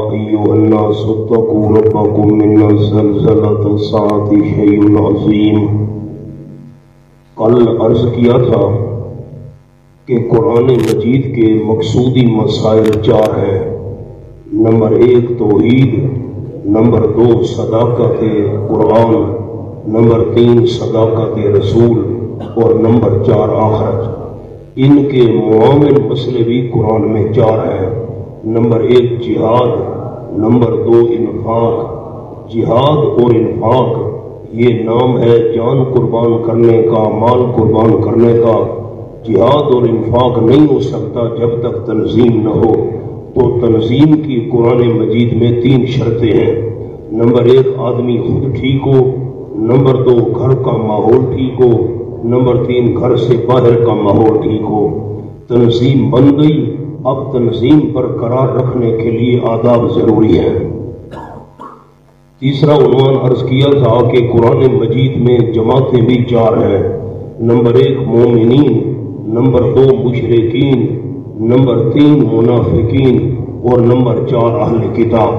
أيها الناس اتقوا ربكم إن زلزلة الساعة شيء عظيم۔ کل عرض کیا تھا کہ قرآن مجید کے مقصودی مسائل 4 ہیں۔ نمبر 1 توحید، نمبر 2 صداقت قرآن، نمبر 3 صداقت رسول اور نمبر 4 آخرت۔ ان کے معاون مسئلے بھی قرآن میں 4 ہیں۔ نمبر 1 جہاد، نمبر 2 انفاق۔ جہاد اور انفاق یہ نام ہے جان قربان کرنے کا، مال قربان کرنے کا۔ جہاد اور انفاق نہیں ہو سکتا جب تک تنظیم نہ ہو، تو تنظیم کی قرآن مجید میں 3 شرطیں ہیں۔ نمبر 1 آدمی خود ٹھیک ہو، نمبر 2 گھر کا ماحول ٹھیک ہو، نمبر 3 گھر سے باہر کا ماحول ٹھیک ہو۔ تنظیم بن گئی، اب تنظیم برقرار رکھنے کے لیے آداب ضروری ہیں۔ تیسرا عنوان عرض کیا تھا کہ قرآن مجید میں جماعتیں بھی 4 ہیں۔ نمبر 1 مومنین، نمبر 2 مشرکین، نمبر 3 منافقین اور نمبر 4 اہل کتاب۔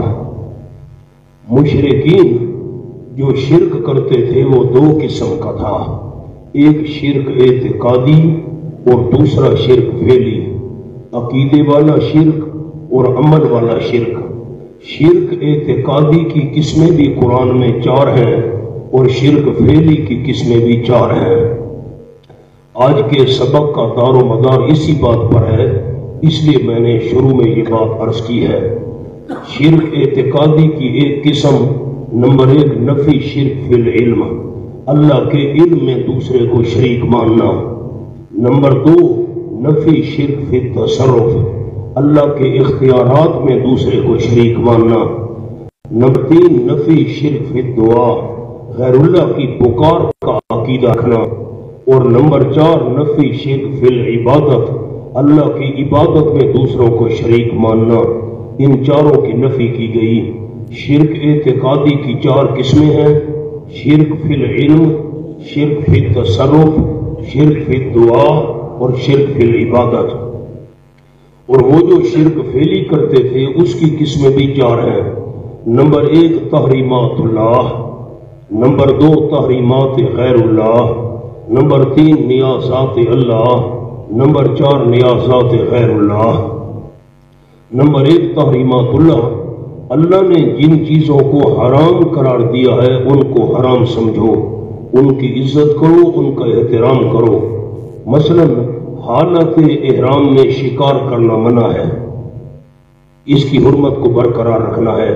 مشرکین جو شرک کرتے تھے وہ 2 قسم کا تھا، ایک شرک اعتقادی اور دوسرا شرک فعلی۔ عقیدے والا شرک اور عمل والا شرک۔ شرک اعتقادی کی قسمیں بھی قرآن میں 4 ہیں اور شرک فعلی کی قسمیں بھی 4 ہیں۔ آج کے سبق کا دار و مدار اسی بات پر ہے، اس لیے میں نے شروع میں یہ بات عرض کی ہے۔ شرک اعتقادی کی ایک قسم، نمبر 1 نفی شرک فی العلم، اللہ کے علم میں دوسرے کو شریک ماننا۔ نمبر 2 نفی شرک فی التصرف، اللہ کے اختیارات میں دوسرے کو شریک ماننا۔ نمبر 3 نفی شرک فی الدعا، غیر اللہ کی پکار کا عقیدہ رکھنا۔ اور نمبر 4 نفی شرک فی العبادت، اللہ کی عبادت میں دوسروں کو شریک ماننا۔ ان 4 کی نفی کی گئی۔ شرک اعتقادی کی 4 قسمیں ہیں، شرک فی العلم، شرک فی التصرف، شرک فی الدعا اور شرک فی العبادت۔ اور وہ جو شرک فعلی کرتے تھے اس کی قسمیں بھی 4 ہیں۔ نمبر 1 تحریمات اللہ، نمبر 2 تحریمات غیر اللہ، نمبر 3 نیازات اللہ، نمبر 4 نیازات غیر اللہ۔ نمبر 1 تحریمات اللہ، اللہ نے جن چیزوں کو حرام قرار دیا ہے ان کو حرام سمجھو، ان کی عزت کرو، ان کا احترام کرو۔ مثلا حالت احرام میں شکار کرنا منع ہے، اس کی حرمت کو برقرار رکھنا ہے۔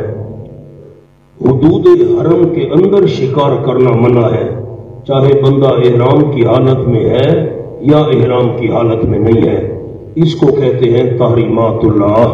حدود حرم کے اندر شکار کرنا منع ہے، چاہے بندہ احرام کی حالت میں ہے یا احرام کی حالت میں نہیں ہے، اس کو کہتے ہیں تحریمات اللہ۔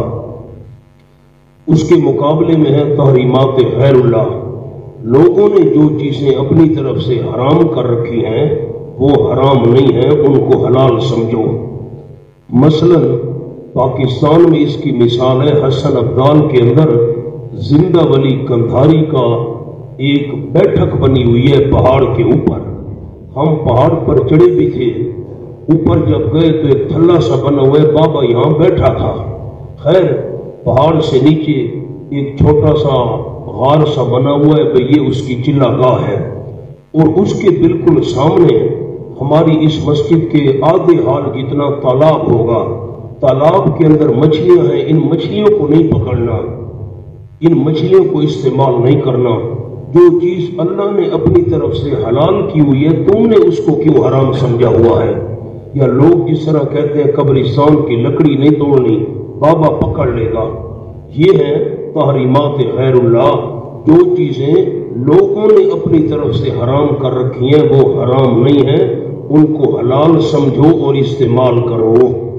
اس کے مقابلے میں ہے تحریمات غیر اللہ، لوگوں نے جو چیزیں اپنی طرف سے حرام کر رکھی ہیں وہ حرام نہیں ہیں، ان کو حلال سمجھو۔ مثلا پاکستان میں اس کی مثال ہے، حسن ابدال کے اندر زندہ ولی کندھاری کا ایک بیٹھک بنی ہوئی ہے پہاڑ کے اوپر۔ ہم پہاڑ پر چڑھے بھی تھے، اوپر جب گئے تو ایک تھلا سا بنا ہوا ہے، بابا یہاں بیٹھا تھا۔ خیر پہاڑ سے نیچے ایک چھوٹا سا غار سا بنا ہوا ہے، بھئی یہ اس کی چلہ گاہ ہے، اور اس کے بالکل سامنے ہماری اس مسجد کے آدھے حال جتنا تالاب ہوگا، تالاب کے اندر مچھلیاں ہیں، ان مچھلیوں کو نہیں پکڑنا، ان مچھلیوں کو استعمال نہیں کرنا۔ جو چیز اللہ نے اپنی طرف سے حلال کی ہوئی ہے تم نے اس کو کیوں حرام سمجھا ہوا ہے؟ یا لوگ جس طرح کہتے ہیں قبرستان کی لکڑی نہیں توڑنی، بابا پکڑ لے گا۔ یہ ہے تحریمات غیر اللہ، جو چیزیں لوگوں نے اپنی طرف سے حرام کر رکھی ہیں وہ حرام نہیں ہیں، ان کو حلال سمجھو اور استعمال کرو۔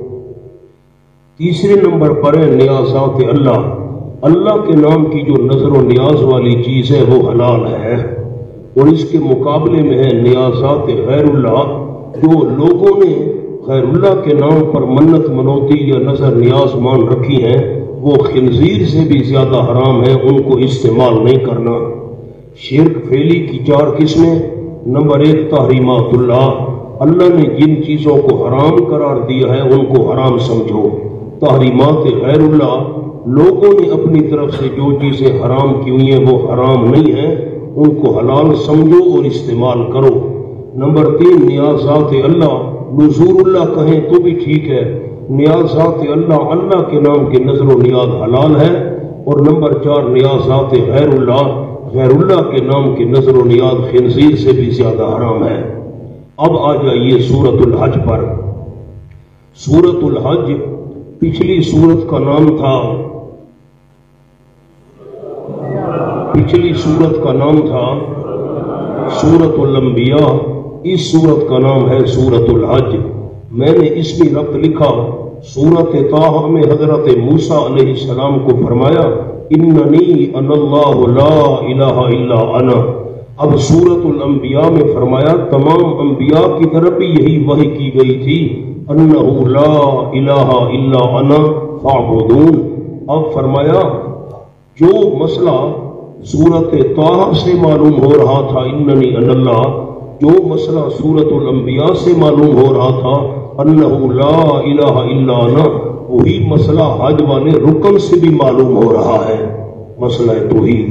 تیسرے نمبر پر ہے نیازات اللہ، اللہ کے نام کی جو نظر و نیاز والی چیز ہے وہ حلال ہے، اور اس کے مقابلے میں ہے نیازات غیر اللہ، جو لوگوں نے غیر اللہ کے نام پر منت منوتی یا نظر نیاز مان رکھی ہیں وہ خنزیر سے بھی زیادہ حرام ہیں، ان کو استعمال نہیں کرنا۔ شرک فعلی کی 4 قسمیں۔ نمبر 1 تحریمات اللہ، اللہ نے جن چیزوں کو حرام قرار دیا ہے ان کو حرام سمجھو۔ تحریمات غیر اللہ، لوگوں نے اپنی طرف سے جو چیزیں حرام کی ہوئی ہیں وہ حرام نہیں ہیں، ان کو حلال سمجھو اور استعمال کرو۔ نمبر 3 نیازات اللہ، نذور اللہ کہیں تو بھی ٹھیک ہے، نیازات اللہ، اللہ کے نام کے نظر و نیاز حلال ہے۔ اور نمبر 4 نیازات غیر اللہ، غیر اللہ کے نام کی نظر و نیاز خنزیر سے بھی زیادہ حرام ہے۔ اب آ جائیے سورۃ الحج پر۔ سورۃ الحج پچھلی سورت کا نام تھا سورۃ الانبیاء، اس سورت کا نام ہے سورۃ الحج۔ میں نے اس میں ربط لکھا، سورۃ طٰہٰ میں حضرت موسیٰ علیہ السلام کو فرمایا اننی انا اللہ لا الہ الا انا۔ اب سورۃ الانبیاء میں فرمایا تمام انبیاء کی طرف بھی یہی وحی کی گئی تھی، انہ لا الہ الا انا فاعبدون۔ اب فرمایا جو مسئلہ سورۃ طٰہٰ سے معلوم ہو رہا تھا اننی انا اللہ، جو مسئلہ سورۃ الانبیاء سے معلوم ہو رہا تھا انہ لا الہ الا انا، وہی مسئلہ حج والے رکن سے بھی معلوم ہو رہا ہے، مسئلہ توحید۔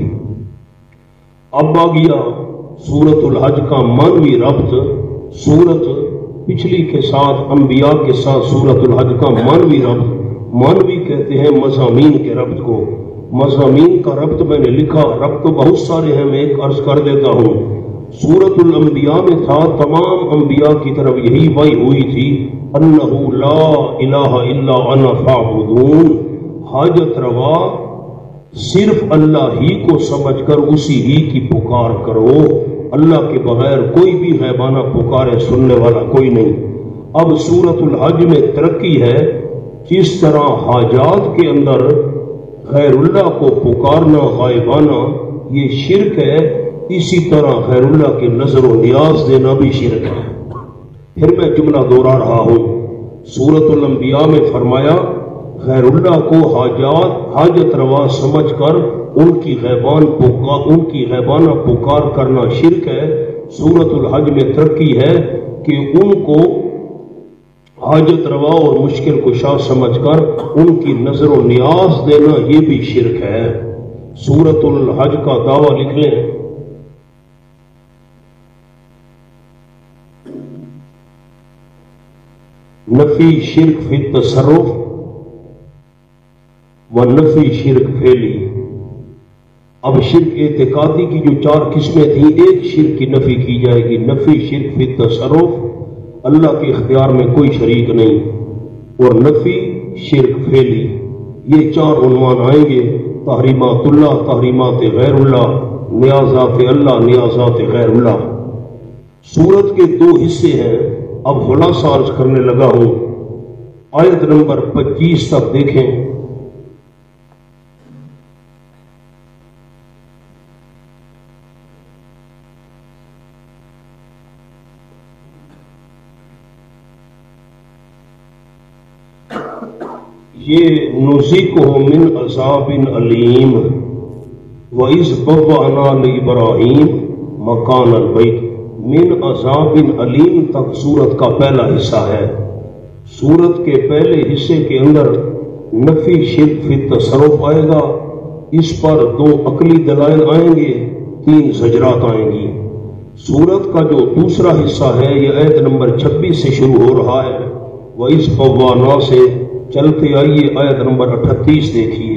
اب آ گیا سورۃ الحج کا معنوی ربط، سورت پچھلی کے ساتھ انبیاء کے ساتھ سورۃ الحج کا معنوی ربط، معنوی کہتے ہیں مضامین کے ربط کو۔ مضامین کا ربط میں نے لکھا، ربط تو بہت سارے ہیں، میں ایک عرض کر دیتا ہوں۔ سورۃ الانبیاء میں تھا تمام انبیاء کی طرف یہی وحی ہوئی تھی انہ لا الہ الا انا فاعبدون، حاجت روا صرف اللہ ہی کو سمجھ کر اسی ہی کی پکار کرو، اللہ کے بغیر کوئی بھی غیبانہ پکارے سننے والا کوئی نہیں۔ اب سورۃ الحج میں ترقی ہے، جس طرح حاجات کے اندر غیر اللہ کو پکارنا غائبانہ یہ شرک ہے، اسی طرح غیر اللہ کے نظر و نیاز دینا بھی شرک ہے۔ پھر میں جملہ دوہرا رہا ہوں، سورۃ الانبیاء میں فرمایا غیر اللہ کو حاجت روا سمجھ کر ان کی غیبانہ پکار کرنا شرک ہے۔ سورۃ الحج میں ترقی ہے کہ ان کو حاجت روا اور مشکل کشا سمجھ کر ان کی نظر و نیاز دینا یہ بھی شرک ہے۔ سورۃ الحج کا دعویٰ لکھ لیں، نفی شرک فی التصرف و نفی شرک فعلی۔ اب شرک اعتقادی کی جو 4 قسمیں تھیں، ایک شرک کی نفی کی جائے گی، نفی شرک فی التصرف، اللہ کے اختیار میں کوئی شریک نہیں، اور نفی شرک فعلی۔ یہ 4 عنوان آئیں گے، تحریمات اللہ، تحریمات غیر اللہ، نیازات اللہ، نیازات غیر اللہ۔ سورت کے 2 حصے ہیں، اب خلاصہ عرض کرنے لگا ہوں۔ آیت نمبر 25 تک دیکھیں، یہ نذیقہ من عذاب علیم وَإِذْ بَوَّأْنَا لِإِبْرَاهِيمَ مَكَانَ الْبَيْتِ، من عذاب علیم تک سورت کا پہلا حصہ ہے۔ سورت کے پہلے حصے کے اندر نفی شرک فی التصرف آئے گا، اس پر 2 عقلی دلائل آئیں گے، 3 زجرات آئیں گی۔ سورت کا جو دوسرا حصہ ہے یہ آیت نمبر 26 سے شروع ہو رہا ہے، وَإِذْ بَوَّأْنَا سے چلتے آئیے آیت نمبر 38 دیکھیے۔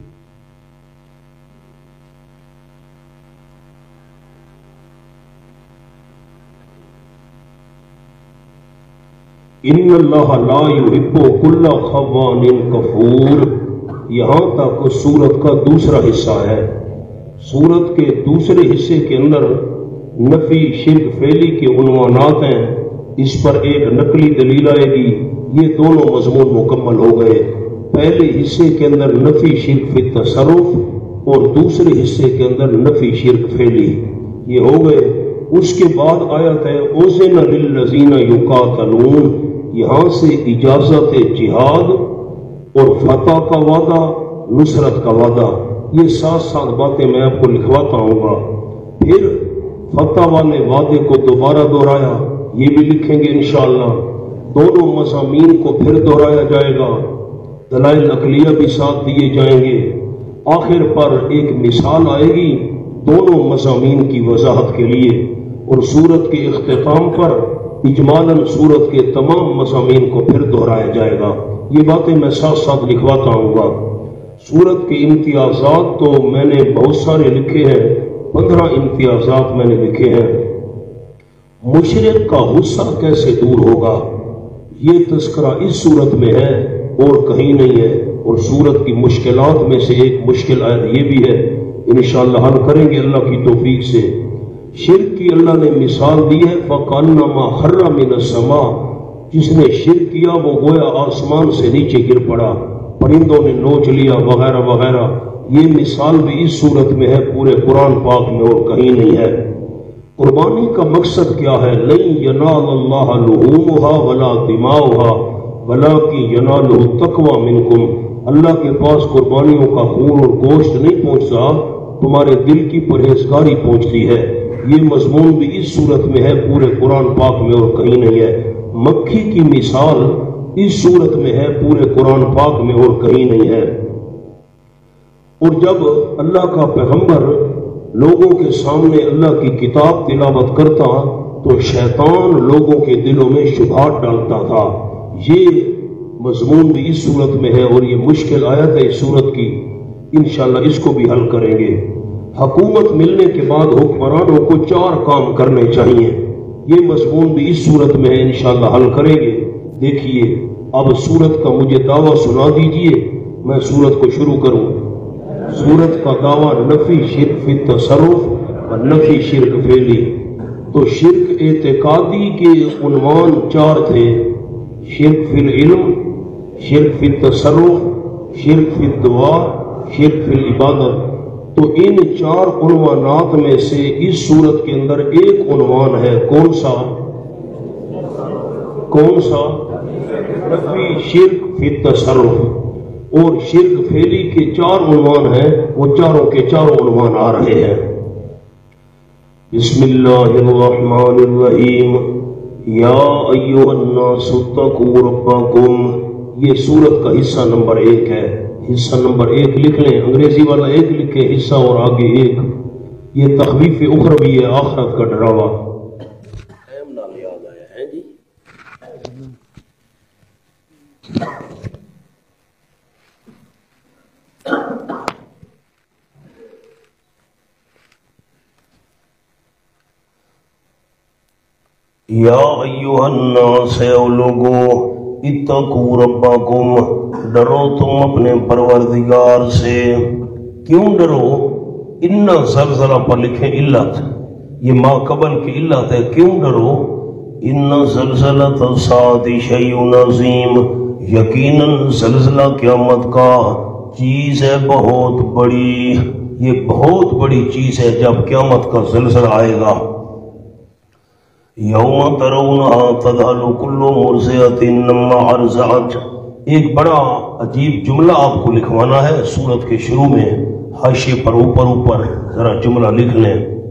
ان اللہ لا یحب کل خوان کفور، یہاں تک سورت کا دوسرا حصہ ہے۔ سورت کے دوسرے حصے کے اندر نفی شرک فعلی کے عنوانات ہیں، اس پر ایک نقلی دلیل آئے گی۔ یہ دونوں مضمون مکمل ہو گئے، پہلے حصے کے اندر نفی شرک فی التصرف اور دوسرے حصے کے اندر نفی شرک فعلی، یہ ہو گئے۔ اس کے بعد آیت ہے اذن للذین یقاتلون، یہاں سے اجازت جہاد اور فتح کا وعدہ، نصرت کا وعدہ، یہ 7 باتیں میں آپ کو لکھواتا ہوں گا۔ پھر فتح والے وعدے کو دوبارہ دہرایا، یہ بھی لکھیں گے انشاءاللہ۔ دونوں مضامین کو پھر دہرایا جائے گا۔ دلائل عقلیہ بھی ساتھ دیے جائیں گے، آخر پر ایک مثال آئے گی دونوں مضامین کی وضاحت کے لیے، اور سورت کے اختتام پر اجمالاً سورت کے تمام مضامین کو پھر دہرایا جائے گا۔ یہ باتیں میں ساتھ ساتھ لکھواتا ہوں گا۔ سورت کے امتیازات تو میں نے بہت سارے لکھے ہیں، 15 امتیازات میں نے لکھے ہیں۔ مشرک کا غصہ کیسے دور ہوگا، یہ تذکرہ اس صورت میں ہے اور کہیں نہیں ہے، اور صورت کی مشکلات میں سے ایک مشکل آیت یہ بھی ہے، انشاءاللہ حل کریں گے اللہ کی توفیق سے۔ شرک کی اللہ نے مثال دی ہے، فَقَنَّمَا خَرَّ مِنَ السَّمَاءِ، جس نے شرک کیا وہ گویا آسمان سے نیچے گر پڑا، پرندوں نے نوچ لیا وغیرہ وغیرہ۔ یہ مثال بھی اس صورت میں ہے، پورے قرآن پاک میں اور کہیں نہیں ہے۔ قربانی کا مقصد کیا ہے؟ لَن يَنَالَ اللَّهَ لُحُومُهَا وَلَا دِمَاؤُهَا وَلَٰكِن يَنَالُهُ التَّقْوَىٰ مِنكُمْ، اللہ کے پاس قربانیوں کا خون اور گوشت نہیں پہنچتا، تمہارے دل کی پرہیزگاری پہنچتی ہے۔ یہ مضمون بھی اس صورت میں ہے، پورے قرآن پاک میں اور کہیں نہیں ہے۔ مکھی کی مثال اس صورت میں ہے، پورے قرآن پاک میں اور کہیں نہیں ہے۔ اور جب اللہ کا پیغمبر لوگوں کے سامنے اللہ کی کتاب تلاوت کرتا تو شیطان لوگوں کے دلوں میں شبہات ڈالتا تھا۔ یہ مضمون بھی اس صورت میں ہے اور یہ مشکل آیت ہے اس صورت کی، انشاءاللہ اس کو بھی حل کریں گے۔ حکومت ملنے کے بعد حکمرانوں کو 4 کام کرنے چاہیے، یہ مضمون بھی اس صورت میں ہے، انشاءاللہ حل کریں گے۔ دیکھیے اب صورت کا مجھے دعویٰ سنا دیجئے، میں صورت کو شروع کروں۔ صورت کا دعویٰ نفی شرک فی التصرف اور نفی شرک فعلی۔ تو شرک اعتقادی کے عنوان 4 تھے، شرک فی العلم، شرک فی التصرف، شرک فی الدعا، شرک فی العبادت۔ تو ان 4 عنوانات میں سے اس صورت کے اندر ایک عنوان ہے، کون سا؟ نفی شرک فی التصرف، اور شرک فعلی کے 4 عنوان ہیں، وہ چاروں کے چاروں عنوان آ رہے ہیں۔ بسم اللہ الرحمن الرحیم، یا ایھا الناس اتقوا ربکم، یہ سورت کا حصہ نمبر 1 ہے۔ حصہ نمبر 1 لکھ لیں، انگریزی والا 1 لکھیں حصہ اور آگے 1، یہ تخویف اخروی ہے، آخرت کا ڈراوا۔ نام یاد آیا ہے جی؟ یا ایھا الناس، اے لوگو، اتقوا ربکم، ڈرو تم اپنے پروردگار سے۔ کیوں ڈرو؟ ان زلزلہ پر لکھیں علت، یہ ما قبل کی علت ہے، کیوں ڈرو؟ ان زلزلۃ الساعۃ شیء عظیم، یقیناً زلزلہ قیامت کا چیز ہے بہت بڑی، یہ بہت بڑی چیز ہے جب قیامت کا زلزلہ آئے گا۔ یوم ترونہا تذہل کل مرضعۃ عما ارضعت، ایک بڑا عجیب جملہ آپ کو لکھوانا ہے سورت کے شروع میں، حاشیے پر اوپر ذرا جملہ لکھ لیں۔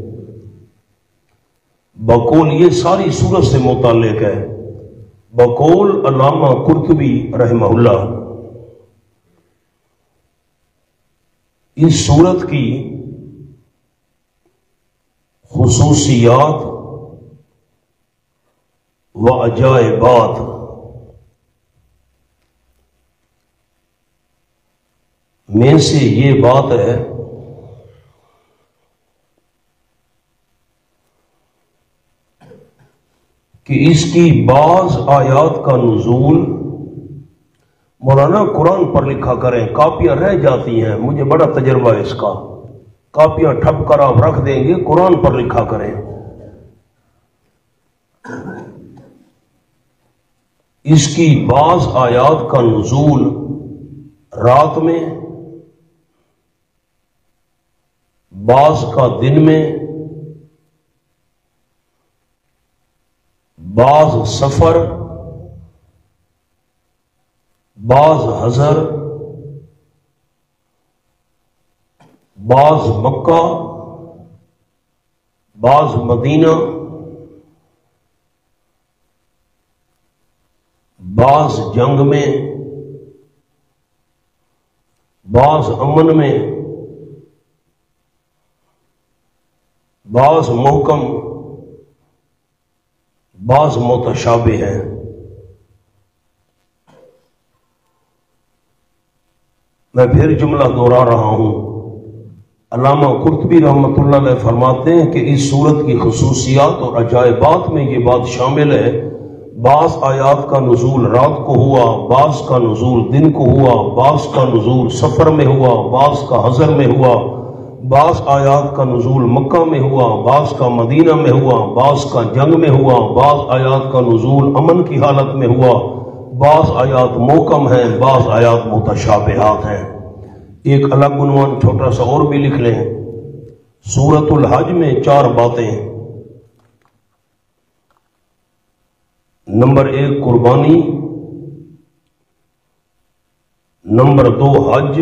بقول، یہ ساری سورت سے متعلق ہے، بقول علامہ قرطبی رحمہ اللہ، اس سورت کی خصوصیات و عجائبات میں سے یہ بات ہے کہ اس کی بعض آیات کا نزول، مولانا قرآن پر لکھا کریں، کاپیاں رہ جاتی ہیں، مجھے بڑا تجربہ ہے اس کا، کاپیاں ٹھپ کر آپ رکھ دیں گے، قرآن پر لکھا کریں۔ اس کی بعض آیات کا نزول رات میں، بعض کا دن میں، بعض سفر، بعض حضر، بعض مکہ، بعض مدینہ، بعض جنگ میں، بعض امن میں، بعض محکم، بعض متشابہ ہیں۔ میں پھر جملہ دوہرا رہا ہوں، علامہ قرطبی رحمۃ اللہ علیہ فرماتے ہیں کہ اس صورت کی خصوصیات اور عجائبات میں یہ بات شامل ہے، بعض آیات کا نزول رات کو ہوا، بعض کا نزول دن کو ہوا، بعض کا نزول سفر میں ہوا، بعض کا حضر میں ہوا، بعض آیات کا نزول مکہ میں ہوا، بعض کا مدینہ میں ہوا، بعض کا جنگ میں ہوا، بعض آیات کا نزول امن کی حالت میں ہوا، بعض آیات محکم ہیں، بعض آیات متشابہات ہیں۔ ایک الگ عنوان چھوٹا سا اور بھی لکھ لیں، سورۃ الحج میں 4 باتیں، نمبر 1 قربانی، نمبر 2 حج،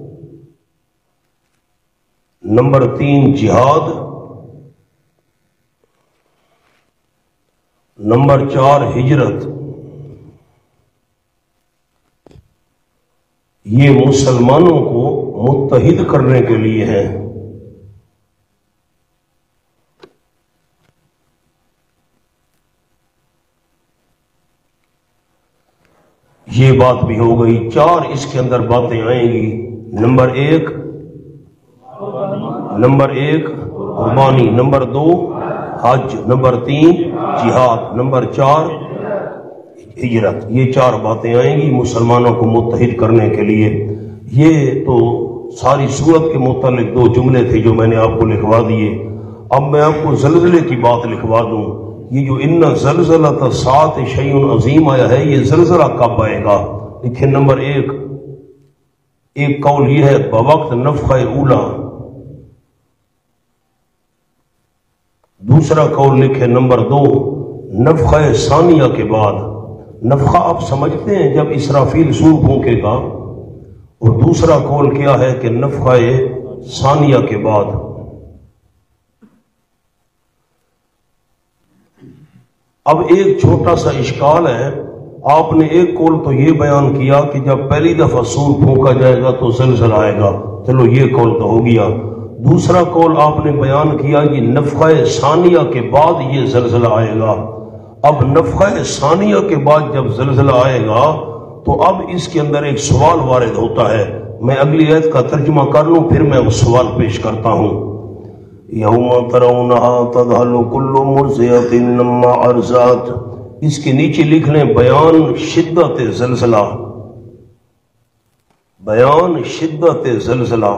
نمبر 3 جہاد، نمبر 4 ہجرت۔ یہ مسلمانوں کو متحد کرنے کے لیے ہے۔ یہ بات بھی ہو گئی، 4 اس کے اندر باتیں آئیں گی۔ نمبر 1 قربانی، نمبر 2 حج، نمبر 3 جہاد، نمبر 4 ہجرت۔ یہ 4 باتیں آئیں گی مسلمانوں کو متحد کرنے کے لیے۔ یہ تو ساری صورت کے متعلق 2 جملے تھے جو میں نے آپ کو لکھوا دیے۔ اب میں آپ کو زلزلے کی بات لکھوا دوں۔ یہ جو ان زلزلۃ الساعۃ شیء عظیم آیا ہے، یہ زلزلہ کب آئے گا؟ دیکھیں، نمبر 1 ایک قول یہ ہے بوقت نفخہ اولا، دوسرا قول لکھے نمبر 2 نفخہ ثانیہ کے بعد۔ نفخہ آپ سمجھتے ہیں جب اسرافیل سور پھونکے گا، اور دوسرا قول کیا ہے کہ نفخہ ثانیہ کے بعد۔ اب ایک چھوٹا سا اشکال ہے، آپ نے ایک قول تو یہ بیان کیا کہ جب پہلی دفعہ سور پھونکا جائے گا تو زلزلہ آئے گا، چلو یہ قول تو ہو گیا۔ دوسرا قول آپ نے بیان کیا کہ نفخہ ثانیہ کے بعد یہ زلزلہ آئے گا۔ اب نفخہ ثانیہ کے بعد جب زلزلہ آئے گا تو اب اس کے اندر ایک سوال وارد ہوتا ہے۔ میں اگلی آیت کا ترجمہ کر لوں، پھر میں اس سوال پیش کرتا ہوں۔ یوم ترونها تذہل کل مرضعۃ عما ارضعت، اس کے نیچے لکھ لیں بیان شدت زلزلہ، بیان شدت زلزلہ۔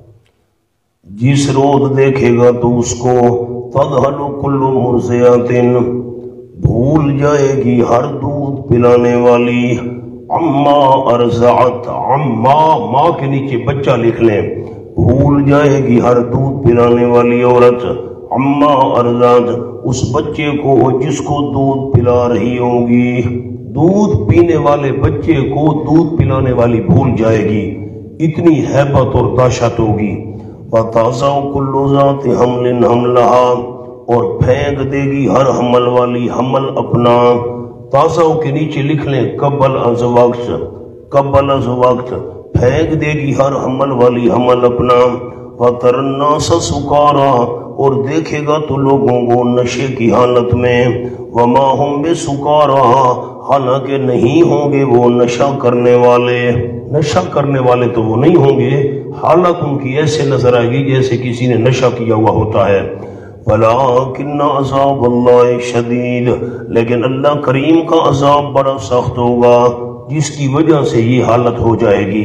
جس روز دیکھے گا تو اس کو تذہل کل مرضعۃ، بھول جائے گی ہر دودھ پلانے والی، عما ارضعت، عما ماں کے نیچے بچہ لکھ لیں، بھول جائے گی ہر دودھ پلانے والی عورت، عما ارضعت، اس بچے کو جس کو دودھ پلا رہی ہوگی، دودھ پینے والے بچے کو دودھ پلانے والی بھول جائے گی، اتنی ہیبت اور دہشت ہوگی۔ وَتَضَعُ كُلُّ ذَاتِ حَمْلٍ حَمْلَهَا، اور پھینک دے گی ہر حمل والی حمل اپنا۔ تازہ کے نیچے لکھ لیں قبل از وقت، قبل از وقت، پھینک دے گی ہر حمل والی حمل اپنا۔ وَتَرَى النَّاسَ سُكَارَىٰ، اور دیکھے گا تو لوگوں کو نشے کی حالت میں، وَمَا هُمْ بِسُكَارَىٰ، حالانکہ نہیں ہوں گے وہ نشہ کرنے والے، نشہ کرنے والے تو وہ نہیں ہوں گے، حالت ان کی ایسے نظر آئے گی جیسے کسی نے نشہ کیا ہوا ہوتا ہے۔ وَلَٰكِنَّ عَذَابَ اللَّهِ شَدِيدٌ، لیکن اللہ کریم کا عذاب بڑا سخت ہوگا، جس کی وجہ سے یہ حالت ہو جائے گی۔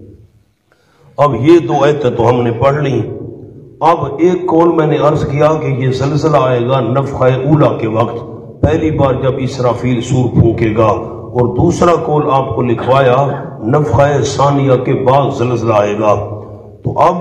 اب یہ 2 آیتیں تو ہم نے پڑھ لی۔ اب ایک قول میں نے عرض کیا کہ یہ زلزلہ آئے گا نفخہ اولا کے وقت، پہلی بار جب اسرافیل سور پھونکے گا، اور دوسرا قول آپ کو لکھوایا نفخہ ثانیہ کے بعد زلزلہ آئے گا۔ تو اب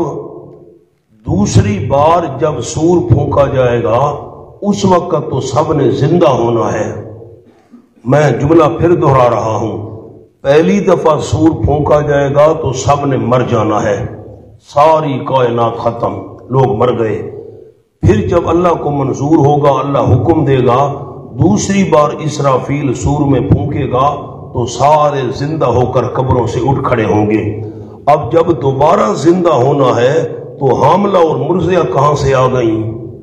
دوسری بار جب سور پھونکا جائے گا اس وقت تو سب نے زندہ ہونا ہے۔ میں جملہ پھر دہرا رہا ہوں، پہلی دفعہ سور پھونکا جائے گا تو سب نے مر جانا ہے، ساری کائنات ختم، لوگ مر گئے۔ پھر جب اللہ کو منظور ہوگا، اللہ حکم دے گا، دوسری بار اسرافیل سور میں پھونکے گا تو سارے زندہ ہو کر قبروں سے اٹھ کھڑے ہوں گے۔ اب جب دوبارہ زندہ ہونا ہے تو حاملہ اور مرضعہ کہاں سے آ گئیں؟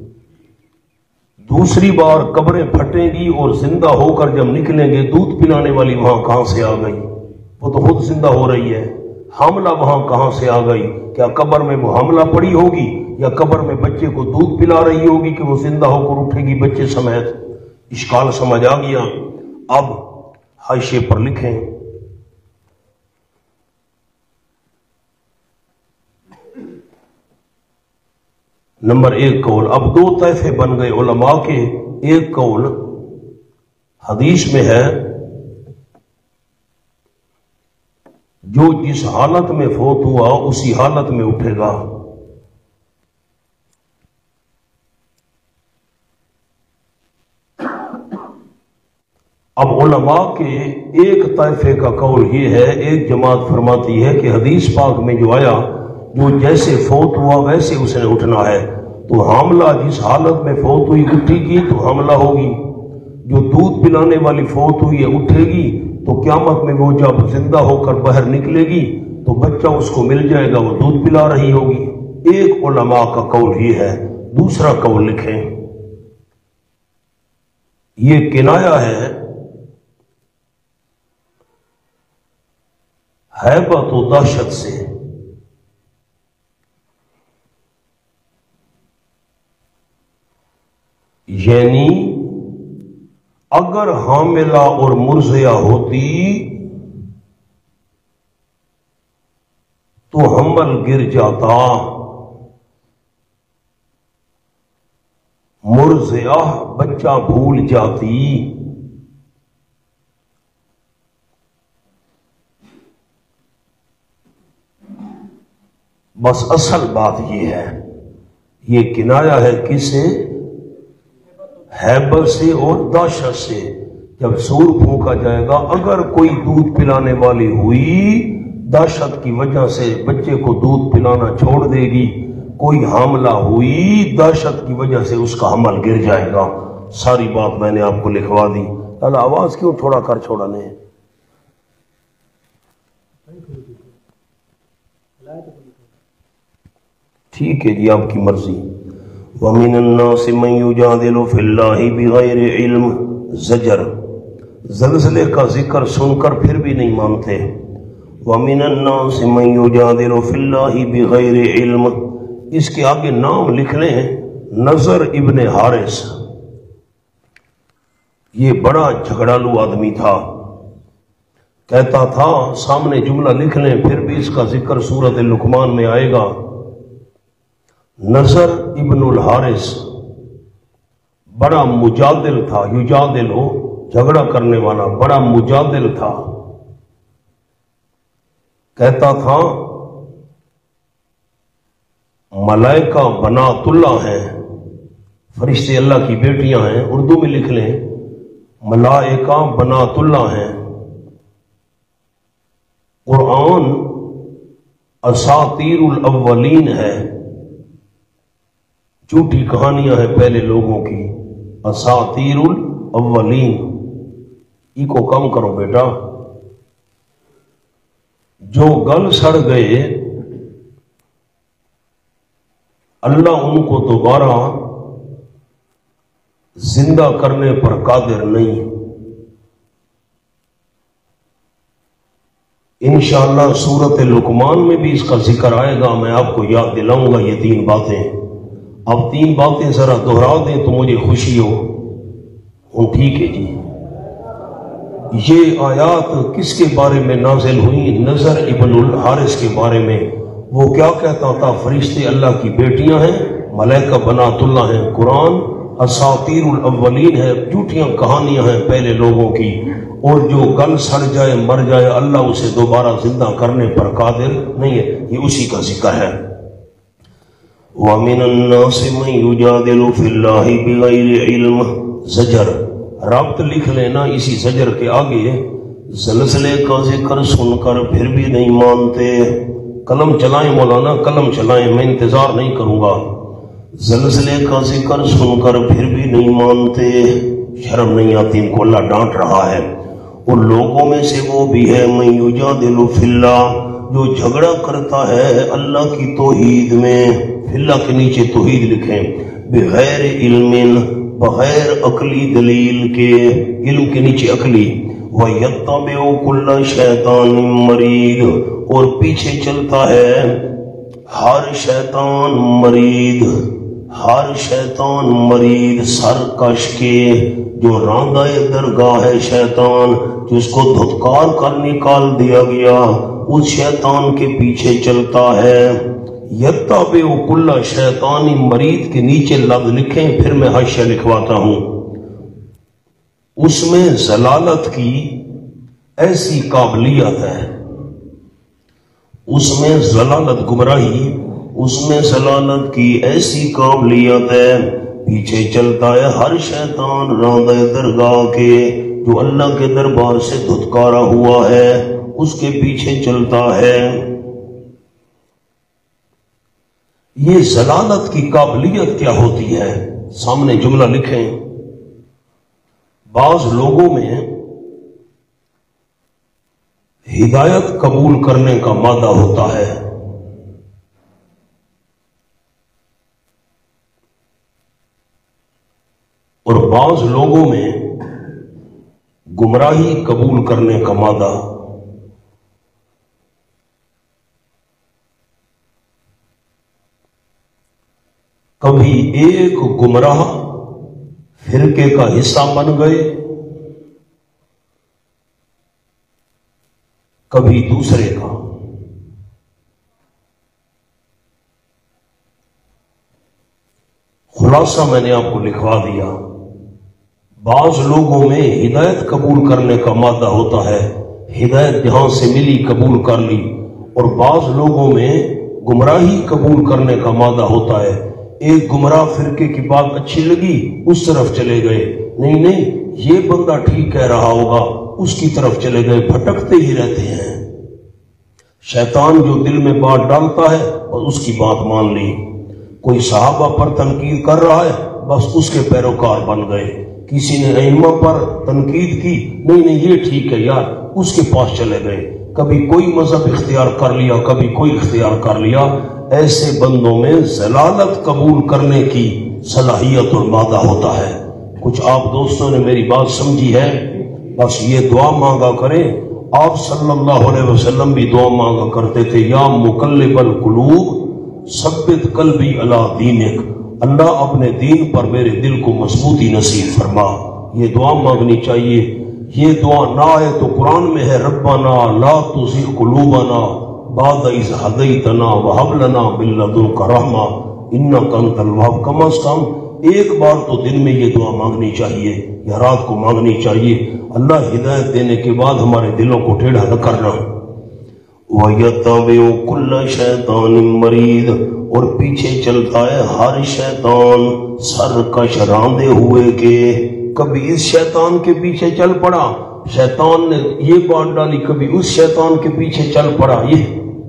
دوسری بار قبریں پھٹیں گی اور زندہ ہو کر جب نکلیں گے دودھ پلانے والی وہاں کہاں سے آ گئی؟ وہ تو خود زندہ ہو رہی ہے. حاملہ وہاں کہاں سے آ گئی؟ کیا قبر میں وہ حاملہ پڑی ہوگی یا قبر میں بچے کو دودھ پلا رہی ہوگی کہ وہ زندہ ہو کر اٹھے گی بچے سمیت؟ اشکال سمجھ آ گیا؟ اب حاشیے پر لکھیں نمبر 1 قول. اب 2 طائفے بن گئے علماء کے. ایک قول حدیث میں ہے جو جس حالت میں فوت ہوا اسی حالت میں اٹھے گا. اب علماء کے ایک طائفے کا قول یہ ہے، ایک جماعت فرماتی ہے کہ حدیث پاک میں جو آیا جو جیسے فوت ہوا ویسے اس نے اٹھنا ہے، تو حاملہ جس حالت میں فوت ہوئی اٹھے گی تو حاملہ ہوگی، جو دودھ پلانے والی فوت ہوئی ہے اٹھے گی، تو قیامت میں وہ جب زندہ ہو کر باہر نکلے گی تو بچہ اس کو مل جائے گا، وہ دودھ پلا رہی ہوگی. ایک علماء کا قول یہ ہے. دوسرا قول لکھیں، یہ کنایا ہے ہیبت و دہشت سے. یعنی اگر حاملہ اور مرضعہ ہوتی تو حمل گر جاتا، مرضعہ بچہ بھول جاتی. بس اصل بات یہ ہے، یہ کنایا ہے کس سے؟ ہیبت سے اور دہشت سے. جب سور پھونکا جائے گا، اگر کوئی دودھ پلانے والی ہوئی دہشت کی وجہ سے بچے کو دودھ پلانا چھوڑ دے گی، کوئی حاملہ ہوئی دہشت کی وجہ سے اس کا حمل گر جائے گا. ساری بات میں نے آپ کو لکھوا دی. اللہ آواز کیوں تھوڑا کر چھوڑانے؟ ٹھیک ہے جی، آپ کی مرضی. وَمِنَ النَّاسِ مَن يُجَادِلُ فِي اللَّهِ بِغَيْرِ عِلْمٍ. زجر، زلزلے کا ذکر سن کر پھر بھی نہیں مانتے. وَمِنَ النَّاسِ مَن يُجَادِلُ فِي اللَّهِ بِغَيْرِ عِلْمٍ. اس کے آگے نام لکھ لیں، نضر ابن حارث. یہ بڑا جھگڑالو آدمی تھا، کہتا تھا، سامنے جملہ لکھ لیں پھر بھی اس کا ذکر سورۃ لقمان میں آئے گا. نضر ابن الحارث بڑا مجادل تھا. یجادل ہو جھگڑا کرنے والا، بڑا مجادل تھا. کہتا تھا ملائکہ بنات اللہ ہیں، فرشتے اللہ کی بیٹیاں ہیں. اردو میں لکھ لیں ملائکہ بنات اللہ ہیں. قرآن اساطیر الاولین ہے، جھوٹی کہانیاں ہیں پہلے لوگوں کی. اساطیر الاولین، ای کو کم کرو بیٹا. جو گل سڑ گئے اللہ ان کو دوبارہ زندہ کرنے پر قادر نہیں. انشاءاللہ سورۃ لقمان میں بھی اس کا ذکر آئے گا. میں آپ کو یاد دلاؤں گا یہ 3 باتیں. اب 3 باتیں ذرا دہرا دیں تو مجھے خوشی ہو. ٹھیک ہے جی. یہ آیات کس کے بارے میں نازل ہوئی؟ نضر ابن الحارث کے بارے میں. وہ کیا کہتا تھا؟ فرشتے اللہ کی بیٹیاں ہیں، ملائکہ بنات اللہ ہیں. قرآن اساطیر الاولین ہے، جھوٹیاں کہانیاں ہیں پہلے لوگوں کی. اور جو گل سڑ جائے مر جائے اللہ اسے دوبارہ زندہ کرنے پر قادر نہیں ہے. یہ اسی کا ذکر ہے. وَمِنَ النَّاسِ مَن يُجَادِلُ فِي اللَّهِ بِغَيْرِ عِلْمٍ. زجر، ربط لکھ لینا اسی زجر کے آگے. زلزلے کا ذکر سن کر پھر بھی نہیں مانتے. قلم چلائیں مولانا، قلم چلائیں، میں انتظار نہیں کروں گا. زلزلے کا ذکر سن کر پھر بھی نہیں مانتے. شرم نہیں آتی ان کو، اللہ ڈانٹ رہا ہے. ان لوگوں میں سے وہ بھی ہے من یجادل فی اللہ، جو جھگڑا کرتا ہے اللہ کی توحید میں، اللہ کے نیچے توحید لکھیں، بغیر علم، بغیر عقلی دلیل کے، علم کے نیچے عقلی، وَيَتَّبِعُ كُلَّ شَيْطَانٍ مَرِيدٍ، اور پیچھے چلتا ہے ہر شیطان مرید، ہر شیطان مرید سرکش کے، جو راندہ درگاہ ہے شیطان، جس کو دھتکار کر نکال دیا گیا، اس شیطان کے پیچھے چلتا ہے۔ یتبع کل شیطان مرید کے نیچے لفظ لکھیں، پھر میں حاشیہ لکھواتا ہوں۔ اس میں ضلالت کی ایسی قابلیت ہے، اس میں ضلالت گمراہی، اس میں ضلالت کی ایسی قابلیت ہے، پیچھے چلتا ہے ہر شیطان راندہ درگاہ کے، جو اللہ کے دربار سے دھتکارا ہوا ہے، اس کے پیچھے چلتا ہے۔ یہ ضلالت کی قابلیت کیا ہوتی ہے؟ سامنے جملہ لکھیں۔ بعض لوگوں میں ہدایت قبول کرنے کا مادہ ہوتا ہے، اور بعض لوگوں میں گمراہی قبول کرنے کا مادہ۔ کبھی ایک گمراہ فرقے کا حصہ بن گئے، کبھی دوسرے کا۔ خلاصہ میں نے آپ کو لکھوا دیا۔ بعض لوگوں میں ہدایت قبول کرنے کا مادہ ہوتا ہے، ہدایت جہاں سے ملی قبول کر لی، اور بعض لوگوں میں گمراہی قبول کرنے کا مادہ ہوتا ہے۔ ایک گمراہ فرقے کی بات اچھی لگی، اس طرف چلے گئے، نہیں یہ بندہ ٹھیک کہہ رہا ہوگا، اس کی طرف چلے گئے، بھٹکتے ہی رہتے ہیں۔ شیطان جو دل میں بات ڈالتا ہے اور اس کی بات مان لی۔ کوئی صحابہ پر تنقید کر رہا ہے، بس اس کے پیروکار بن گئے۔ کسی نے ائمہ پر تنقید کی، نہیں یہ ٹھیک ہے یار، اس کے پاس چلے گئے۔ کبھی کوئی مذہب اختیار کر لیا، کبھی کوئی اختیار کر لیا۔ ایسے بندوں میں ضلالت قبول کرنے کی صلاحیت اور مادہ ہوتا ہے۔ کچھ آپ دوستوں نے میری بات سمجھی ہے؟ بس یہ دعا مانگا کریں۔ آپ صلی اللہ علیہ وسلم بھی دعا مانگا کرتے تھے، یا مقلب القلوب ثبت قلبی علی دینک، اللہ اپنے دین پر میرے دل کو مضبوطی نصیب فرما۔ یہ دعا مانگنی چاہیے۔ یہ دعا نہ آئے تو قرآن میں ہے، ربنا لا تزغ قلوبنا بعد اذ ہدیتنا وہب لنا من لدنک رحمہ انک انت الوہاب۔ کم از کم ایک بار تو دن میں یہ دعا مانگنی چاہیے، یا رات کو مانگنی چاہیے۔ اللہ ہدایت دینے کے بعد ہمارے دلوں کو ٹیڑھا نہ کرنا۔ وَيَتَّبِعُ كُلَّ شَيْطَانٍ مَرِيدٍ، اور پیچھے چلتا ہے ہر شیطان سرکش راندے ہوئے کے۔ کبھی اس شیطان کے پیچھے چل پڑا، شیطان نے یہ بات ڈالی، کبھی اس شیطان کے پیچھے چل پڑا۔ یہ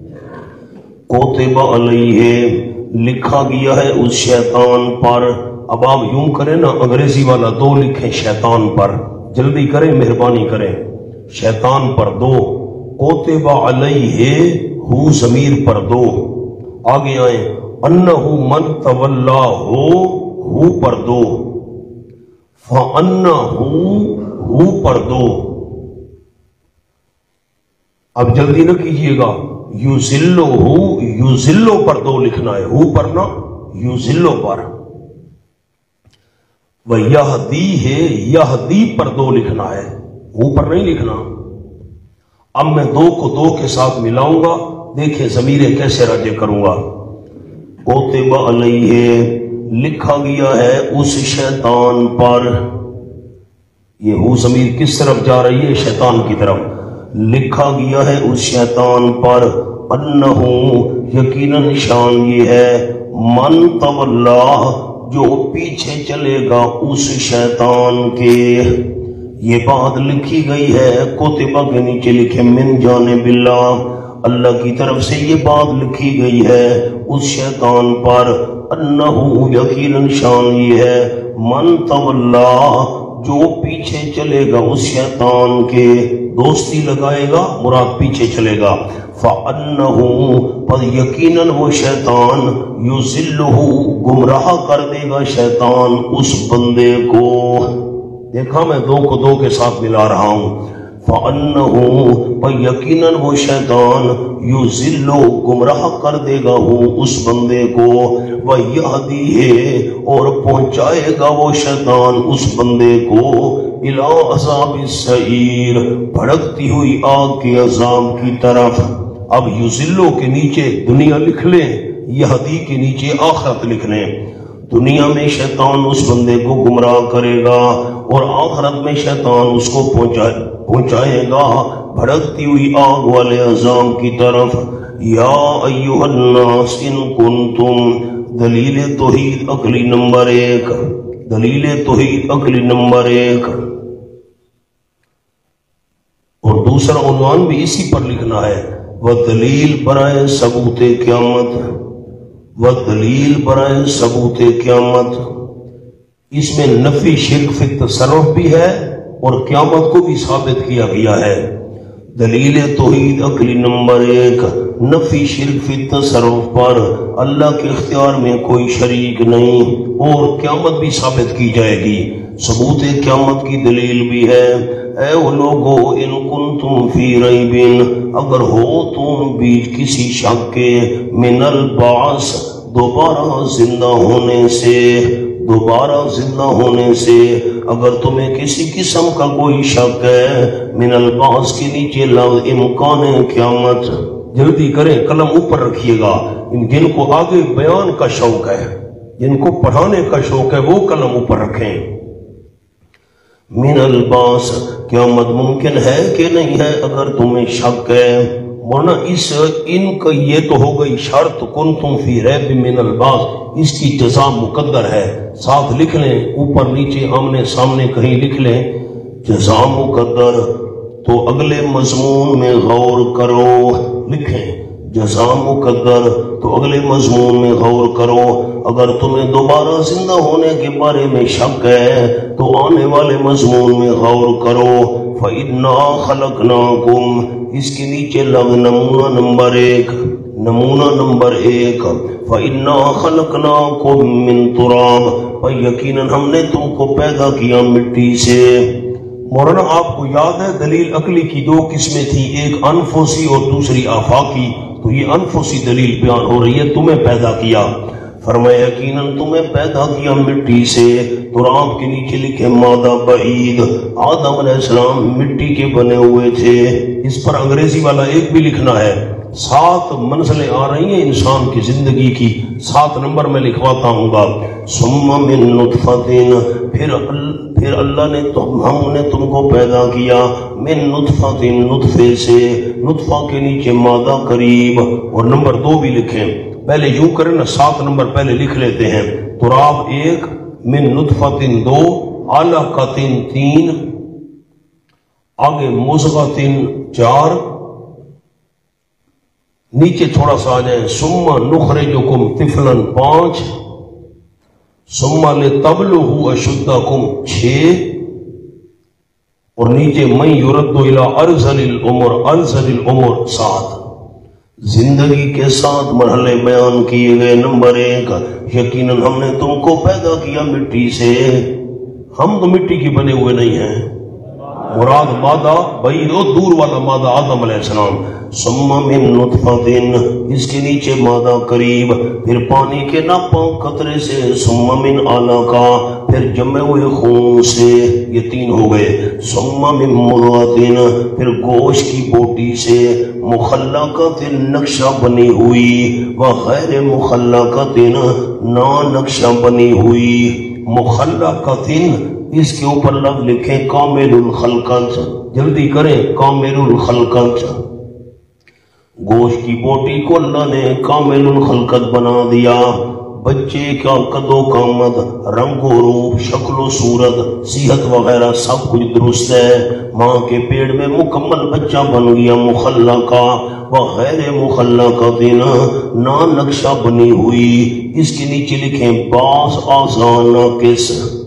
کوتب علیہ، لکھا گیا ہے اس شیطان پر۔ اب آپ یوں کریں نا، انگریزی والا 2 لکھیں شیطان پر، جلدی کریں، مہربانی کریں۔ شیطان پر 2، کوتب علیہ، ہو ضمیر پر 2، آگے آئیں، انہ من تولا ہو پر 2، فانہ ہو پر 2۔ اب جلدی نہ کیجئے گا، یوزلو پر 2 لکھنا ہے، ہو پر نہ، یوزلو پر۔ وَيَهْدِي ہے، یہدی پر 2 لکھنا ہے، ہو پر نہیں لکھنا۔ اب میں 2 کو 2 کے ساتھ ملاؤں گا، دیکھیں ضمیریں کیسے راجع کروں گا۔ کوتب علیہ، لکھا گیا ہے اس شیطان پر۔ یہ ہو ضمیر کس طرف جا رہی ہے؟ شیطان کی طرف۔ لکھا گیا ہے اس شیطان پر، انہو، یقیناً شان یہ ہے، من تولا، جو پیچھے چلے گا اس شیطان کے۔ یہ بات لکھی گئی ہے، کتبہ کے نیچے لکھے من جانب اللہ، اللہ کی طرف سے یہ بات لکھی گئی ہے اس شیطان پر، انہو، یقیناً شان یہ ہے، من تولا، جو پیچھے چلے گا اس شیطان کے، دوستی لگائے گا مراد پیچھے چلے گا، فَأَنَّهُ پر یقیناً وہ شیطان يُضِلُّهُ گمراہ کر دے گا شیطان اس بندے کو۔ دیکھا میں دو کو دو کے ساتھ ملا رہا ہوں، فَأَنَّهُ پر یقیناً وہ شیطان يُضِلُّ گمراہ کر دے گا اس بندے کو، وَيَهْدِيهِ اور پہنچائے گا وہ شیطان اس بندے کو إِلَىٰ عَذَابِ السَّعِيرِ بھڑکتی ہوئی آگ کے عذاب کی طرف۔ اب یُضِلُّ کے نیچے دنیا لکھ لیں، یہدی کے نیچے آخرت لکھ لیں۔ دنیا میں شیطان اس بندے کو گمراہ کرے گا اور آخرت میں شیطان اس کو پہنچائے گا بھڑکتی ہوئی آگ والے عذاب کی طرف۔ یا ایھا الناس ان کنتم، دلیل توحید عقلی نمبر 1، دلیل توحید عقلی نمبر 1، اور دوسرا عنوان بھی اسی پر لکھنا ہے، والدلیل برائے ثبوت قیامت، والدلیل برائے ثبوت قیامت۔ اس میں نفی شرک فی التصرف بھی ہے اور قیامت کو بھی ثابت کیا گیا ہے۔ دلیل توحید عقلی نمبر 1، نفی شرک فی التصرف پر، اللہ کے اختیار میں کوئی شریک نہیں، اور قیامت بھی ثابت کی جائے گی، ثبوت قیامت کی دلیل بھی ہے۔ اے وہ لوگو ان کنتم فی ریب، اگر ہو تم بیچ کسی شک کے، من البعث دوبارہ زندہ ہونے سے، دوبارہ زندہ ہونے سے، اگر تمہیں کسی قسم کا کوئی شک ہے، من البعث کے نیچے لفظ امکان قیامت، جلدی کریں قلم اوپر رکھیے گا، جن کو آگے بیان کا شوق ہے، جن کو پڑھانے کا شوق ہے وہ قلم اوپر رکھیں۔ من البعث قیامت ممکن ہے کہ نہیں ہے اگر تمہیں شک ہے، ورنہ ان کا یہ تو ہو گئی شرط کنتم فی ریب من البعث، اس کی جزا مقدر ہے، ساتھ لکھ لیں اوپر نیچے آمنے سامنے کہیں لکھ لیں جزا مقدر۔ تو اگلے مضمون میں غور کرو، لکھیں جزا مقدر، تو اگلے مضمون میں غور کرو۔ اگر تمہیں دوبارہ زندہ ہونے کے بارے میں شک ہے تو آنے والے مضمون میں غور کرو۔ فَإِنَّا خَلَقْنَاكُمْ، اس کے نیچے لفظ نمونہ نمبر 1، نمونہ نمبر 1، فَإِنَّا خَلَقْنَاكُمْ مِن تُرَابٍ، اور یقیناً ہم نے تم کو پیدا کیا مٹی سے۔ مولانا آپ کو یاد ہے دلیل عقلی کی دو قسمیں تھیں، ایک انفسی اور دوسری آفاقی، تو یہ انفسی دلیل بیان ہو رہی ہے، تمہیں پیدا کیا، فرمایا یقیناً تمہیں پیدا کیا مٹی سے، تراب کے نیچے لکھے مادہ بعید، آدم علیہ السلام مٹی کے بنے ہوئے تھے۔ اس پر انگریزی والا ایک بھی لکھنا ہے، 7 منزلیں آ رہی ہیں انسان کی زندگی کی، 7 نمبر میں لکھواتا ہوں گا۔ ثم من نطفۃ، پھر اللہ نے ہم نے تم کو پیدا کیا، من نطفۃ نطفے سے، نطفہ کے نیچے مادہ قریب، اور نمبر 2 بھی لکھیں، پہلے یوں کریں نا 7 نمبر پہلے لکھ لیتے ہیں، تراب 1، من نطفۃ 2، علقۃ 3، آگے مضغۃ 4، نیچے تھوڑا سا آ جائیں، ثم نخرجکم طفلا 5، ثم لتبلغوا اشدکم 6، اور نیچے من یرد الی ارذل العمر 7۔ زندگی کے 7 مرحلے بیان کیے گئے۔ نمبر 1، یقیناً ہم نے تم کو پیدا کیا مٹی سے، ہم تو مٹی کی بنے ہوئے نہیں ہیں، مراد مادہ بعید اور دور والا مادہ آدم علیہ السلام۔ ثم من نطفۃ، اس کے نیچے مادہ قریب، پھر پانی کے ناپاک قطرے سے، ثم من علقہ، پھر جمے ہوئے خون سے، یہ 3 ہو گئے۔ ثم من مضغۃ، پھر گوشت کی بوٹی سے، مخلقۃ نقشہ بنی ہوئی، وغیر مخلقۃ نا نقشہ بنی ہوئی۔ مخلقۃ، اس کے اوپر لفظ لکھیں کامل الخلقت، جلدی کریں کامل الخلقت۔ گوشت کی بوٹی کو اللہ نے کامل الخلقت بنا دیا، بچے کا قد و قامت، رنگ و روپ، شکل و صورت، صحت وغیرہ سب کچھ درست ہے، ماں کے پیٹ میں مکمل بچہ بن گیا، مخلقہ وغیر مخلقۃ نا نقشہ بنی ہوئی۔ اس کے نیچے لکھیں بعض اعضاء ناقص،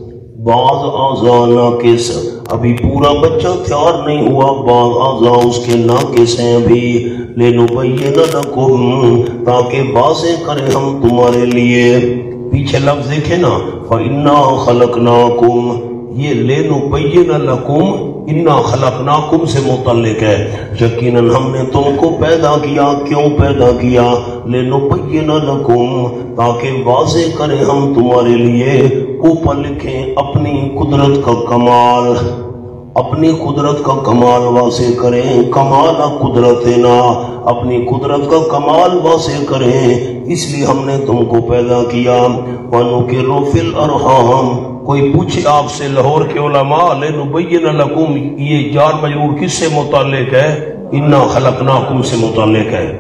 بعض اعضاء ناقص، ابھی پورا بچہ تیار نہیں ہوا، بعض اعضاء اس کے ناقص ہیں ابھی، لِنُبَيِّنَ لَكُمْ تاکہ واضح کریں ہم تمہارے لیے۔ پیچھے لفظ دیکھیں نا، فَإِنَّا خَلَقْنَاكُمْ، یہ لِنُبَيِّنَ لَكُمْ اِنَّا خَلَقْنَاكُمْ سے متعلق ہے، یقیناً ہم نے تم کو پیدا کیا۔ کیوں پیدا کیا؟ لِنُبَيِّنَ لَكُمْ تاکہ واضح کریں ہم تمہارے لیے، اوپر لکھیں اپنی قدرت کا کمال، اپنی قدرت کا کمال واضح کریں، کمال قدرتنا، اپنی قدرت کا کمال واضح کریں، اس لیے ہم نے تم کو پیدا کیا۔ وَنُقِرُّ فِي الْأَرْحَامِ، کوئی پوچھے آپ سے لاہور کے علماء، لِنُبَيِّنَ لَكُمْ یہ جار مجرور کس سے متعلق ہے؟ اِنَّا خَلَقْنَاكُمْ سے متعلق ہے۔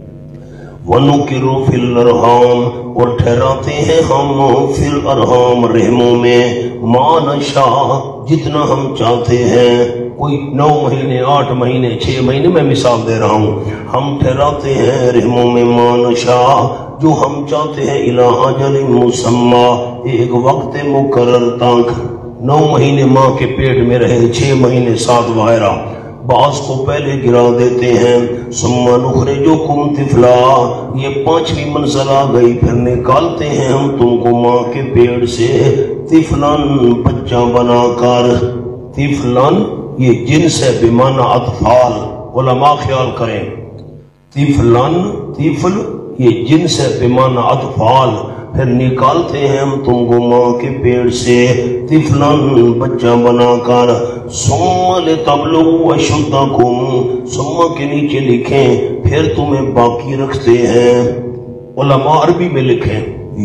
وَنُقِرُّ فِي الْأَرْحَامِ اور ٹھہراتے ہیں ہم فی الارحام رحموں میں، ما نشاء جتنا ہم چاہتے ہیں، کوئی 9 مہینے 8 مہینے 6 مہینے، میں مثال دے رہا ہوں، ہم ٹھہراتے ہیں رحموں میں ما نشاء جو ہم چاہتے ہیں، الی اجل مسمی ایک وقت مقرر تک۔ 9 مہینے ماں کے پیٹ میں رہے، 6 مہینے 7 وغیرہ، بعض کو پہلے گرا دیتے ہیں، ثم نخرجکم طفلا، یہ 5ویں منزل آ گئی، پھر نکالتے ہیں ہم تم کو ماں کے پیٹ سے طفلن بچہ بنا کر۔ طفلن یہ جنس ہے بمعنی اطفال، علماء خیال کریں، طفلن طفل یہ جنس ہے بمعنی اطفال، پھر نکالتے ہیں ہم تم کو ماں کے پیڑ سے طفلن بچہ بنا کر، ثم لتبلغوا اشدکم، ثم کے نیچے لکھیں پھر تمہیں باقی رکھتے ہیں، علماء عربی میں لکھیں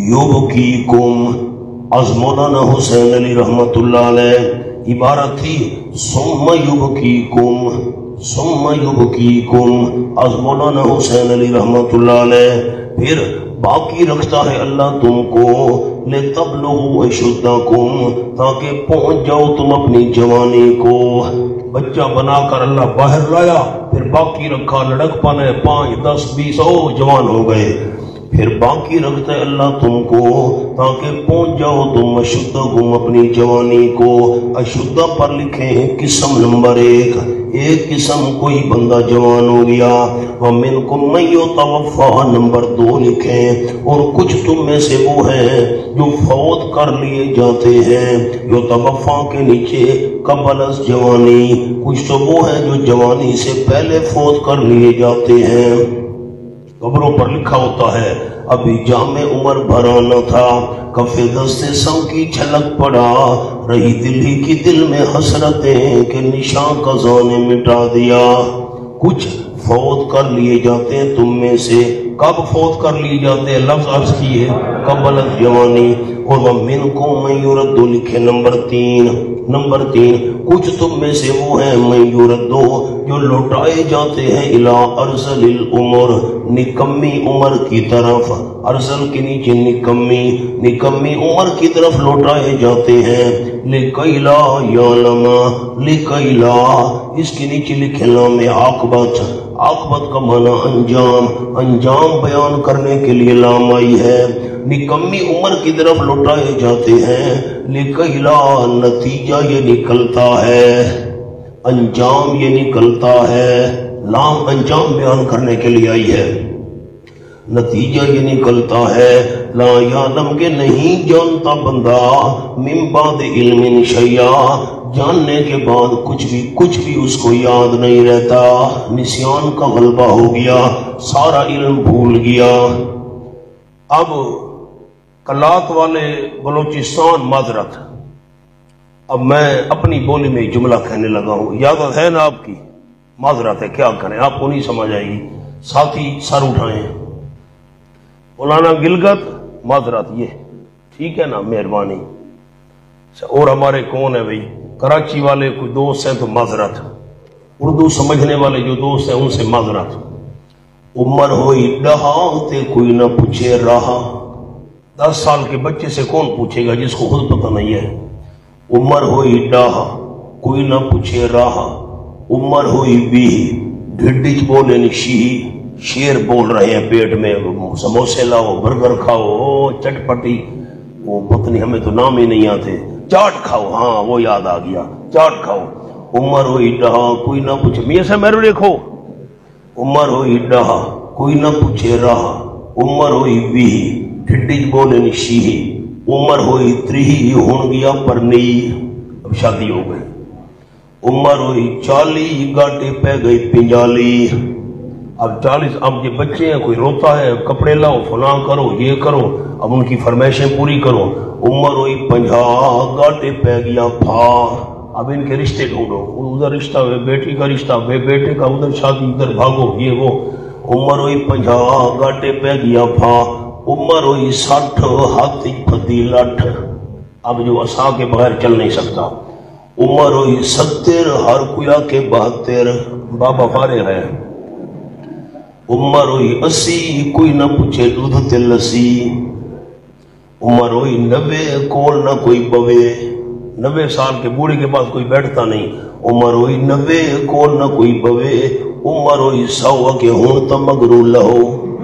یبکیکم، از مولانا حسین علی رحمت اللہ علیہ عبارت تھی ثم یبکیکم، ثم یبکیکم، از مولانا حسین علی رحمت اللہ علیہ، پھر باقی رکھتا ہے اللہ تم کو، لِتَبْلُغُوا أَشُدَّكُمْ تاکہ پہنچ جاؤ تم اپنی جوانی کو۔ بچہ بنا کر اللہ باہر لایا، پھر باقی رکھا، لڑک پانے 5 10 20 جوان ہو گئے، پھر باقی رکھتا ہے اللہ تم کو تاکہ پہنچ جاؤ تم اشدکم اپنی جوانی کو۔ اشدہ پر لکھیں قسم نمبر 1، ایک قسم کوئی بندہ جوان ہو گیا، وَمِنْكُمْ مَن يُتَوَفَّىٰ نمبر 2 لکھیں، اور کچھ تم میں سے وہ ہیں جو فوت کر لیے جاتے ہیں، یُتَوَفَّىٰ کے نیچے قبل از جوانی، کچھ تو وہ ہیں جو جوانی سے پہلے فوت کر لیے جاتے ہیں، قبروں پر لکھا ہوتا ہے ابھی جامع عمر بھرا نہ تھا، کف دست سم کی چھلک پڑا، رہی دل ہی کی دل میں حسرتیں کہ نشان قضا نے مٹا دیا۔ کچھ فوت کر لیے جاتے ہیں تم میں سے، کب فوت کر لیے جاتے ہیں؟ لفظ عرض کیے قبل جوانی، اور وَمِنْكُمْ مَن يُرَدُّ لکھے نمبر 3، کچھ تم میں سے وہ ہیں مَن يُرَدُّ جو لوٹائے جاتے ہیں اِلَىٰ أَرْذَلِ الْعُمُرِ نکمی عمر کی طرف، ارزل کے نیچے نکمی عمر کی طرف لوٹائے جاتے ہیں، لِكَيْ لَا يَعْلَمَ لِكَيْ لَا اس کے نیچے لکھے لام عاقبت، عاقبت کا معنی انجام بیان کرنے کے لیے لام آئی ہے، نکمی عمر کی طرف لوٹائے جاتے ہیں، لِكَيْ لَا نتیجہ یہ نکلتا ہے، انجام یہ نکلتا ہے، لام انجام بیان کرنے کے لیے آئی ہے، نتیجہ یہ نکلتا ہے، لا یعلم کے نہیں جانتا بندہ، من بعد علم شیئا جاننے کے بعد کچھ بھی اس کو یاد نہیں رہتا، نسیان کا غلبہ ہو گیا، سارا علم بھول گیا۔ اب کلات والے بلوچستان معذرت، اب میں اپنی بولی میں جملہ کہنے لگا ہوں، یاد ہے نا آپ کی، معذرت ہے، کیا کریں، آپ کو نہیں سمجھ آئے گی، ساتھی سر اٹھائیں، مولانا گلگت معذرت، یہ ٹھیک ہے نا، مہربانی، اور ہمارے کون ہے بھائی، کراچی والے کوئی دوست ہیں تو معذرت، اردو سمجھنے والے جو دوست ہیں ان سے معذرت۔ عمر ہوئی ڈہا تے کوئی نہ پوچھے رہا، 10 سال کے بچے سے کون پوچھے گا جس کو خود پتہ نہیں ہے، عمر ہوئی ڈہا کوئی نہ پوچھے رہا، عمر ہوئی بھی ڈھڈج بولے نشی، شیر بول رہے ہیں پیٹ میں، سموسے لاؤ، برگر کھاؤ، چٹ پٹی، وہ پتنی ہمیں تو نام ہی نہیں آتے، چاٹ کھاؤ، ہاں وہ یاد آ گیا، چاٹ کھاؤ۔ عمر ہوئی ڈہا کوئی نہ پوچھے، میاں سے میرے دیکھو، عمر ہوئی ڈہا کوئی نہ پوچھے رہا، عمر ہوئی ویہی ٹھڈی بولے نشیہی، عمر ہوئی تریہی ہون گیا پرنی، اب شادی ہو گئی۔ عمر ہوئی 40 گاٹے پہ گئی 45، اب 40، اب یہ بچے ہیں، کوئی روتا ہے کپڑے لاؤ فلاں کرو یہ کرو، اب ان کی فرمائشیں پوری کرو۔ عمر ہوئی 50 گاٹے پہ گیا پھار، اب ان کے رشتے ڈھونڈو، ادھر رشتہ بیٹی کا رشتہ بیٹے کا، ادھر شادی ادھر بھاگو یہ وہ۔ عمر ہوئی 50 گاٹے پہ گیا پھا، عمر ہوئی 60 ہاتھی پھدی لٹھ، اب جو عصا کے بغیر چل نہیں سکتا۔ عمر ہوئی 70 ہر کوئی آ کے 72، بابا فارغ ہے۔ عمر ہوئی 80 کوئی نہ پوچھے دودھ تے لسی، عمر ہوئی 90 کول نہ کوئی بوے، 90 سال کے بوڑھے کے پاس کوئی بیٹھتا نہیں، عمر ہوئی 90 کول نہ کوئی بوے، عمر ہوئی 100 کے ہون تا مگرو لہو۔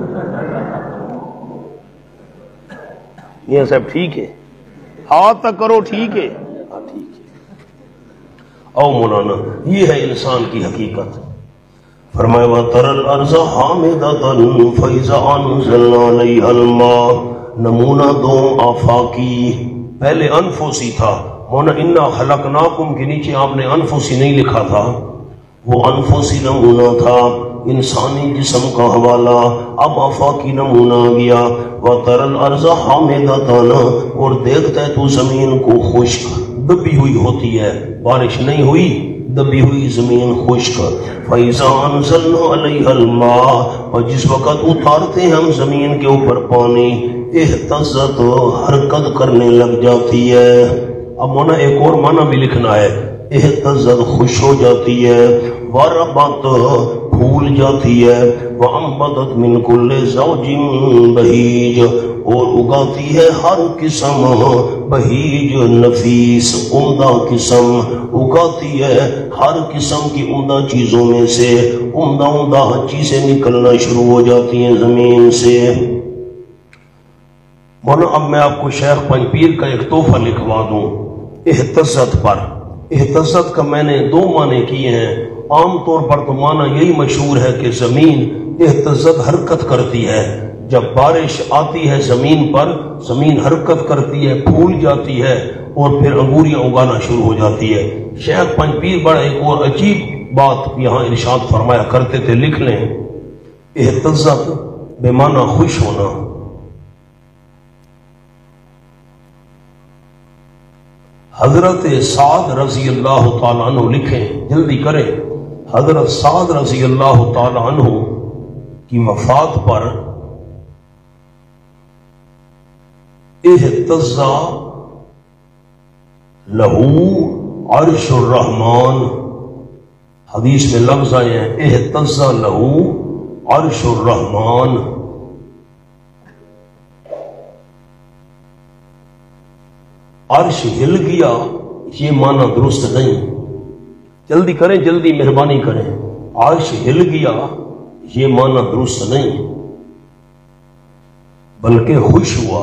یہ سب ٹھیک ہے، ہاتھ تک کرو ٹھیک ہے، ہاں ٹھیک ہے۔ او مولانا یہ ہے انسان کی حقیقت۔ فرمایا وَتَرَى الْأَرْضَ حَامِدَةً فَإِذَا أَنزَلْنَا عَلَيْهَا الْمَاءَ، نمونہ دو آفاقی، پہلے انفسی تھا، مونا اِنَّا خَلَقْنَاكُمْ کے نیچے آپ نے انفسی نہیں لکھا تھا، وہ انفسی نمونہ تھا انسانی جسم کا حوالہ، اب آفاقی نمونہ گیا۔ وَتَرَى الْأَرْضَ حَامِدَةً، اور دیکھتا ہے تو زمین کو خشک دبی ہوئی ہوتی ہے، بارش نہیں ہوئی، دبی ہوئی زمین خشک۔ فَإِذَا أَنزَلْنَا عَلَيْهَا الْمَاءَ، اور جس وقت اتارتے ہیں ہم زمین کے اوپر پانی، اہتزت حرکت کرنے لگ جاتی ہے۔ اب مونا ایک اور معنی بھی لکھنا ہے، اہتزت خوش ہو جاتی ہے، وَرَبَتْ پھول جاتی ہے، وَأَنبَتَتْ مِنْ كُلِّ زَوْجٍ بَهِيجٍ، اور اگاتی ہے ہر قسم بہیج نفیس عمدہ قسم، اگاتی ہے ہر قسم کی عمدہ چیزوں میں سے، عمدہ چیزیں نکلنا شروع ہو جاتی ہیں زمین سے۔ مولانا اب میں آپ کو شیخ پنج پیر کا ایک تحفہ لکھوا دوں اہتزت پر۔ اہتزت کا میں نے 2 معنی کیے ہیں، عام طور پر تو معنی یہی مشہور ہے کہ زمین اہتزت حرکت کرتی ہے، جب بارش آتی ہے زمین پر، زمین حرکت کرتی ہے، پھول جاتی ہے اور پھر انگوریاں اگانا شروع ہو جاتی ہے۔ شیخ پنج پیر بڑا ایک اور عجیب بات یہاں ارشاد فرمایا کرتے تھے، لکھ لیں، اہتزت بے معنی خوش ہونا۔ حضرت سعد رضی اللہ تعالیٰ عنہ لکھیں، جلدی کریں، حضرت سعد رضی اللہ تعالیٰ عنہ کی وفات پر اہتز لہو عرش الرحمن، حدیث میں لفظ آئے ہیں اہتز لہو عرش الرحمن۔ عرش ہل گیا یہ معنی درست نہیں، جلدی کریں، جلدی مہربانی کریں، عرش ہل گیا یہ معنی درست نہیں، بلکہ خوش ہوا۔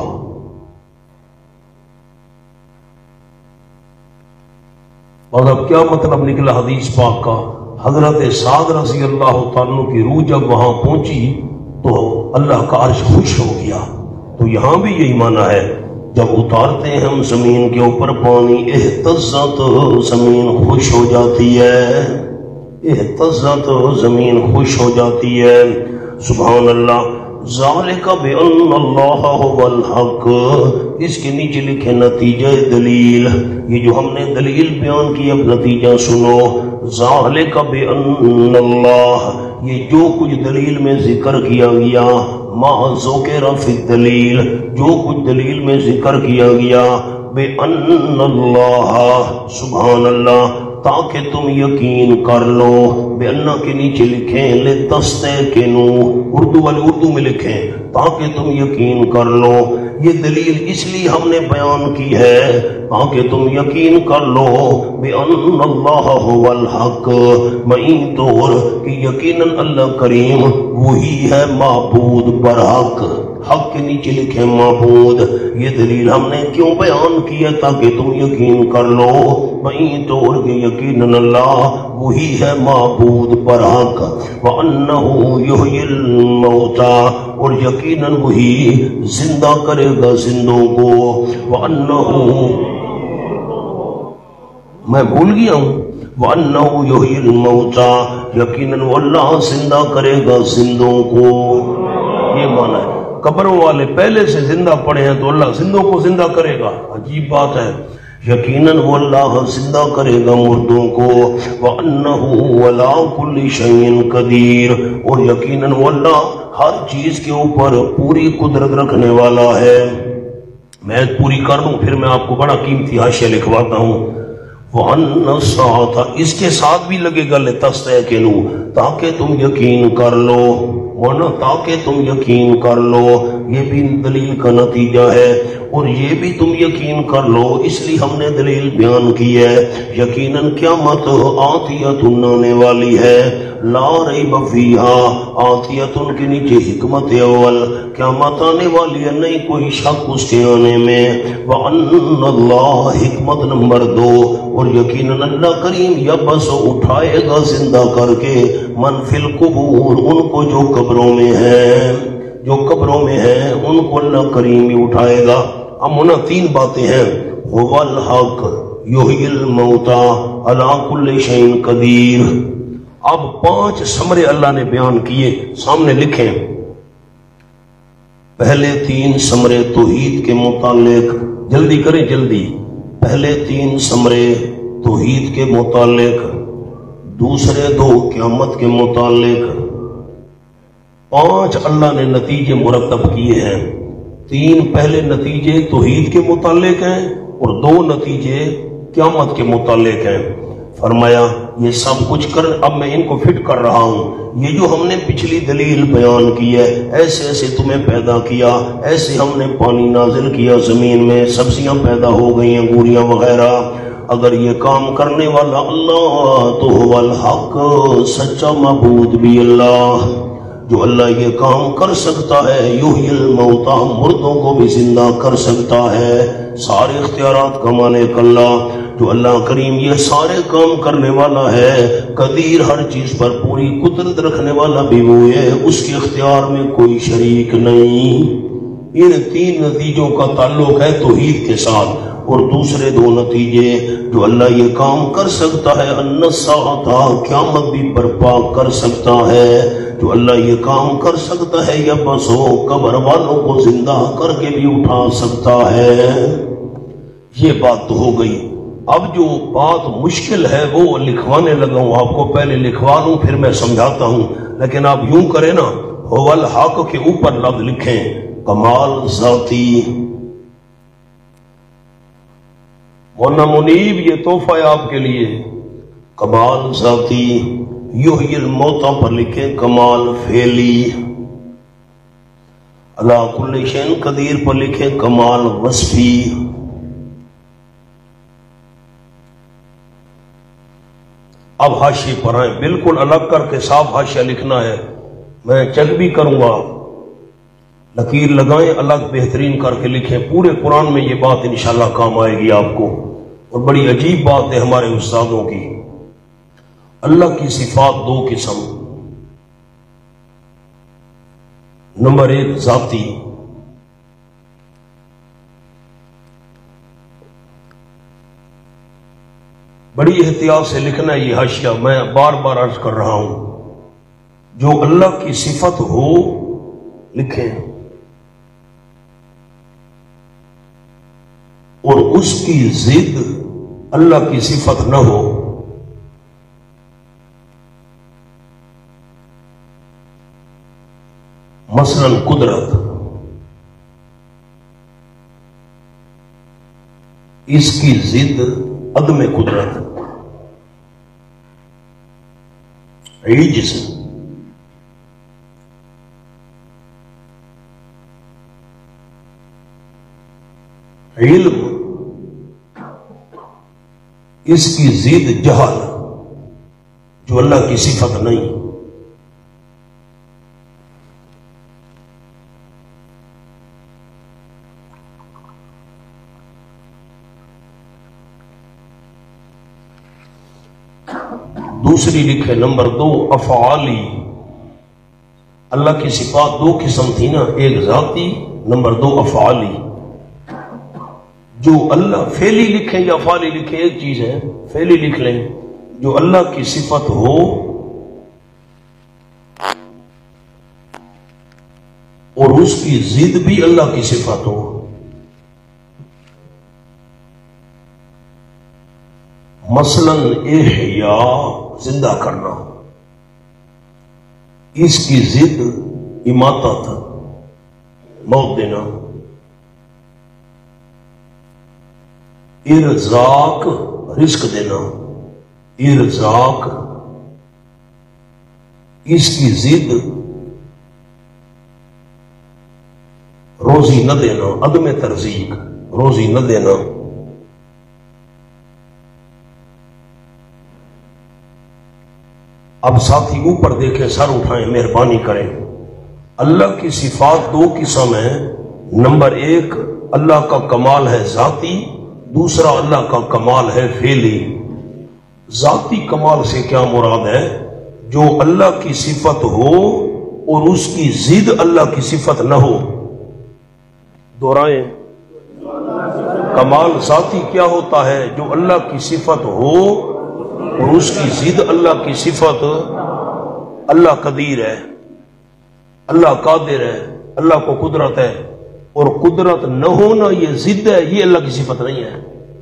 اور اب کیا مطلب نکلا حدیث پاک کا؟ حضرت سعد رضی اللہ تعالیٰ کی روح جب وہاں پہنچی تو اللہ کا عرش خوش ہو گیا۔ تو یہاں بھی یہی معنی ہے، جب اتارتے ہیں ہم زمین کے اوپر پانی، اہتزت زمین خوش ہو جاتی ہے، اہتزت زمین خوش ہو جاتی ہے۔ سبحان اللہ۔ ذالک بأن اللہ هو الحق، اس کے نیچے لکھے نتیجہ دلیل، یہ جو ہم نے دلیل بیان کی اب نتیجہ سنو۔ ذالک بأن اللہ، یہ جو کچھ دلیل میں ذکر کیا گیا، ما ذکر فی الدلیل، جو کچھ دلیل میں ذکر کیا گیا، بأن اللہ، سبحان اللہ، تاکہ تم یقین کر لو۔ بے اللہ کے نیچے لکھیں لِتَسْتَيْقِنُوا، اردو والے اردو میں لکھیں تاکہ تم یقین کر لو۔ یہ دلیل اس لیے ہم نے بیان کی ہے تاکہ تم یقین کر لو بِأَنَّ اللَّهَ هُوَ الْحَقُّ، معین طور کہ یقیناً اللہ کریم وہی ہے معبود برحق، حق کے نیچے لکھے معبود. یہ دلیل ہم نے کیوں بیان کیا؟ تاکہ تم یقین کر لو وہیں توڑ کے یقیناً اللہ وہی ہے معبود پر حق. وَأَنَّهُ يُحْيِي الْمَوْتَى اور یقیناً وہی زندہ کرے گا زندوں کو. وَأَنَّهُ میں بھول گیا ہوں. وَأَنَّهُ يُحْيِي الْمَوْتَى یقیناً وہ اللہ زندہ کرے گا زندوں کو. یہ معنی ہے. قبروں والے پہلے سے زندہ پڑے ہیں تو اللہ زندوں کو زندہ کرے گا. عجیب بات ہے. یقیناً وہ اللہ زندہ کرے گا مردوں کو. وَأَنَّهُ عَلَىٰ كُلِّ شَيْءٍ قَدِيرٌ اور یقیناً وہ اللہ ہر چیز کے اوپر پوری قدرت رکھنے والا ہے. میں پوری کر لوں پھر میں آپ کو بڑا قیمتی حاشیہ لکھواتا ہوں. وَأَنَّ السَّاعَةَ اس کے ساتھ بھی لگے گا لِتَسْتَيْقِنُوا تاکہ تم یقین کر لو. ورنہ تاکہ تم یقین کر لو یہ بھی دلیل کا نتیجہ ہے. اور یہ بھی تم یقین کر لو اس لیے ہم نے دلیل بیان کی ہے. یقیناً قیامت آتیۃ آنے والی ہے. لا ریب فیہا آتیۃ کے نیچے حکمت اول قیامت آنے والی ہے نہیں کوئی شک اس کے آنے میں. وَأَنَّ اللَّهَ حکمت نمبر 2 اور یقیناً اللہ کریم یبعث اٹھائے گا زندہ کر کے من فی القبور ان کو جو قبروں میں ہیں جو قبروں میں ہیں ان کو اللہ کریم ہی اٹھائے گا. اب ہونا 3 باتیں ہیں. هو الحق یحیی الموتى علی کل شیء قدیر. اب 5 ثمرے اللہ نے بیان کیے سامنے لکھیں. پہلے 3 ثمرے توحید کے متعلق جلدی کریں جلدی. پہلے 3 ثمرے توحید کے متعلق دوسرے 2 قیامت کے متعلق. 5 اللہ نے نتیجے مرتب کیے ہیں. 3 پہلے نتیجے توحید کے متعلق ہیں اور 2 نتیجے قیامت کے متعلق ہیں. فرمایا یہ سب کچھ کر اب میں ان کو فٹ کر رہا ہوں. یہ جو ہم نے پچھلی دلیل بیان کی ہے ایسے ایسے تمہیں پیدا کیا ایسے ہم نے پانی نازل کیا زمین میں سبزیاں پیدا ہو گئی انگوریاں وغیرہ. اگر یہ کام کرنے والا اللہ تو هو الحق سچا معبود بھی اللہ جو اللہ یہ کام کر سکتا ہے. یحیی الموتى مردوں کو بھی زندہ کر سکتا ہے. سارے اختیارات کا مالک اللہ جو اللہ کریم یہ سارے کام کرنے والا ہے. قدیر ہر چیز پر پوری قدرت رکھنے والا بھی وہ ہے اس کے اختیار میں کوئی شریک نہیں. ان 3 نتیجوں کا تعلق ہے توحید کے ساتھ. اور دوسرے 2 نتیجے جو اللہ یہ کام کر سکتا ہے ان الساعۃ قیامت بھی برپا کر سکتا ہے. جو اللہ یہ کام کر سکتا ہے یا بس ہو قبر والوں کو زندہ کر کے بھی اٹھا سکتا ہے. یہ بات تو ہو گئی. اب جو بات مشکل ہے وہ لکھوانے لگا ہوں آپ کو. پہلے لکھوا لوں پھر میں سمجھاتا ہوں. لیکن آپ یوں کریں نا هو الحق کے اوپر لفظ لکھیں کمال ذاتی. مولانا منیب یہ تحفہ ہے آپ کے لیے. کمال ذاتی. یحیی الموتى پر لکھیں کمال فعلی. علی کل شیء قدیر پر لکھیں کمال وصفی. اب حاشیے پر آئیں بالکل الگ کر کے صاف حاشیہ لکھنا ہے. میں چیک بھی کروں گا لکیر لگائیں الگ بہترین کر کے لکھیں. پورے قرآن میں یہ بات انشاءاللہ کام آئے گی آپ کو. اور بڑی عجیب بات ہے ہمارے استادوں کی. اللہ کی صفات 2 قسم. نمبر 1 ذاتی. بڑی احتیاط سے لکھنا ہے یہ حاشیہ میں بار بار عرض کر رہا ہوں. جو اللہ کی صفت ہو لکھیں اور اس کی ضد اللہ کی صفت نہ ہو. مثلا قدرت اس کی ضد عدم قدرت. عجز علم اس کی ضد جہل جو اللہ کی صفت نہیں. دوسری لکھے نمبر 2 افعالی، اللہ کی صفات دو قسم تھی نا، ایک ذاتی، نمبر 2 افعالی۔ جو اللہ فعلی لکھیں یا افعالی لکھیں ایک چیز ہے، فعلی لکھ لیں جو اللہ کی صفت ہو اور اس کی ضد بھی اللہ کی صفت ہو۔ مثلا احیاء زندہ کرنا، اس کی ضد اماتت موت دینا۔ ارزاق رزق دینا، ارزاق اس کی ضد روزی نہ دینا، عدم ترزیق، روزی نہ دینا۔ اب ساتھی اوپر دیکھیں، سر اٹھائیں، مہربانی کریں۔ اللہ کی صفات دو قسم ہیں، نمبر 1 اللہ کا کمال ہے ذاتی، دوسرا اللہ کا کمال ہے فعلی۔ ذاتی کمال سے کیا مراد ہے؟ جو اللہ کی صفت ہو اور اس کی ضد اللہ کی صفت نہ ہو۔ دہرائیں، کمال ذاتی کیا ہوتا ہے؟ جو اللہ کی صفت ہو اور اس کی ضد اللہ کی صفت۔ اللہ قدیر ہے، اللہ قادر ہے، اللہ کو قدرت ہے، اور قدرت نہ ہونا یہ ضد ہے، یہ اللہ کی صفت نہیں ہے۔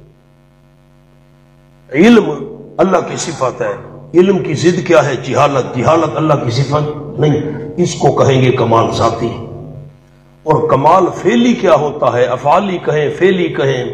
علم اللہ کی صفت ہے، علم کی ضد کیا ہے؟ جہالت، جہالت اللہ کی صفت نہیں، اس کو کہیں گے کمال ذاتی۔ اور کمال فعلی کیا ہوتا ہے؟ افعالی کہیں فعلی کہیں،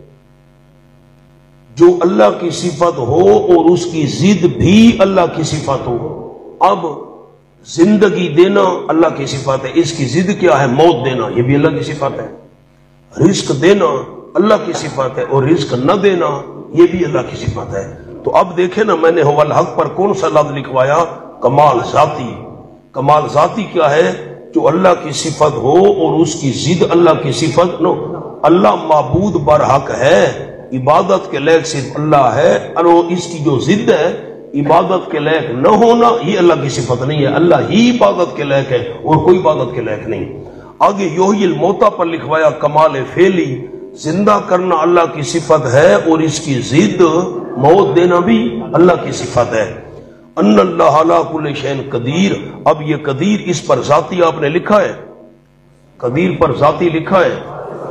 جو اللہ کی صفت ہو اور اس کی ضد بھی اللہ کی صفت ہو۔ اب زندگی دینا اللہ کی صفت ہے، اس کی ضد کیا ہے؟ موت دینا، یہ بھی اللہ کی صفت ہے۔ رزق دینا اللہ کی صفت ہے، اور رزق نہ دینا یہ بھی اللہ کی صفت ہے۔ تو اب دیکھیں نا، میں نے هو الحق پر کون سا لفظ لکھوایا؟ کمال ذاتی۔ کمال ذاتی کیا ہے؟ جو اللہ کی صفت ہو اور اس کی ضد اللہ کی صفت نو۔ اللہ معبود برحق ہے، عبادت کے لائق صرف اللہ ہے، اور اس کی جو ضد ہے عبادت کے لائق نہ ہونا، یہ اللہ کی صفت نہیں ہے۔ اللہ ہی عبادت کے لائق ہے اور کوئی عبادت کے لائق نہیں۔ آگے یحیی الموتیٰ پر لکھوایا کمال فعلی، زندہ کرنا اللہ کی صفت ہے اور اس کی ضد موت دینا بھی اللہ کی صفت ہے۔ ان اللہ علی کل شیء قدیر، اب یہ قدیر اس پر ذاتی آپ نے لکھا ہے، قدیر پر ذاتی لکھا ہے،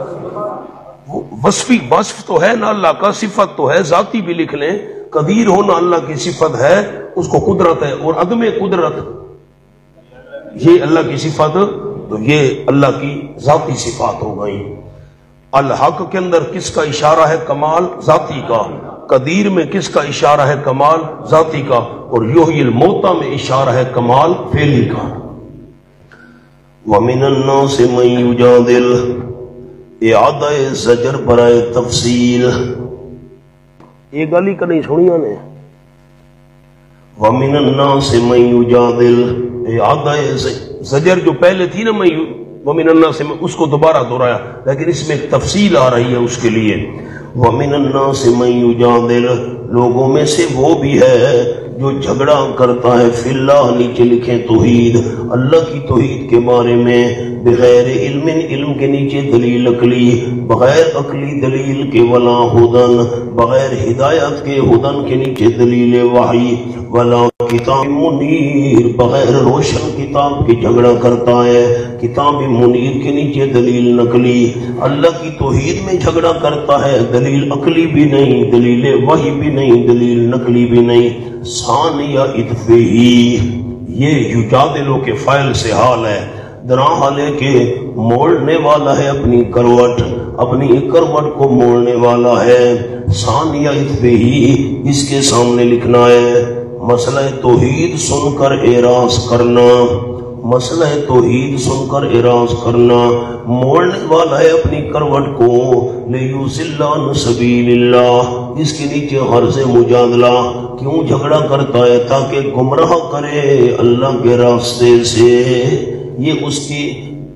وصفی وصف تو ہے نا اللہ کا، صفت تو ہے، ذاتی بھی لکھ لیں۔ قدیر ہونا اللہ کی صفت ہے، اس کو قدرت ہے، اور عدم قدرت یہ اللہ کی صفت، تو یہ اللہ کی ذاتی صفات ہو گئی۔ الحق کے اندر کس کا اشارہ ہے؟ کمال ذاتی کا۔ قدیر میں کس کا اشارہ ہے؟ کمال ذاتی کا۔ اور یحیی الموتیٰ میں اشارہ ہے کمال فعلی کا۔ وَمِنَ النَّاسِ مَن يُجَادِلُ، اعادہ زجر برائے تفصیل، ایک گالی کا نہیں سنیا نے۔ وَمِنَ النَّاسِ مَن يُجَادِلُ، اعادہ زجر جو پہلے تھی نا وَمِنَ النَّاسِ میں، اس کو دوبارہ دہرایا، لیکن اس میں ایک تفصیل آ رہی ہے اس کے لیے۔ وَمِنَ النَّاسِ مَن يُجَادِلُ، لوگوں میں سے وہ بھی ہے جو جھگڑا کرتا ہے، فی اللہ نیچے لکھیں توحید، اللہ کی توحید کے بارے میں، بغیر علم، علم کے نیچے دلیل عقلی، بغیر عقلی دلیل کے، ولا ہدن، بغیر ہدایت کے، ہدن کے نیچے دلیل وحی، ولا کتاب منیر، بغیر روشن کتاب کے جھگڑا کرتا ہے، کتاب منیر کے نیچے دلیل نقلی۔ اللہ کی توحید میں جھگڑا کرتا ہے، دلیل عقلی بھی نہیں، دلیل وحی بھی نہیں، دلیل نقلی بھی نہیں۔ ثانیہ اطفیہ، یہ یجادلو کے فعل سے حال ہے، درا حال ہے کہ موڑنے والا ہے اپنی کروٹ، اپنی کروٹ کو موڑنے والا ہے۔ ثانیہ اطفیہ، اس کے سامنے لکھنا ہے مسئلہ توحید سن کر اعراض کرنا، مسئلہ توحید سن کر اعراض کرنا، موڑنے والا ہے اپنی کروٹ کو، لیضل عن سبیل اللہ، اس کے نیچے غرض مجادلہ، کیوں جھگڑا کرتا ہے؟ تاکہ گمراہ کرے اللہ کے راستے سے۔ یہ اس کی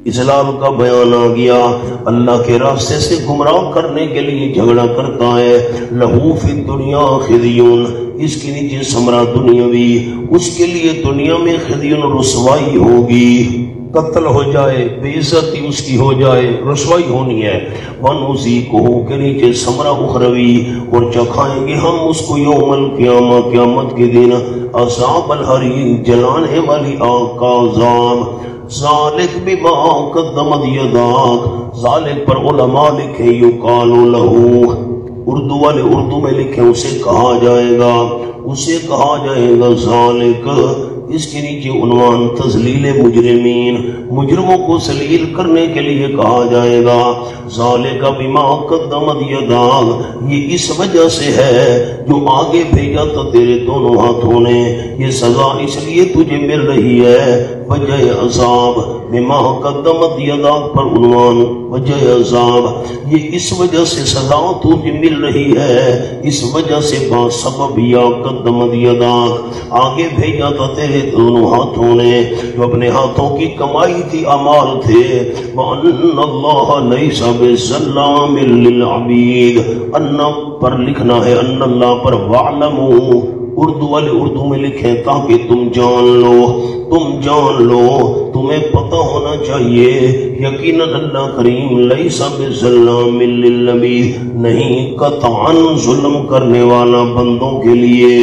اضلال کا بیان آ گیا، اللہ کے راستے سے گمراہ کرنے کے لیے جھگڑا کرتا ہے۔ لہو فی الدنیا خزیون، اس کے نیچے ثمرہ دنیاوی، اس کے لیے دنیا میں خزیون رسوائی ہوگی، قتل ہو جائے، بے عزتی اس کی ہو جائے، رسوائی ہونی ہے۔ وَنُذِيقُهُ کے نیچے ثمرہ اخروی، اور چکھائیں گے ہم اس کو یوم القیامہ، قیامت کے دن، عذاب الحریق، جلانے والی آگ کا عذاب۔ ذالک بما قدمت یداک، ذالک پر علماء لکھے یقال لہو، اردو والے اردو میں لکھیں اسے کہا جائے گا، اسے کہا جائے گا ذالک، اس کے نیچے عنوان تذلیل مجرمین، مجرموں کو ذلیل کرنے کے لیے کہا جائے گا۔ ذالک بما قدمت یداک، یہ اس وجہ سے ہے جو آگے بھیجا تھا تیرے دونوں ہاتھوں نے، یہ سزا اس لیے تجھے مل رہی ہے، وجہ عذاب، بما قدمت یداک پر عنوان وجہ عذاب، یہ اس وجہ سے سزا تجھے مل رہی ہے، اس وجہ سے با سبب یا قدمت یداک، آگے بھیجا تھا تیرے دونوں ہاتھوں نے، جو اپنے ہاتھوں کی کمائی تھی، اعمال تھے۔ وَأَنَّ اللَّهَ لَيْسَ بِظَلَّامٍ لِّلْعَبِيدِ، ان پر لکھنا ہے ان اللہ پر، وَاعْلَمُوا اردو والے اردو میں لکھیں تاکہ تم جان لو، تم جان لو، تمہیں پتہ ہونا چاہیے، یقیناً اللہ کریم لیس بظلام للعبید، نہیں قطعاً ظلم کرنے والا بندوں کے لیے،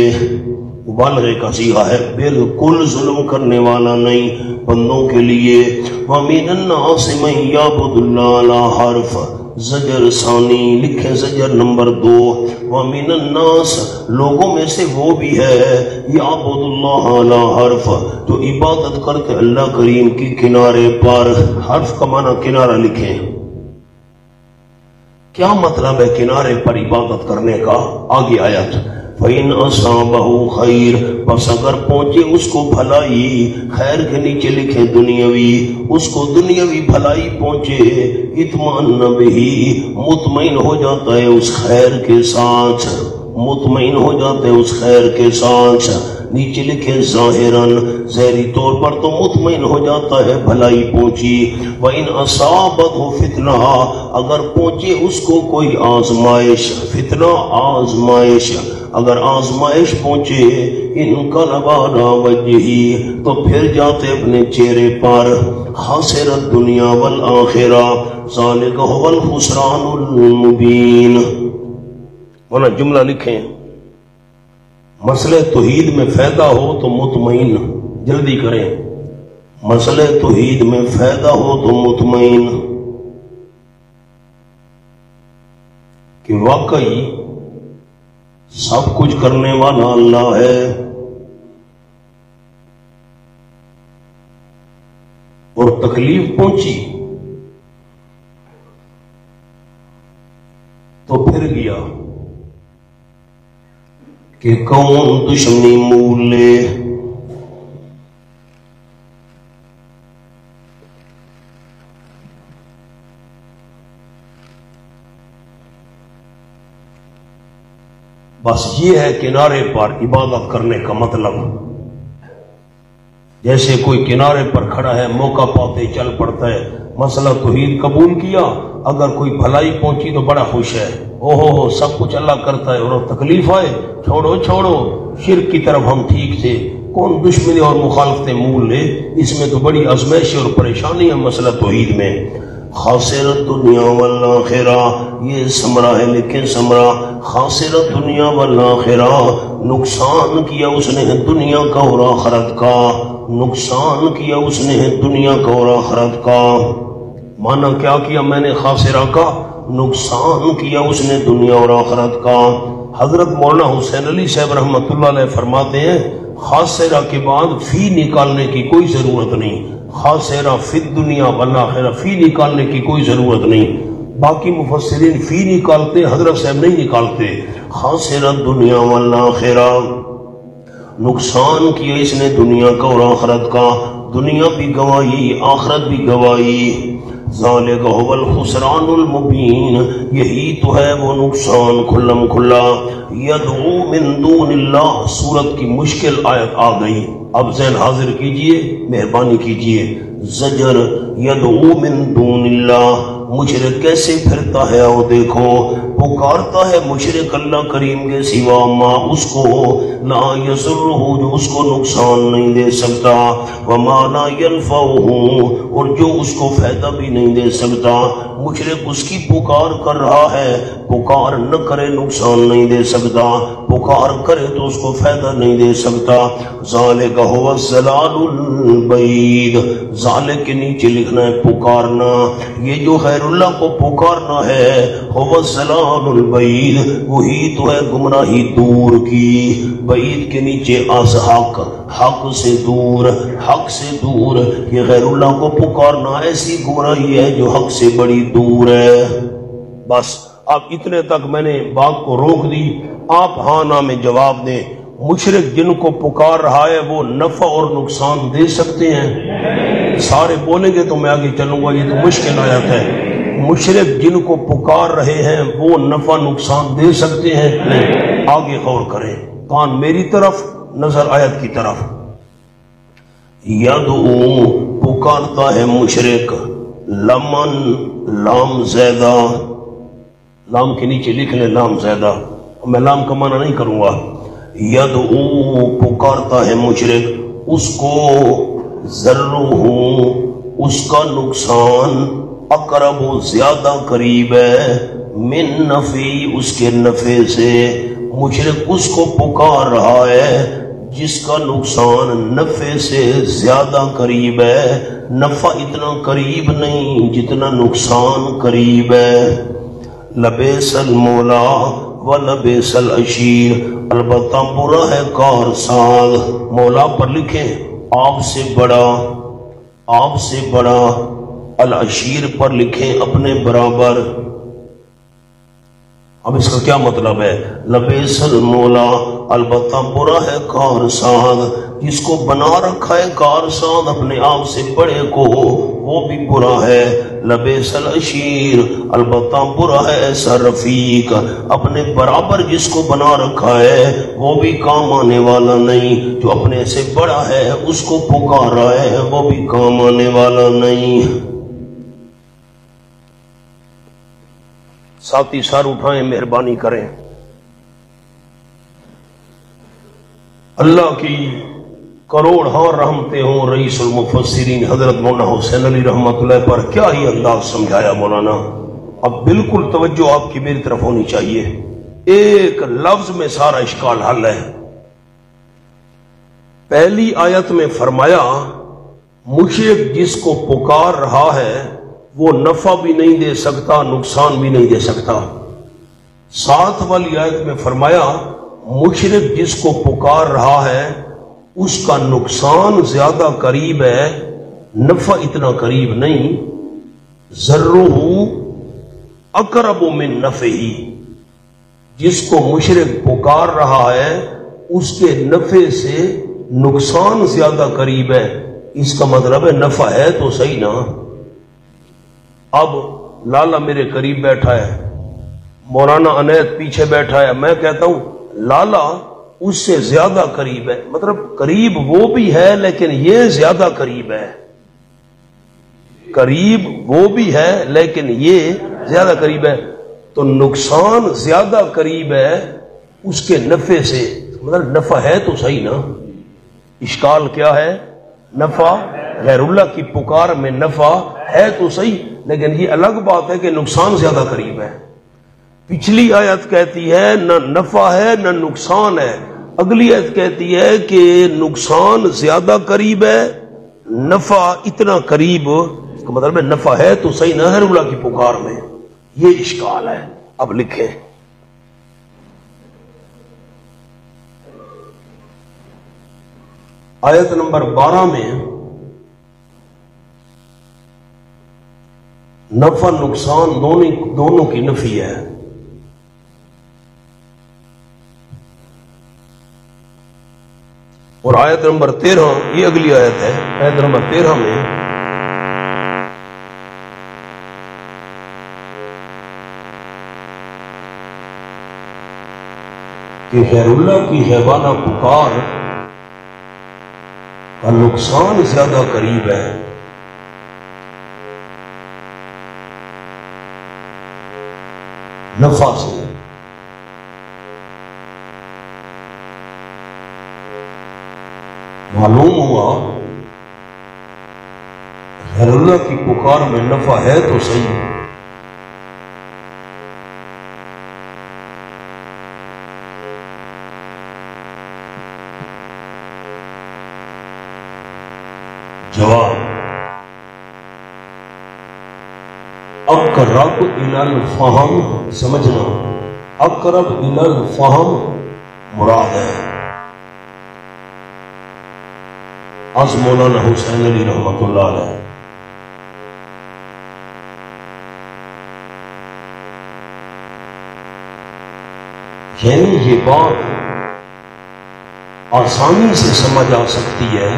مبالغے کا صیغہ ہے، بالکل ظلم کرنے والا نہیں بندوں کے لیے۔ وَمِنَ النَّاسِ مَن يَعْبُدُ اللَّهَ عَلَىٰ حَرْفٍ، زجر ثانی لکھیں، زجر نمبر 2، وَمِنَ النَّاسِ لوگوں میں سے وہ بھی ہے، یعبد اللہ علی حرف، جو عبادت کرتے اللہ کریم کی کنارے پر، حرف کا معنی کنارہ لکھیں۔ کیا مطلب ہے کنارے پر عبادت کرنے کا؟ آگے آیت، فَإِنْ أَصَابَهُ خَيْرٌ، بس اگر پہنچے اس کو بھلائی، خیر کے نیچے لکھے دنیاوی، اس کو دنیاوی بھلائی پہنچے، اطمئن بِهِ، مطمئن ہو جاتا ہے اس خیر کے ساتھ، مطمئن ہو جاتا ہے اس خیر کے ساتھ، نیچے لکھے ظاہراً، ظاہری طور پر تو مطمئن ہو جاتا ہے بھلائی پہنچی۔ وَإِنْ أَصَابَتْهُ فِتْنَةٌ، اگر پہنچے اس کو کوئی آزمائش، فتنہ آزمائش، اگر آزمائش پہنچے، انقلب علی وجہہ، تو پھر جاتے اپنے چہرے پر، خاسر الدنیا والآخرہ، ذالک هو الخسران المبین۔ ورنہ جملہ لکھیں، مسئلہ توحید میں فائدہ ہو تو مطمئن، جلدی کریں، مسئلہ توحید میں فائدہ ہو تو مطمئن، کہ واقعی سب کچھ کرنے والا اللہ ہے، اور تکلیف پہنچی تو پھر گیا کہ کون دشمنی مول لے، بس یہ ہے کنارے پر عبادت کرنے کا مطلب۔ جیسے کوئی کنارے پر کھڑا ہے، موقع پاتے چل پڑتا ہے، مسئلہ توحید قبول کیا، اگر کوئی بھلائی پہنچی تو بڑا خوش ہے، اوہو سب کچھ اللہ کرتا ہے، اور تکلیف آئے چھوڑو چھوڑو، شرک کی طرف ہم ٹھیک تھے، کون دشمنی اور مخالفتیں مول لے، اس میں تو بڑی آزمائش اور پریشانی ہے مسئلہ توحید میں۔ خاسر الدنیا والآخرہ، یہ ثمرہ ہے، لکھیں ثمرہ، خاسر الدنیا والآخرہ، نقصان کیا اس نے دنیا کا اور آخرت کا، نقصان کیا اس نے دنیا کا اور آخرت کا۔ مانا کیا کیا میں نے خاسرہ کا؟ نقصان کیا اس نے دنیا اور آخرت کا۔ حضرت مولانا حسین علی صاحب رحمۃ اللہ علیہ فرماتے ہیں، خاسرہ کے بعد فی نکالنے کی کوئی ضرورت نہیں، خاسرہ فی الدنیا والآخرہ، فی نکالنے کی کوئی ضرورت نہیں۔ باقی مفسرین فی نکالتے، حضرت صاحب نہیں نکالتے۔ خاسرہ دنیا والآخرہ، نقصان کیا اس نے دنیا کا اور آخرت کا، دنیا بھی گواہی آخرت بھی گواہی۔ ذالک هو الخسران المبین، یہی تو ہے وہ نقصان کھلم کھلا۔ یدعو من دون اللہ، سورت کی مشکل آیت آ گئی، اب ذہن حاضر کیجئے، مہربانی کیجئے۔ زجر یدعو من دون اللہ، مشرک کیسے پھرتا ہے، اور دیکھو پکارتا ہے مشرک اللہ کریم کے سوا ما اس کو، لا یضرہ جو اس کو نقصان نہیں دے سکتا، وما لا ینفعہ اور جو اس کو فائدہ بھی نہیں دے سکتا۔ مشرک اس کی پکار کر رہا ہے، پکار نہ کرے نقصان نہیں دے سکتا، پکار کرے تو اس کو فائدہ نہیں دے سکتا۔ ذالک هو الضلال البعید، ذالک کے نیچے لکھنا ہے پکارنا، یہ جو غیر اللہ کو پکارنا ہے، هو الضلال البعید، وہی تو ہے گمراہی دور کی، بعید کے نیچے از حق، حق سے دور، حق سے دور، یہ غیر اللہ کو پکارنا ایسی گمراہی ہے جو حق سے بڑی دور ہے۔ بس اب اتنے تک میں نے بات کو روک دی، آپ ہاں نہ میں جواب دیں۔ مشرک جن کو پکار رہا ہے وہ نفع اور نقصان دے سکتے ہیں؟ سارے بولیں گے تو میں آگے چلوں گا، یہ تو مشکل آیت ہے۔ مشرک جن کو پکار رہے ہیں وہ نفع نقصان دے سکتے ہیں؟ نہیں۔ آگے غور کریں، کان میری طرف، نظر آیت کی طرف۔ یدعو پکارتا ہے مشرک، لمن لام زیدہ، لام کے نیچے لکھ لیں لام زیدہ، میں لام کا معنی نہیں کروں گا۔ یدعو پکارتا ہے مشرک، اس کو ضرہ اس کا نقصان، اقرب زیادہ قریب ہے، من نفی اس کے نفع سے، مشرک اس کو پکار رہا ہے جس کا نقصان نفع سے زیادہ قریب ہے، نفع اتنا قریب نہیں جتنا نقصان قریب ہے۔ لبیس المولا و لبیس العشیر، البتہ برا ہے کارساز، مولا پر لکھیں آپ سے بڑا، آپ سے بڑا، العشیر پر لکھیں اپنے برابر۔ اب اس کا کیا مطلب ہے؟ لبیس المولا، البتہ برا ہے کارساز، جس کو بنا رکھا ہے کارساز اپنے آپ سے بڑے کو، وہ بھی برا ہے۔ لبیس العشیر، البتہ برا ہے ایسا رفیق، اپنے برابر جس کو بنا رکھا ہے وہ بھی کام آنے والا نہیں، جو اپنے سے بڑا ہے اس کو پکار رہا ہے وہ بھی کام آنے والا نہیں۔ ساتھی سر اٹھائیں، مہربانی کریں۔ اللہ کی کروڑ ہاں رحمتیں ہوں رئیس المفسرین حضرت مولانا حسین علی رحمۃ اللہ پر، کیا ہی انداز سمجھایا مولانا۔ اب بالکل توجہ آپ کی میری طرف ہونی چاہیے، ایک لفظ میں سارا اشکال حل ہے۔ پہلی آیت میں فرمایا مشرک جس کو پکار رہا ہے وہ نفع بھی نہیں دے سکتا، نقصان بھی نہیں دے سکتا۔ ساتھ والی آیت میں فرمایا مشرک جس کو پکار رہا ہے اس کا نقصان زیادہ قریب ہے، نفع اتنا قریب نہیں۔ ضرہ اقرب من نفعہ، جس کو مشرک پکار رہا ہے اس کے نفع سے نقصان زیادہ قریب ہے۔ اس کا مطلب ہے نفع ہے تو صحیح نا۔ اب لالا میرے قریب بیٹھا ہے، مولانا عنایت پیچھے بیٹھا ہے، میں کہتا ہوں لالا اس سے زیادہ قریب ہے، مطلب قریب وہ بھی ہے لیکن یہ زیادہ قریب ہے، قریب وہ بھی ہے لیکن یہ زیادہ قریب ہے، تو نقصان زیادہ قریب ہے اس کے نفع سے، مطلب نفع ہے تو صحیح نا۔ اشکال کیا ہے؟ نفع، غیر اللہ کی پکار میں نفع ہے تو صحیح، لیکن یہ الگ بات ہے کہ نقصان زیادہ قریب ہے۔ پچھلی آیت کہتی ہے نہ نفع ہے نہ نقصان ہے، اگلی آیت کہتی ہے کہ نقصان زیادہ قریب ہے، نفع اتنا قریب، اس کا مطلب ہے نفع ہے تو صحیح نہ غیر اللہ کی پکار میں، یہ اشکال ہے۔ اب لکھیں آیت نمبر 12 میں نفع نقصان دونوں کی نفی ہے۔ اور آیت نمبر 13، یہ اگلی آیت ہے، آیت نمبر 13 میں کہ غیر اللہ کی غیبانہ پکار کا نقصان زیادہ قریب ہے، نفع سے۔ معلوم ہوا غیر اللہ کی پکار میں نفع ہے تو صحیح، جواب اقرب الی الفہم، سمجھنا اقرب الی الفہم مراد ہے از مولانا حسین علی رحمۃ اللہ علیہ۔ یعنی یہ بات آسانی سے سمجھ آ سکتی ہے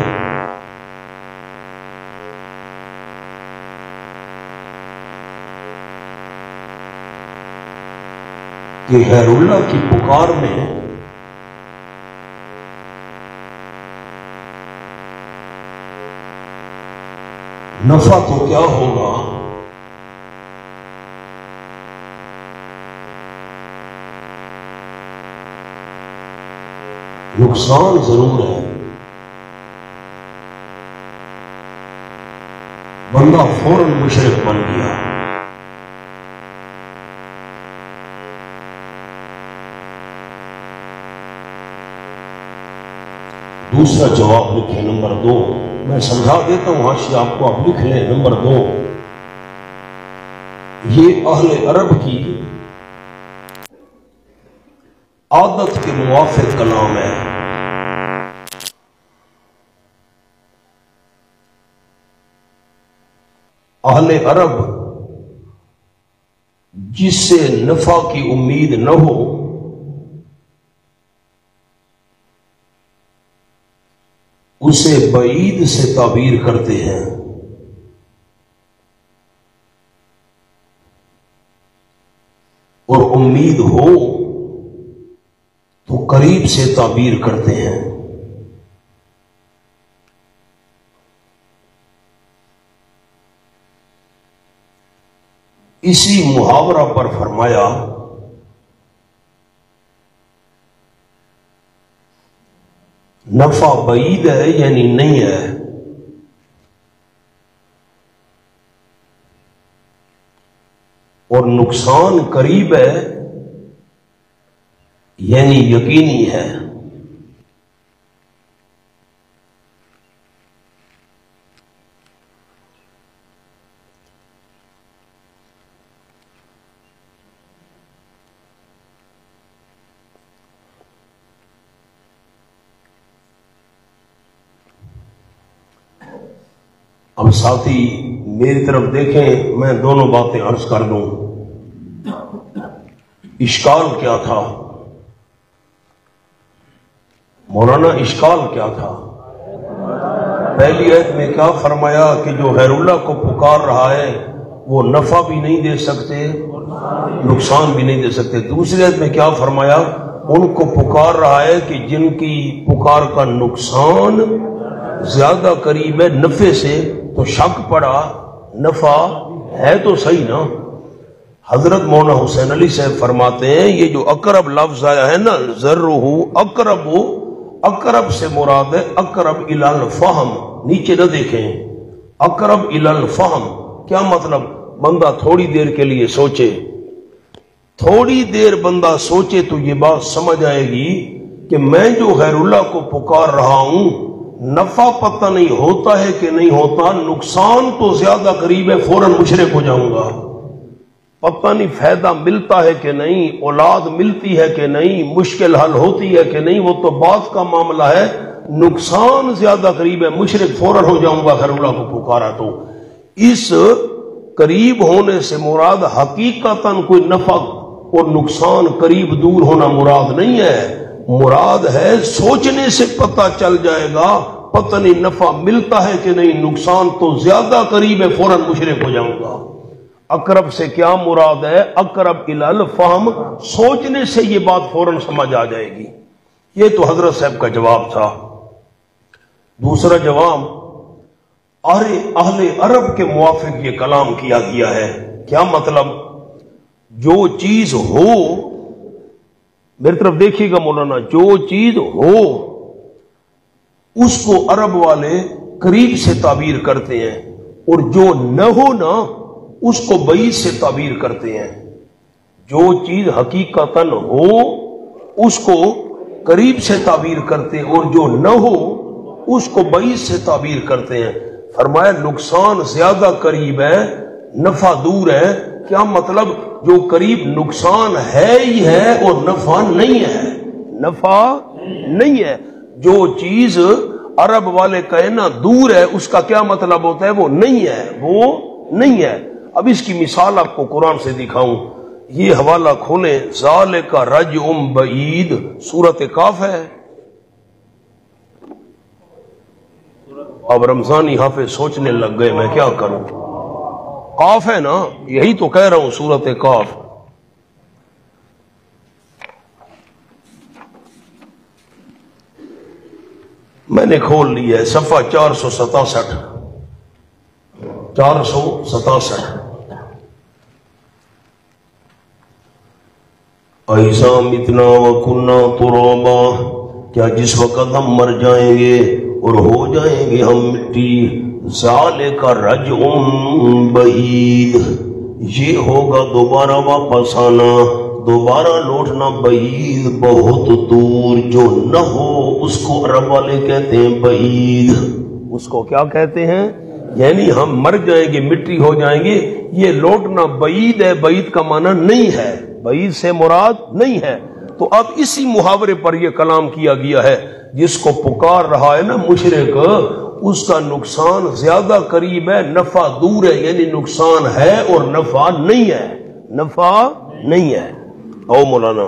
کہ غیر اللہ کی پکار میں نفع تو کیا ہوگا، نقصان ضرور ہے۔ بندہ فوراً مشرک بن گیا۔ دوسرا جواب لکھیں نمبر 2، میں سمجھا دیتا ہوں حاشیہ آپ کو، آپ لکھ لیں نمبر 2۔ یہ اہل عرب کی عادت کے موافق کلام ہے۔ اہل عرب جس سے نفع کی امید نہ ہو اسے بعید سے تعبیر کرتے ہیں، اور امید ہو تو قریب سے تعبیر کرتے ہیں۔ اسی محاورہ پر فرمایا نفع بعید ہے یعنی نہیں ہے، اور نقصان قریب ہے یعنی یقینی ہے۔ اب ساتھی میری طرف دیکھیں، میں دونوں باتیں عرض کر دوں۔ اشکال کیا تھا مولانا، اشکال کیا تھا؟ پہلی آیت میں کیا فرمایا کہ جو غیر اللہ کو پکار رہا ہے وہ نفع بھی نہیں دے سکتے، نقصان بھی نہیں دے سکتے۔ دوسری آیت میں کیا فرمایا؟ ان کو پکار رہا ہے کہ جن کی پکار کا نقصان زیادہ قریب ہے نفع سے، تو شک پڑا نفع ہے تو صحیح نا۔ حضرت مولانا حسین علی صاحب فرماتے ہیں یہ جو اقرب لفظ آیا ہے نا، ذرہ اقرب، اقرب سے مراد ہے اقرب الی الفہم۔ نیچے نہ دیکھیں، اقرب الی الفہم کیا مطلب؟ بندہ تھوڑی دیر کے لیے سوچے، تھوڑی دیر بندہ سوچے تو یہ بات سمجھ آئے گی کہ میں جو غیر اللہ کو پکار رہا ہوں نفع پتہ نہیں ہوتا ہے کہ نہیں ہوتا، نقصان تو زیادہ قریب ہے، فوراً مشرک ہو جاؤں گا۔ پتہ نہیں فائدہ ملتا ہے کہ نہیں، اولاد ملتی ہے کہ نہیں، مشکل حل ہوتی ہے کہ نہیں، وہ تو بات کا معاملہ ہے، نقصان زیادہ قریب ہے، مشرک فوراً ہو جاؤں گا غیر اللہ کو پکارا تو۔ اس قریب ہونے سے مراد حقیقتاً کوئی نفع اور نقصان قریب دور ہونا مراد نہیں ہے، مراد ہے سوچنے سے پتہ چل جائے گا، پتہ نہیں نفع ملتا ہے کہ نہیں، نقصان تو زیادہ قریب ہے، فوراً مشرک ہو جاؤں گا۔ اقرب سے کیا مراد ہے؟ اقرب الی الفہم، سوچنے سے یہ بات فوراً سمجھ آ جائے گی۔ یہ تو حضرت صاحب کا جواب تھا۔ دوسرا جواب، اہل عرب کے موافق یہ کلام کیا گیا ہے، کیا مطلب؟ جو چیز ہو، میری طرف دیکھیے گا مولانا، جو چیز ہو اس کو عرب والے قریب سے تعبیر کرتے ہیں، اور جو نہ ہو نا اس کو بعید سے تعبیر کرتے ہیں۔ جو چیز حقیقتاً ہو اس کو قریب سے تعبیر کرتے ہیں، اور جو نہ ہو اس کو بعید سے تعبیر کرتے ہیں۔ فرمایا نقصان زیادہ قریب ہے، نفع دور ہے۔ کیا مطلب؟ جو قریب نقصان ہے ہی ہے اور نفع نہیں ہے، نفع نہیں ہے۔ جو چیز عرب والے کہنا دور ہے، اس کا کیا مطلب ہوتا ہے؟ وہ نہیں ہے، وہ نہیں ہے۔ اب اس کی مثال آپ کو قرآن سے دکھاؤں۔ یہ حوالہ کھولیں، ذالک رجع بعید، سورۃ کاف ہے۔ اب رمضانی حافظ سوچنے لگ گئے میں کیا کروں، قاف ہے نا، یہی تو کہہ رہا ہوں، سورۃ کاف۔ میں نے کھول لیا ہے، صفحہ 467 467۔ ایسا متنا وکنا ترابا، کیا جس وقت ہم مر جائیں گے اور ہو جائیں گے ہم مٹی، ذالک رجع بعید، یہ ہوگا دوبارہ واپس آنا، دوبارہ لوٹنا، بعید بہت دور۔ جو نہ ہو اس کو عرب والے کہتے ہیں بعید، اس کو کیا کہتے ہیں؟ یعنی ہم مر جائیں گے، مٹی ہو جائیں گے، یہ لوٹنا بعید ہے۔ بعید کا معنی نہیں ہے، بعید سے مراد نہیں ہے۔ تو اب اسی محاورے پر یہ کلام کیا گیا ہے، جس کو پکار رہا ہے نا مشرک، اس کا نقصان زیادہ قریب ہے، نفع دور ہے، یعنی نقصان ہے اور نفع نہیں ہے، نفع نہیں ہے۔ او مولانا،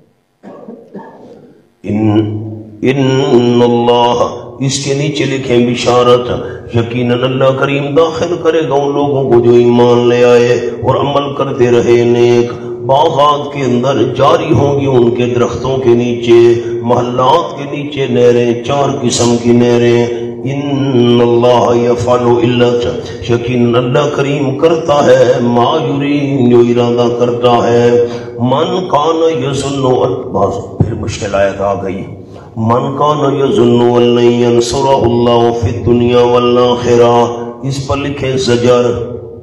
ان اللہ، اس کے نیچے لکھیں بشارت، یقیناً اللہ کریم داخل کرے گا ان لوگوں کو جو ایمان لے آئے اور عمل کرتے رہے نیک۔ باغات کے اندر جاری ہوں گی ان کے درختوں کے نیچے، محلات کے نیچے نہریں، 4 قسم کی نہریں۔ ان اللہ یفعل الا، یقیناً اللہ کریم کرتا ہے ما یرید، جو ارادہ کرتا ہے۔ من کان یظن، بس پھر مشکل آیت آ گئی، من کان یظن ان لن ینصرہ اللہ فی الدنیا والآخرہ، اس پر لکھیں زجر۔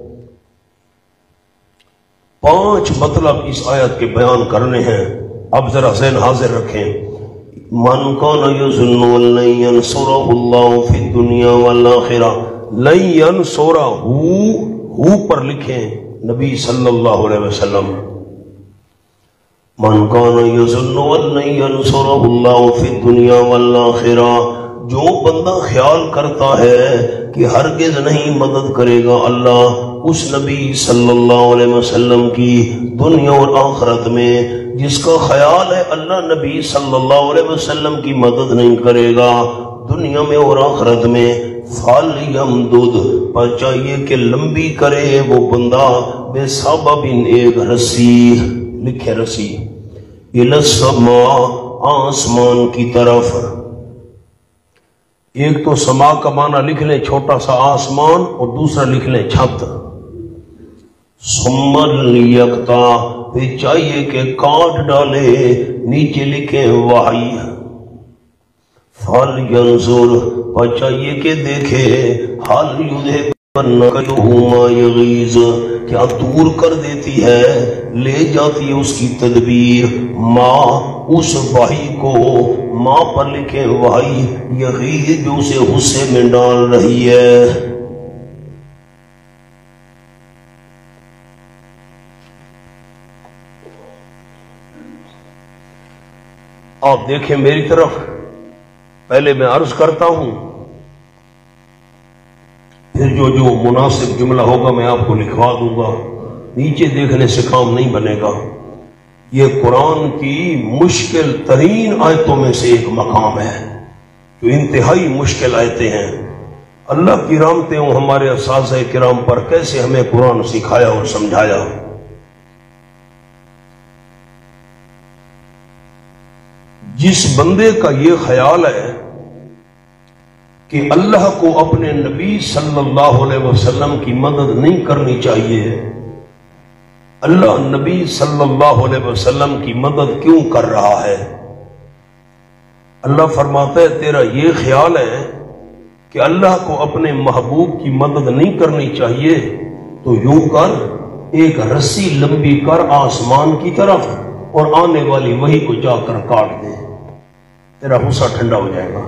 5 مطلب اس آیت کے بیان کرنے ہیں، اب ذرا ذہن حاضر رکھیں۔ من کان یظن ان لن ینصرہ اللہ فی الدنیا والآخرہ، لن ینصرہ، ہو پر لکھیں نبی صلی اللہ علیہ وسلم۔ من کان یظن ان لن ینصرہ اللہ فی الدنیا والآخرہ، جو بندہ خیال کرتا ہے کہ ہرگز نہیں مدد کرے گا اللہ اس نبی صلی اللہ علیہ وسلم کی دنیا اور آخرت میں، جس کا خیال ہے اللہ نبی صلی اللہ علیہ وسلم کی مدد نہیں کرے گا دنیا میں اور آخرت میں، فَلْيَمْدُدْ، پر چاہیے کہ لمبی کرے وہ بندہ، بِسَبَبٍ، ایک رسی، لکھے رسی، إِلَى السَّمَاءِ، آسمان کی طرف۔ ایک تو سما کا معنی لکھ لیں چھوٹا سا آسمان، اور دوسرا لکھ لیں چھت۔ ثُمَّ لْيَقْطَعْ، پھر چاہیے کہ کاٹ ڈالے، نیچے لکھیں وحی۔ فَلْيَنْظُرْ، پر چاہیے کہ دیکھے، حَلْ يُذْهِبَنَّ كَيْدُهُ مَا يَغِيظُ، کیا دور کر دیتی ہے، لے جاتی ہے اس کی تدبیر، ماں اس وحی کو، ماں پر لکھیں وحی، یغیظ، جو اسے غصے میں ڈال رہی ہے۔ آپ دیکھیں میری طرف، پہلے میں عرض کرتا ہوں، پھر جو مناسب جملہ ہوگا میں آپ کو لکھوا دوں گا، نیچے دیکھنے سے کام نہیں بنے گا۔ یہ قرآن کی مشکل ترین آیتوں میں سے ایک مقام ہے، جو انتہائی مشکل آیتیں ہیں۔ اللہ کی رحمتیں ہوں ہمارے اساتذہ کرام پر، کیسے ہمیں قرآن سکھایا اور سمجھایا۔ جس بندے کا یہ خیال ہے کہ اللہ کو اپنے نبی صلی اللہ علیہ وسلم کی مدد نہیں کرنی چاہیے، اللہ نبی صلی اللہ علیہ وسلم کی مدد کیوں کر رہا ہے؟ اللہ فرماتا ہے تیرا یہ خیال ہے کہ اللہ کو اپنے محبوب کی مدد نہیں کرنی چاہیے تو یوں کر، ایک رسی لمبی کر آسمان کی طرف اور آنے والی وحی کو جا کر کاٹ دے، تیرا غصہ ٹھنڈا ہو جائے گا۔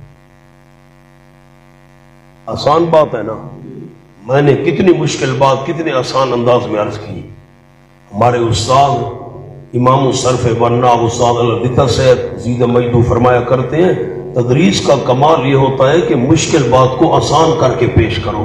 آسان بات ہے نا؟ میں نے کتنی مشکل بات کتنے آسان انداز میں عرض کی۔ ہمارے استاد امام الصرف بننا استاد الدتا صاحب زیدہ مجدو فرمایا کرتے ہیں تدریس کا کمال یہ ہوتا ہے کہ مشکل بات کو آسان کر کے پیش کرو۔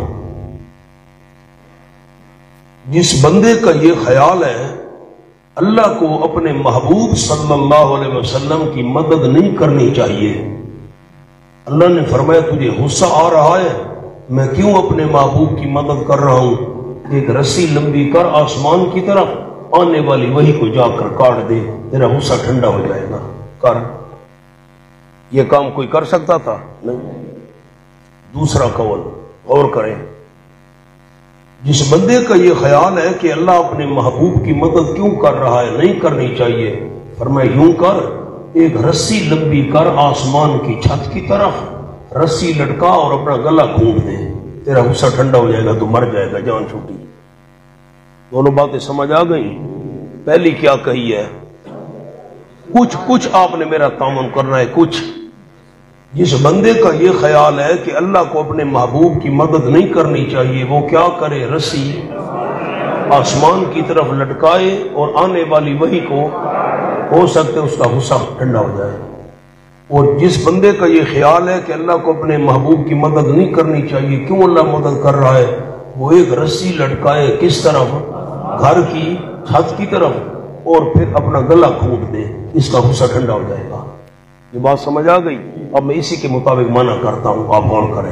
جس بندے کا یہ خیال ہے اللہ کو اپنے محبوب صلی اللہ علیہ وسلم کی مدد نہیں کرنی چاہیے، اللہ نے فرمایا تجھے غصہ آ رہا ہے، میں کیوں اپنے محبوب کی مدد کر رہا ہوں؟ ایک رسی لمبی کر آسمان کی طرف، آنے والی وحی کو جا کر کاٹ دے، تیرا غصہ ٹھنڈا ہو جائے گا۔ کر، یہ کام کوئی کر سکتا تھا؟ نہیں۔ دوسرا قول غور کریں، جس بندے کا یہ خیال ہے کہ اللہ اپنے محبوب کی مدد کیوں کر رہا ہے، نہیں کرنی چاہیے، فرمایا یوں کر، ایک رسی لمبی کر آسمان کی چھت کی طرف، رسی لٹکا اور اپنا گلا گھونٹ دے، تیرا غصہ ٹھنڈا ہو جائے گا، تو مر جائے گا، جان چھوٹی۔ دونوں باتیں سمجھ آ گئیں؟ پہلی کیا کہی ہے؟ کچھ آپ نے میرا تعاون کرنا ہے، کچھ۔ جس بندے کا یہ خیال ہے کہ اللہ کو اپنے محبوب کی مدد نہیں کرنی چاہیے، وہ کیا کرے؟ رسی آسمان کی طرف لٹکائے اور آنے والی وحی کو، ہو سکتے اس کا غصہ ٹھنڈا ہو جائے۔ اور جس بندے کا یہ خیال ہے کہ اللہ کو اپنے محبوب کی مدد نہیں کرنی چاہیے، کیوں اللہ مدد کر رہا ہے؟ وہ ایک رسی لٹکائے کس طرف؟ گھر کی چھت کی طرف، اور پھر اپنا گلا گھونٹ دے، اس کا غصہ ٹھنڈا ہو جائے گا۔ یہ بات سمجھ آ گئی؟ اب میں اسی کے مطابق معنی کرتا ہوں، آپ غور کریں۔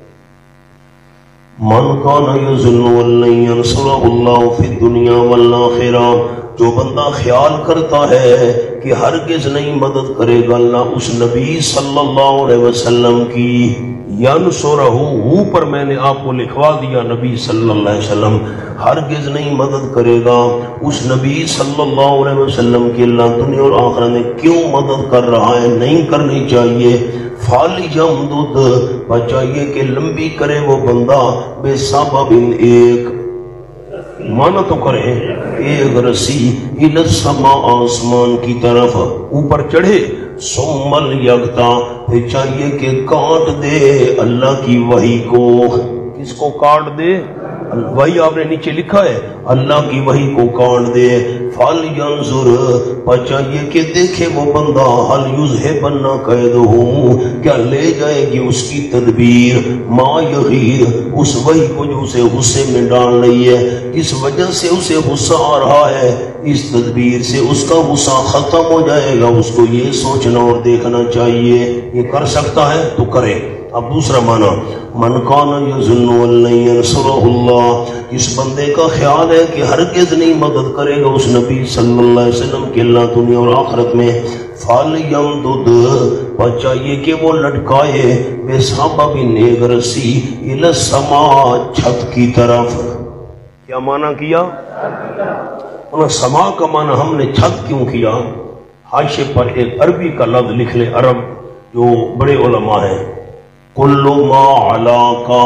من کان یظن ان لن ینصرہ اللہ فی الدنیا والآخرہ، جو بندہ خیال کرتا ہے کہ ہرگز نہیں مدد کرے گا اللہ اس نبی صلی اللہ علیہ وسلم کی، ینصرہ ہو پر میں نے آپ کو لکھوا دیا نبی صلی اللہ علیہ وسلم، ہرگز نہیں مدد کرے گا اس نبی صلی اللہ علیہ وسلم کی اللہ دنیا اور آخرت میں، کیوں مدد کر رہا ہے؟ نہیں کرنی چاہیے۔ فَلْيَمْدُدْ، بچائیے کہ لمبی کرے وہ بندہ، بے سبب ایک، مانا تو کریں، ایک رسی اِلَى السَّمَاء، آسمان کی طرف اوپر چڑھے، ثُمَّ لْيَقْطَعْ، پھر چاہیے کہ کاٹ دے اللہ کی وحی کو۔ کس کو کاٹ دے؟ وحی آپ نے نیچے لکھا ہے، اللہ کی وحی کو کاٹ دے۔ فَلْيَنْظُرْ، پر چاہیے کہ دیکھے وہ بندہ، هَلْ يُذْهِبَنَّ كَيْدُهُ، کیا لے جائے گی اس کی تدبیر، مَا يَغِيرُ، اس وحی کو جو اسے غصے میں ڈال رہی ہے، کس وجہ سے اسے غصہ آ رہا ہے، اس تدبیر سے اس کا غصہ ختم ہو جائے گا۔ اس کو یہ سوچنا اور دیکھنا چاہیے، یہ کر سکتا ہے تو کرے۔ اب دوسرا معنی، من کان یظن ان لن ینصرہ اللہ، اس بندے کا خیال ہے کہ ہرگز نہیں مدد کرے گا اس نبی صلی اللہ علیہ وسلم کی اللہ دنیا اور آخرت میں، فَلْيَمْدُدْ، پر چاہیے کہ وہ لٹکائے، بے سبب ایک رسی، اِلَى السَّمَاء، چھت کی طرف۔ کیا معنی کیا؟ سما کا معنی ہم نے چھت کیوں کیا؟ حاشیے پر ایک عربی کا لفظ لکھ لے، عرب جو بڑے علماء ہیں، کل ما علاقہ،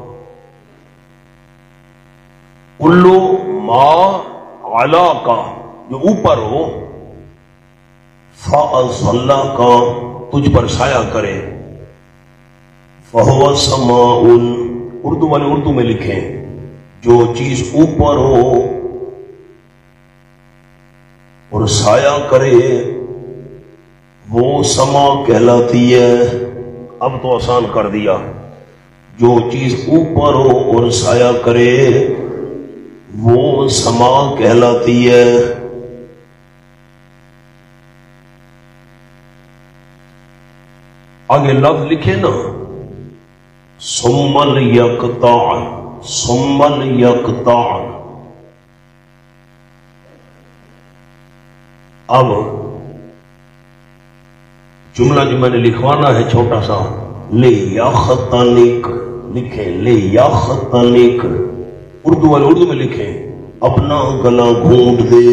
کل ما علاقہ، جو اوپر ہو، فَأَظَلَّكَ، تجھ پر سایہ کرے، فَهُوَ سَمَاءٌ، اردو والے اردو میں لکھیں، جو چیز اوپر ہو اور سایہ کرے وہ سما کہلاتی ہے۔ اب تو آسان کر دیا، جو چیز اوپر ہو اور سایہ کرے وہ سما کہلاتی ہے۔ آگے لفظ لکھے نا، ثُمَّ لْيَقْطَعْ، ثُمَّ لْيَقْطَعْ۔ اب جملہ جو میں نے لکھوانا ہے چھوٹا سا، لے یاختنک، لکھیں لے یاختنک، اردو والے اردو میں لکھیں، اپنا گلا گھونٹ دے۔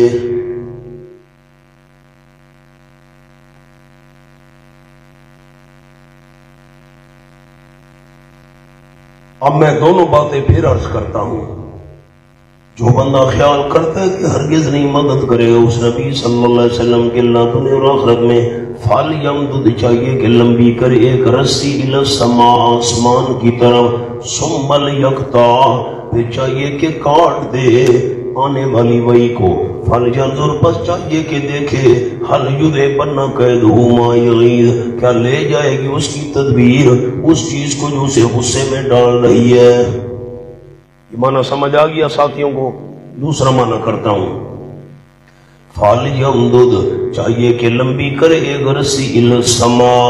اب میں دونوں باتیں پھر عرض کرتا ہوں۔ جو بندہ خیال کرتا ہے کہ ہرگز نہیں مدد کرے گا اس نبی صلی اللہ علیہ وسلم کے اللہ دنیا اور آخرت میں، فَلْيَمْدُدْ چاہیے کہ لمبی کرے ایک رسی اِلَى السَّمَاء آسمان کی طرف، ثُمَّ لْيَقْطَعْ پھر چاہیے کہ کاٹ دے آنے والی وحی کو، فَلْيَنْظُرْ پس چاہیے کہ دیکھے هَلْ يُذْهِبَنَّ كَيْدُهُ مَا يَغِيظُ کیا لے جائے گی اس کی تدبیر اس چیز کو جو اسے غصے میں ڈال رہی ہے۔ یہ معنی سمجھ آ گیا ساتھیوں کو؟ دوسرا معنی کرتا ہوں، فَلْيَمْدُدْ چاہیے کہ لمبی کرے ایک رسی اِلَى السَّمَاء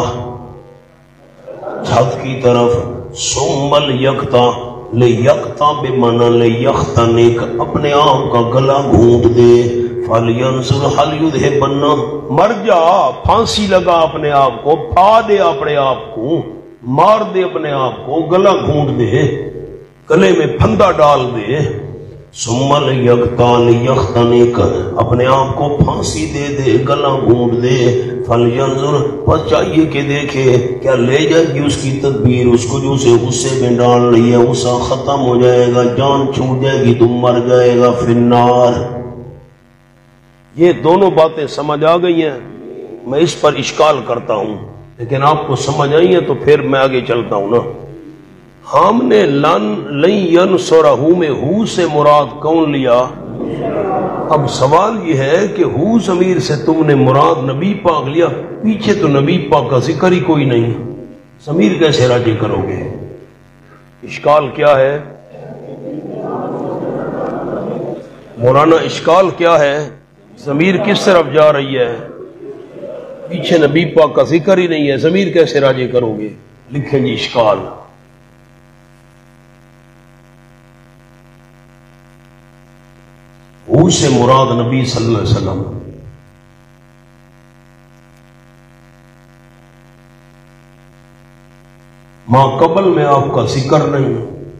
چھت کی طرف، ثُمَّ لْيَقْطَعْ لِيَقْطَعْ بِمَعْنَى لِيَخْتَنِقْ اپنے آپ کا گلا گھونٹ دے، فَلْيَنْظُرْ هَلْ يُذْهِبَنَّ مر جا، پھانسی لگا اپنے آپ کو، پھا دے اپنے آپ کو، مار دے اپنے آپ کو، گلا گھونٹ دے، گلے میں پھندا ڈال دے، ثُمَّ لْيَقْطَعْ لِيَخْتَنِقْ اپنے آپ کو پھانسی دے دے، گلا گھونٹ دے، فَلْيَنْظُرْ پس چاہیے کہ دیکھے کیا لے جائے گی اس کی تدبیر اس کو جو اسے غصے میں ڈال رہی ہے، غصہ ختم ہو جائے گا، جان چھوٹ جائے گی تو مر جائے گا فی النار۔ یہ دونوں باتیں سمجھ آ گئی ہیں؟ میں اس پر اشکال کرتا ہوں لیکن آپ کو سمجھ آئی ہیں تو پھر میں آگے چلتا ہوں نا۔ ہم نے لن ینصرہ میں ہو سے مراد کون لیا؟ اب سوال یہ ہے کہ ہو ضمیر سے تم نے مراد نبی پاک لیا، پیچھے تو نبی پاک کا ذکر ہی کوئی نہیں، ضمیر کیسے راجع کرو گے؟ اشکال کیا ہے مولانا؟ اشکال کیا ہے؟ ضمیر کس طرف جا رہی ہے؟ پیچھے نبی پاک کا ذکر ہی نہیں ہے، ضمیر کیسے راجع کرو گے؟ لکھیں جی اشکال، ہو سے مراد نبی صلی اللہ علیہ وسلم، ماں قبل میں آپ کا ذکر نہیں،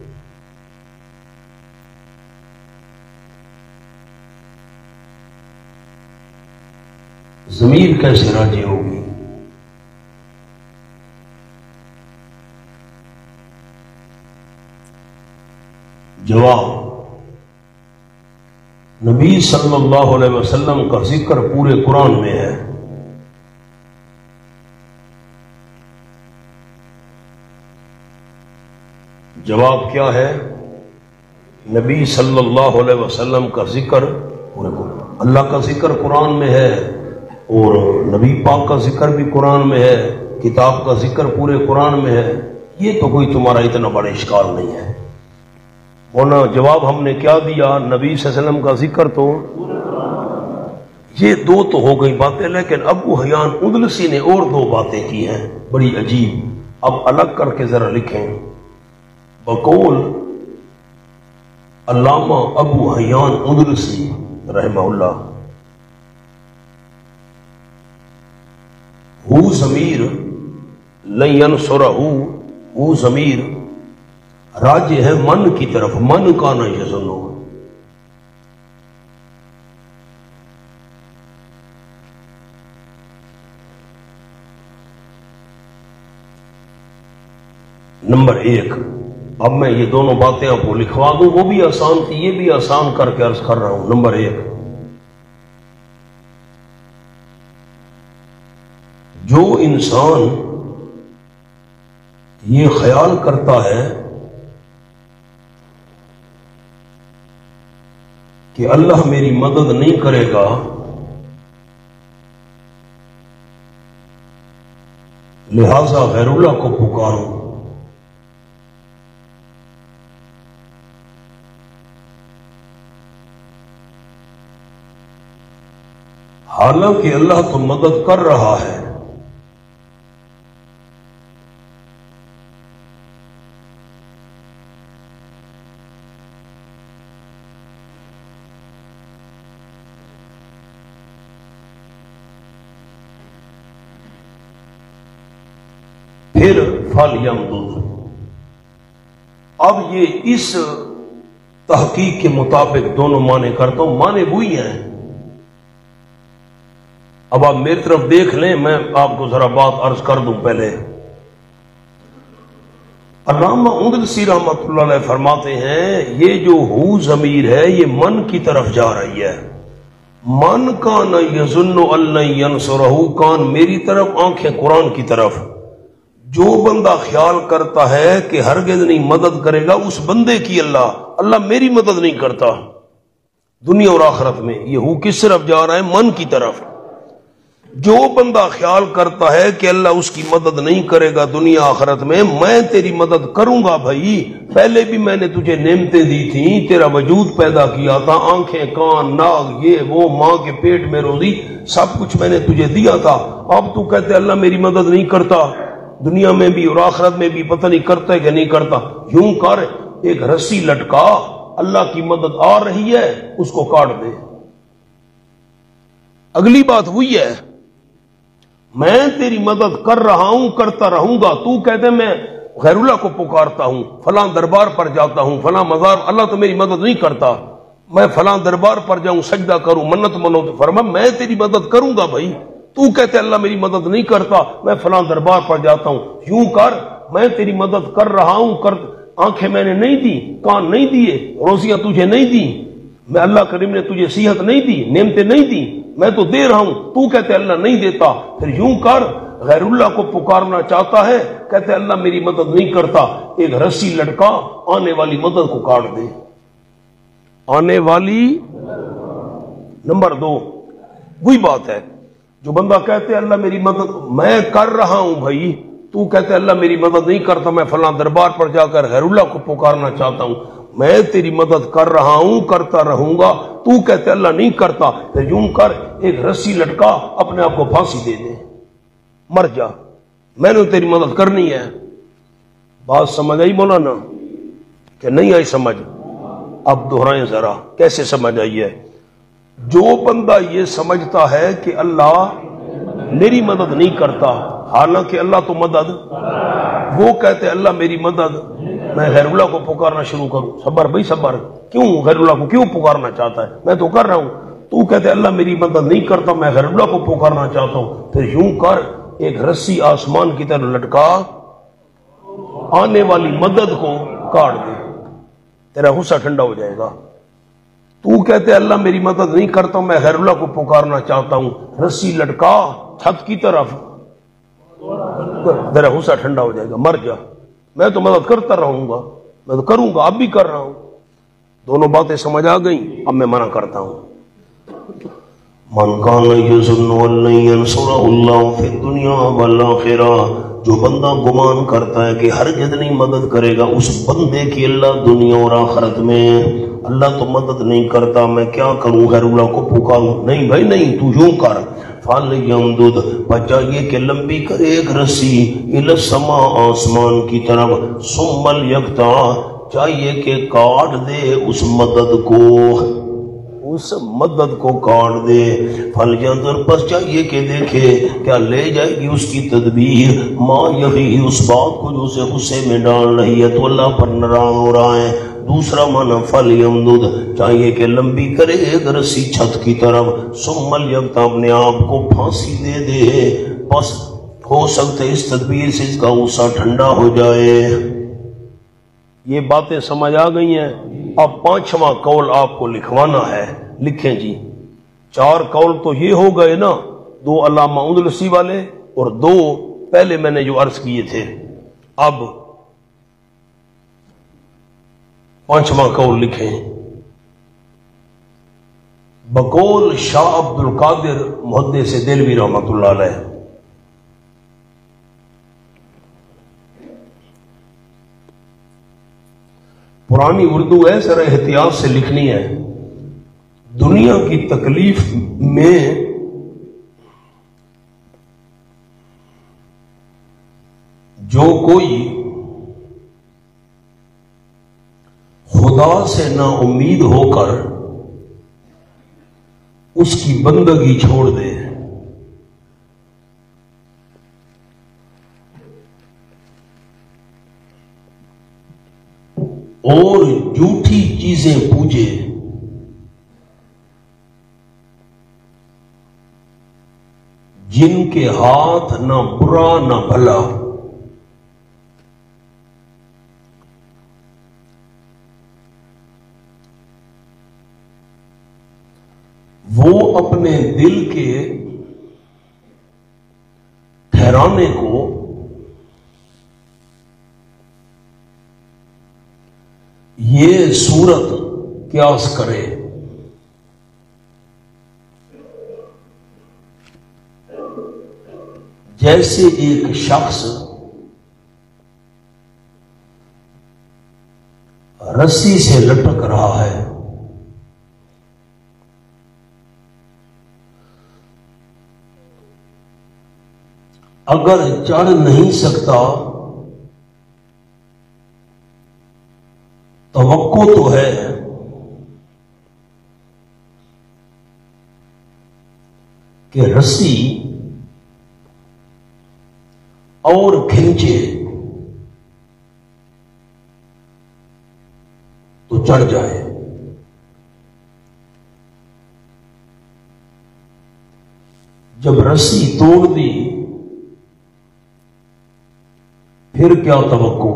ضمیر کیسے راجع ہوگی؟ جواب، نبی صلی اللہ علیہ وسلم کا ذکر پورے قرآن میں ہے، جواب کیا ہے؟ نبی صلی اللہ علیہ وسلم کا ذکر پورے قرآن، اللہ کا ذکر قرآن میں ہے اور نبی پاک کا ذکر بھی قرآن میں ہے، کتاب کا ذکر پورے قرآن میں ہے، یہ تو کوئی تمہارا اتنا بڑا اشکال نہیں ہے۔ ورنہ جواب ہم نے کیا دیا؟ نبی صلی اللہ علیہ وسلم کا ذکر تو یہ دو تو ہو گئی باتیں، لیکن ابو حیان اندلسی نے اور دو باتیں کی ہیں بڑی عجیب، اب الگ کر کے ذرا لکھیں۔ بقول علامہ ابو حیان اندلسی رحمہ اللہ، ہو ضمیر لن ینصرہ، ہو ضمیر راجع ہے من کی طرف، من کا نہ یظنو، نمبر ایک۔ اب میں یہ دونوں باتیں آپ کو لکھوا دوں، وہ بھی آسان تھی یہ بھی آسان کر کے عرض کر رہا ہوں۔ نمبر ایک، جو انسان یہ خیال کرتا ہے کہ اللہ میری مدد نہیں کرے گا، لہذا غیر اللہ کو پکاروں، حالانکہ اللہ تو مدد کر رہا ہے، پھر فَلْيَمْدُدْ۔ اب یہ اس تحقیق کے مطابق دونوں معنی کرتا ہوں، معنی وہی ہیں۔ اب آپ میری طرف دیکھ لیں، میں آپ کو ذرا بات عرض کر دوں پہلے۔ علامہ اندلسی رحمۃ اللہ علیہ فرماتے ہیں یہ جو ہو ضمیر ہے یہ من کی طرف جا رہی ہے۔ من کان یظن ان لن ینصرہ، کان میری طرف، آنکھیں قرآن کی طرف۔ جو بندہ خیال کرتا ہے کہ ہرگز نہیں مدد کرے گا اس بندے کی اللہ میری مدد نہیں کرتا دنیا اور آخرت میں، یہ ہو کس طرف جا رہا ہے؟ من کی طرف۔ جو بندہ خیال کرتا ہے کہ اللہ اس کی مدد نہیں کرے گا دنیا آخرت میں تیری مدد کروں گا بھائی، پہلے بھی میں نے تجھے نعمتیں دی تھیں، تیرا وجود پیدا کیا تھا، آنکھیں، کان، ناک، یہ وہ، ماں کے پیٹ میں روزی، سب کچھ میں نے تجھے دیا تھا۔ اب تو کہتے اللہ میری مدد نہیں کرتا دنیا میں بھی اور آخرت میں بھی، پتہ نہیں کرتا ہے کہ نہیں کرتا۔ یوں کر، ایک رسی لٹکا، اللہ کی مدد آ رہی ہے اس کو کاٹ دے۔ اگلی بات وہی ہے، میں تیری مدد کر رہا ہوں، کرتا رہوں گا، تو کہتے میں غیر اللہ کو پکارتا ہوں، فلاں دربار پر جاتا ہوں، فلاں مزار، اللہ تو میری مدد نہیں کرتا، میں فلاں دربار پر جاؤں، سجدہ کروں، منت منو، تو فرما میں تیری مدد کروں گا بھائی، تو کہتے اللہ میری مدد نہیں کرتا، میں فلاں دربار پر جاتا ہوں۔ یوں کر، میں تیری مدد کر رہا ہوں، آنکھیں میں نے نہیں دی، کان نہیں دیے، روزیاں تجھے نہیں دی، میں اللہ کریم نے تجھے صحت نہیں دی، نعمتیں نہیں دی، میں تو دے رہا ہوں، تو کہتے اللہ نہیں دیتا۔ پھر یوں کر، غیر اللہ کو پکارنا چاہتا ہے، کہتے اللہ میری مدد نہیں کرتا، ایک رسی لٹکا، آنے والی مدد کو کاٹ دے۔ آنے والی نمبر 2 وہی بات ہے، جو بندہ کہتے اللہ میری مدد میں کر رہا ہوں بھائی، تو کہتے اللہ میری مدد نہیں کرتا، میں فلاں دربار پر جا کر غیر اللہ کو پکارنا چاہتا ہوں، میں تیری مدد کر رہا ہوں، کرتا رہوں گا، تو کہتے اللہ نہیں کرتا۔ پھر یوں کر، ایک رسی لٹکا، اپنے آپ کو پھانسی دے دے، مر جا، میں نے تیری مدد کرنی ہے۔ بات سمجھ آئی مولانا کہ نہیں آئی سمجھ؟ اب دہرائیں ذرا، کیسے سمجھ آئی ہے؟ جو بندہ یہ سمجھتا ہے کہ اللہ میری مدد نہیں کرتا، حالانکہ اللہ تو مدد، وہ کہتے اللہ میری مدد، میں غیر اللہ کو پکارنا شروع کروں، صبر بھائی صبر، کیوں غیر اللہ کو کیوں پکارنا چاہتا ہے؟ میں تو کر رہا ہوں، تو کہتے اللہ میری مدد نہیں کرتا، میں غیر اللہ کو پکارنا چاہتا ہوں۔ پھر یوں کر، ایک رسی آسمان کی طرح لٹکا، آنے والی مدد کو کاٹ دے، تیرا غصہ ٹھنڈا ہو جائے گا۔ تو کہتے اللہ میری مدد نہیں کرتا، میں غیر اللہ کو پکارنا چاہتا ہوں، رسی لٹکا چھت کی طرف، تیرا غصہ ٹھنڈا ہو جائے گا، مر جا، میں تو مدد کرتا رہوں گا، میں تو کروں گا، اب بھی کر رہا ہوں۔ دونوں باتیں سمجھ آ گئیں؟ اب میں منع کرتا ہوں۔ من کان یظن ان لن ینصرہ اللہ فی الدنیا والآخرہ، جو بندہ گمان کرتا ہے کہ ہرگز نہیں مدد کرے گا اس بندے کی اللہ دنیا اور آخرت میں، اللہ تو مدد نہیں کرتا، میں کیا کروں، غیر اللہ کو پکاروں؟ نہیں بھائی نہیں، تو یوں کر، فَلْيَمْدُدْ، بچائیے کہ لمبی کرے ایک رسی، اِلَى السَّمَاء، آسمان کی طرف، ثُمَّ لْيَقْطَعْ، چاہیے کہ کاٹ دے اس مدد کو، اس مدد کو کاٹ دے، فَلْيَنْظُرْ، بس چاہیے کہ دیکھے کیا لے جائے گی اس کی تدبیر، مَا يَفِيهِ، اس بات کو جو اسے غصے میں ڈال رہی ہے، تو اللہ پر ناراض ہو رہا ہے۔ دوسرا معنی فَلْيَمْدُدْ، چاہیے کہ لمبی کرے ایک رسی چھت کی طرف، ثُمَّ لْيَقْطَعْ، اپنے آپ کو پھانسی دے دے، بس ہو سکتا ہے اس تدبیر سے اس کا غصہ ٹھنڈا ہو جائے۔ یہ باتیں سمجھ آ گئی ہیں؟ اب 5واں قول آپ کو لکھوانا ہے، لکھیں جی۔ 4 قول تو یہ ہو گئے نا، 2 علامہ اندلسی والے اور 2 پہلے میں نے جو عرض کیے تھے۔ اب 5واں قول لکھیں، بقول شاہ عبد القادر محدث دہلوی رحمۃ اللہ علیہ، پرانی اردو ہے، ذرا احتیاط سے لکھنی ہے۔ دنیا کی تکلیف میں جو کوئی خدا سے نا امید ہو کر اس کی بندگی چھوڑ دے، اور جھوٹی چیزیں پوجے، جن کے ہاتھ نہ برا نہ بھلا، وہ اپنے دل کے ٹھہرانے کو یہ صورت قیاس کرے، جیسے ایک شخص رسی سے لٹک رہا ہے، اگر چڑھ نہیں سکتا توقع تو ہے کہ رسی اور کھینچے تو چڑھ جائے، جب رسی توڑ دی پھر کیا توقع؟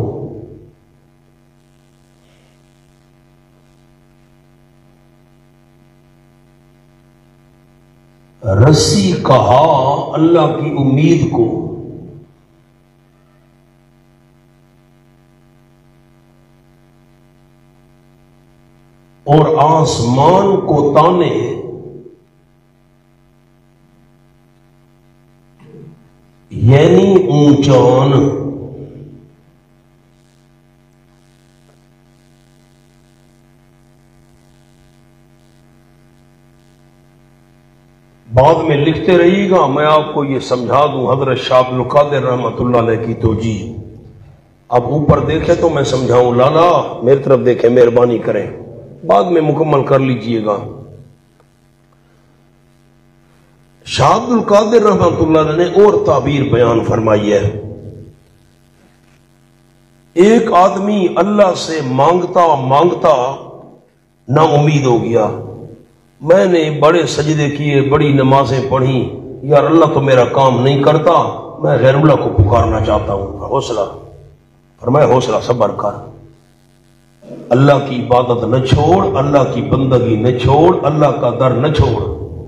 رسی کہا اللہ کی امید کو، اور آسمان کو تانے یعنی اونچان۔ بعد میں لکھتے رہیے گا، میں آپ کو یہ سمجھا دوں حضرت شاہ عبد القادر رحمۃ اللہ علیہ کی توجیہ۔ اب اوپر دیکھیں تو میں سمجھاؤں، لالا میری طرف دیکھیں، مہربانی کریں، بعد میں مکمل کر لیجئے گا۔ شاہ عبد القادر رحمۃ اللہ علیہ نے اور تعبیر بیان فرمائی ہے۔ ایک آدمی اللہ سے مانگتا مانگتا نا امید ہو گیا، میں نے بڑے سجدے کیے، بڑی نمازیں پڑھی، یار اللہ تو میرا کام نہیں کرتا، میں غیر اللہ کو پکارنا چاہتا ہوں۔ حوصلہ فرمائے، حوصلہ صبر کر، اللہ کی عبادت نہ چھوڑ، اللہ کی بندگی نہ چھوڑ، اللہ کا در نہ چھوڑ۔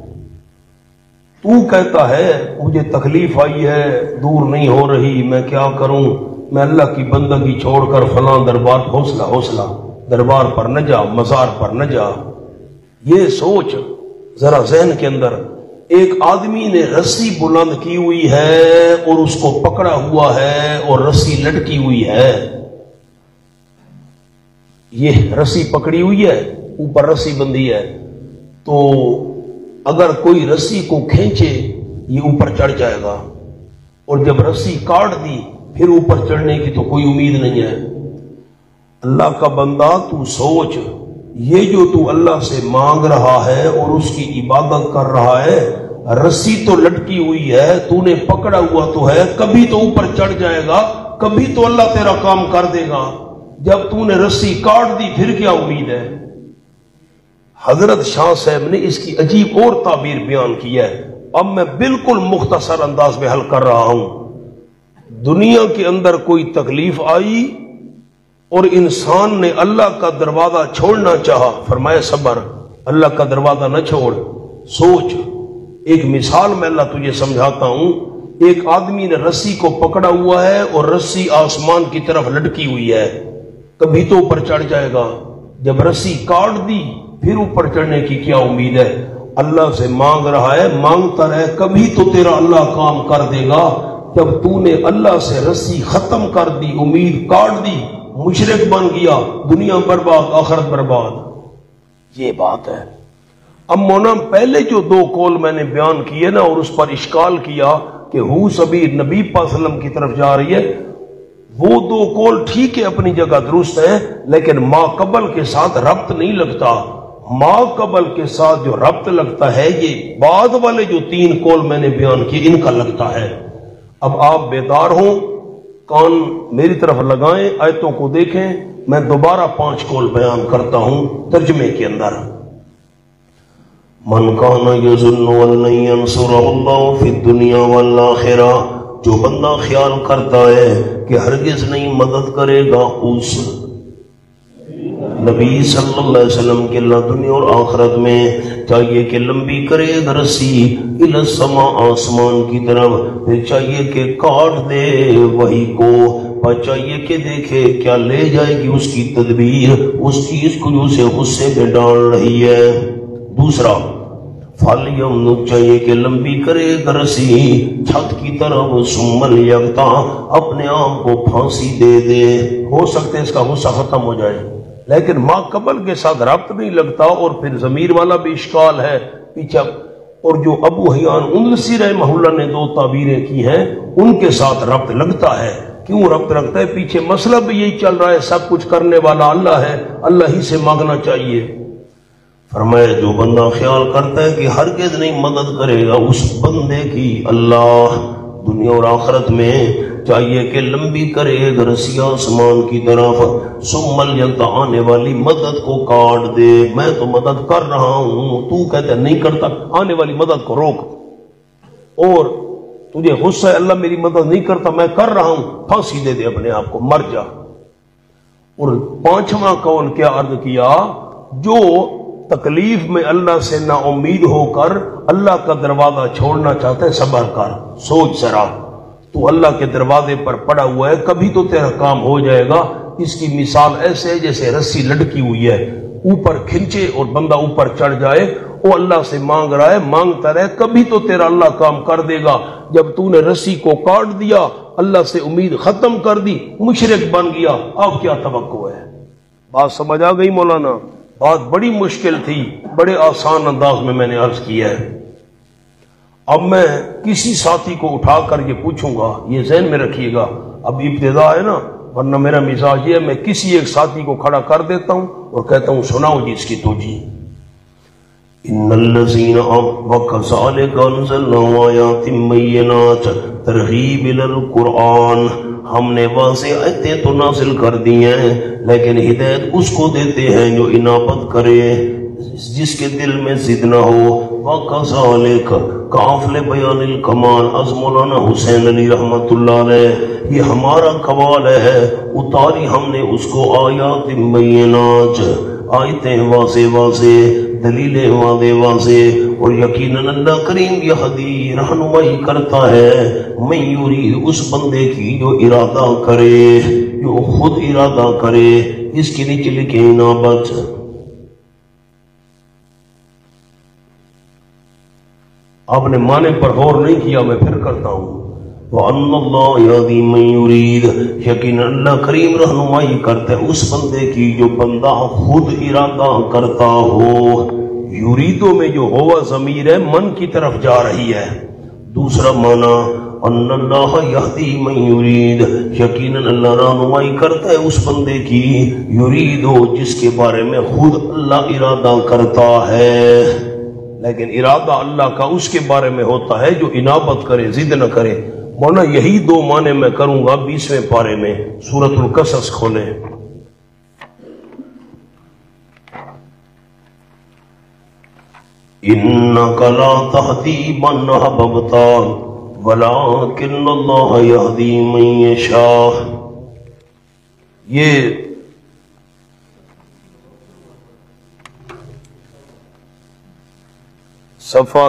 تو کہتا ہے مجھے تکلیف آئی ہے، دور نہیں ہو رہی، میں کیا کروں، میں اللہ کی بندگی چھوڑ کر فلاں دربار، حوصلہ حوصلہ، دربار پر نہ جا، مزار پر نہ جا۔ یہ سوچ ذرا ذہن کے اندر، ایک آدمی نے رسی بلند کی ہوئی ہے اور اس کو پکڑا ہوا ہے اور رسی لٹکی ہوئی ہے، یہ رسی پکڑی ہوئی ہے، اوپر رسی بندھی ہے، تو اگر کوئی رسی کو کھینچے یہ اوپر چڑھ جائے گا، اور جب رسی کاٹ دی پھر اوپر چڑھنے کی تو کوئی امید نہیں ہے۔ اللہ کا بندہ تو سوچ، یہ جو تو اللہ سے مانگ رہا ہے اور اس کی عبادت کر رہا ہے، رسی تو لٹکی ہوئی ہے، تو نے پکڑا ہوا تو ہے، کبھی تو اوپر چڑھ جائے گا، کبھی تو اللہ تیرا کام کر دے گا۔ جب تو نے رسی کاٹ دی پھر کیا امید ہے؟ حضرت شاہ صاحب نے اس کی عجیب اور تعبیر بیان کی ہے، اب میں بالکل مختصر انداز میں حل کر رہا ہوں۔ دنیا کے اندر کوئی تکلیف آئی اور انسان نے اللہ کا دروازہ چھوڑنا چاہا، فرمایا صبر، اللہ کا دروازہ نہ چھوڑ۔ سوچ، ایک مثال میں اللہ تجھے سمجھاتا ہوں، ایک آدمی نے رسی کو پکڑا ہوا ہے اور رسی آسمان کی طرف لٹکی ہوئی ہے، کبھی تو اوپر چڑھ جائے گا، جب رسی کاٹ دی پھر اوپر چڑھنے کی کیا امید ہے؟ اللہ سے مانگ رہا ہے، مانگتا رہے، کبھی تو تیرا اللہ کام کر دے گا۔ جب تو نے اللہ سے رسی ختم کر دی، امید کاٹ دی، مشرک بن گیا، دنیا برباد آخرت برباد۔ یہ بات ہے۔ اب مولانا پہلے جو دو قول میں نے بیان کیے نا اور اس پر اشکال کیا کہ ہو سبھی نبی پاک صلی اللہ علیہ وسلم کی طرف جا رہی ہے، وہ دو قول ٹھیک ہے، اپنی جگہ درست ہے، لیکن ما قبل کے ساتھ ربط نہیں لگتا۔ ما قبل کے ساتھ جو ربط لگتا ہے یہ بعد والے جو تین قول میں نے بیان کیے ان کا لگتا ہے۔ اب آپ بیدار ہوں، کان میری طرف لگائیں، آیتوں کو دیکھیں، میں دوبارہ 5 قول بیان کرتا ہوں ترجمے کے اندر۔ من کان یظن ان لن ینصرہ اللہ فی الدنیا والآخرہ، جو بندہ خیال کرتا ہے کہ ہرگز نہیں مدد کرے گا اس نبی صلی اللہ علیہ وسلم کے اللہ دنیا اور آخرت میں، چاہیے کہ لمبی کرے گا رسی الی السماء، آسمان کی طرف، پھر چاہیے کہ کاٹ دے وہی کو، اور چاہیے کہ دیکھے کیا لے جائے گی اس کی تدبیر اس چیز کو جو اسے غصے میں ڈال رہی ہے۔ دوسرا فَلْيَمْنُ، چاہیے کہ لمبی کرے گا رسی چھت کی طرف، ثُمَّ لْيَقْطَعْ، اپنے آپ کو پھانسی دے دے۔ ہو سکتا ہے اس کا غصہ ختم ہو جائے، لیکن ماں قبل کے ساتھ ربط نہیں لگتا، اور پھر ضمیر والا بھی اشکال ہے پیچھے۔ اور جو ابو حیان اندلسی رحمہ اللہ نے 2 تعبیریں کی ہیں ان کے ساتھ ربط لگتا ہے۔ کیوں ربط لگتا ہے؟ پیچھے مسئلہ بھی یہی چل رہا ہے، سب کچھ کرنے والا اللہ ہے، اللہ ہی سے مانگنا چاہیے۔ فرمایا جو بندہ خیال کرتا ہے کہ ہرگز نہیں مدد کرے گا اس بندے کی اللہ دنیا اور آخرت میں، چاہیے کہ لمبی کرے گا رسی آسمان کی طرف، ثم ليقطع، آنے والی مدد کو کاٹ دے۔ میں تو مدد کر رہا ہوں، تو کہتا ہے نہیں کرتا، آنے والی مدد کو روک، اور تجھے غصہ ہے اللہ میری مدد نہیں کرتا، میں کر رہا ہوں، پھانسی دے دے اپنے آپ کو، مر جا۔ اور 5واں قول کیا عرض کیا؟ جو تکلیف میں اللہ سے نا امید ہو کر اللہ کا دروازہ چھوڑنا چاہتا ہے، صبر کر، سوچ ذرا، تو اللہ کے دروازے پر پڑا ہوا ہے، کبھی تو تیرا کام ہو جائے گا۔ اس کی مثال ایسے ہے جیسے رسی لٹکی ہوئی ہے، اوپر کھنچے اور بندہ اوپر چڑھ جائے، وہ اللہ سے مانگ رہا ہے، مانگتا رہے، کبھی تو تیرا اللہ کام کر دے گا۔ جب تو نے رسی کو کاٹ دیا، اللہ سے امید ختم کر دی، مشرک بن گیا، اب کیا توقع ہے؟ بات سمجھ آ گئی مولانا؟ بات بڑی مشکل تھی، بڑے آسان انداز میں نے عرض کیا ہے۔ اب میں کسی ساتھی کو اٹھا کر یہ پوچھوں گا، یہ ذہن میں رکھیے گا، اب ابتدا ہے نا، ورنہ میرا مزاج یہ ہے میں کسی ایک ساتھی کو کھڑا کر دیتا ہوں اور کہتا ہوں سناؤ جی اس کی توجیہ۔ ان الذین وکذالک انزلنا آیات بینات ترغیب الی القرآن، ہم نے واضح آیتیں تو نازل کر دی ہیں لیکن ہدایت اس کو دیتے ہیں جو انابت کرے، جس کے دل میں ضد نہ ہو۔ وَكَذَلِكَ قافل بیان الکمال از مولانا حسین علی رحمت اللہ علیہ، یہ ہمارا قوال ہے، اتاری ہم نے اس کو آیات بینات، آیتیں واضح واضح، دلیلیں واضح واضح، اور یقیناً اللہ کریم یہدی رہنمائی کرتا ہے من یرید، اس بندے کی جو ارادہ کرے، جو خود ارادہ کرے۔ اس کے نیچے لکھے انابت۔ آپ نے معنی پر غور نہیں کیا، میں پھر کرتا ہوں۔ وَأَنَّ اللَّهَ يَهْدِي مَن يُرِيدُ، یقیناً اللہ کریم رہنمائی کرتا ہے اس بندے کی جو بندہ خود ارادہ کرتا ہو۔ یریدو میں جو ہوا ضمیر ہے من کی طرف جا رہی ہے۔ دوسرا معنی ان اللہ یہدی من یرید، یقیناً اللہ رہنمائی کرتا ہے اس بندے کی، یریدو جس کے بارے میں خود اللہ ارادہ کرتا ہے۔ لیکن ارادہ اللہ کا اس کے بارے میں ہوتا ہے جو انابت کرے، ضد نہ کرے۔ مولانا یہی 2 معنی میں کروں گا 20ویں پارے میں، سورۃ القصص کھولیں۔ انک لا تہدی من احببت ولکن اللہ یہدی من یشاء، یہ صفحہ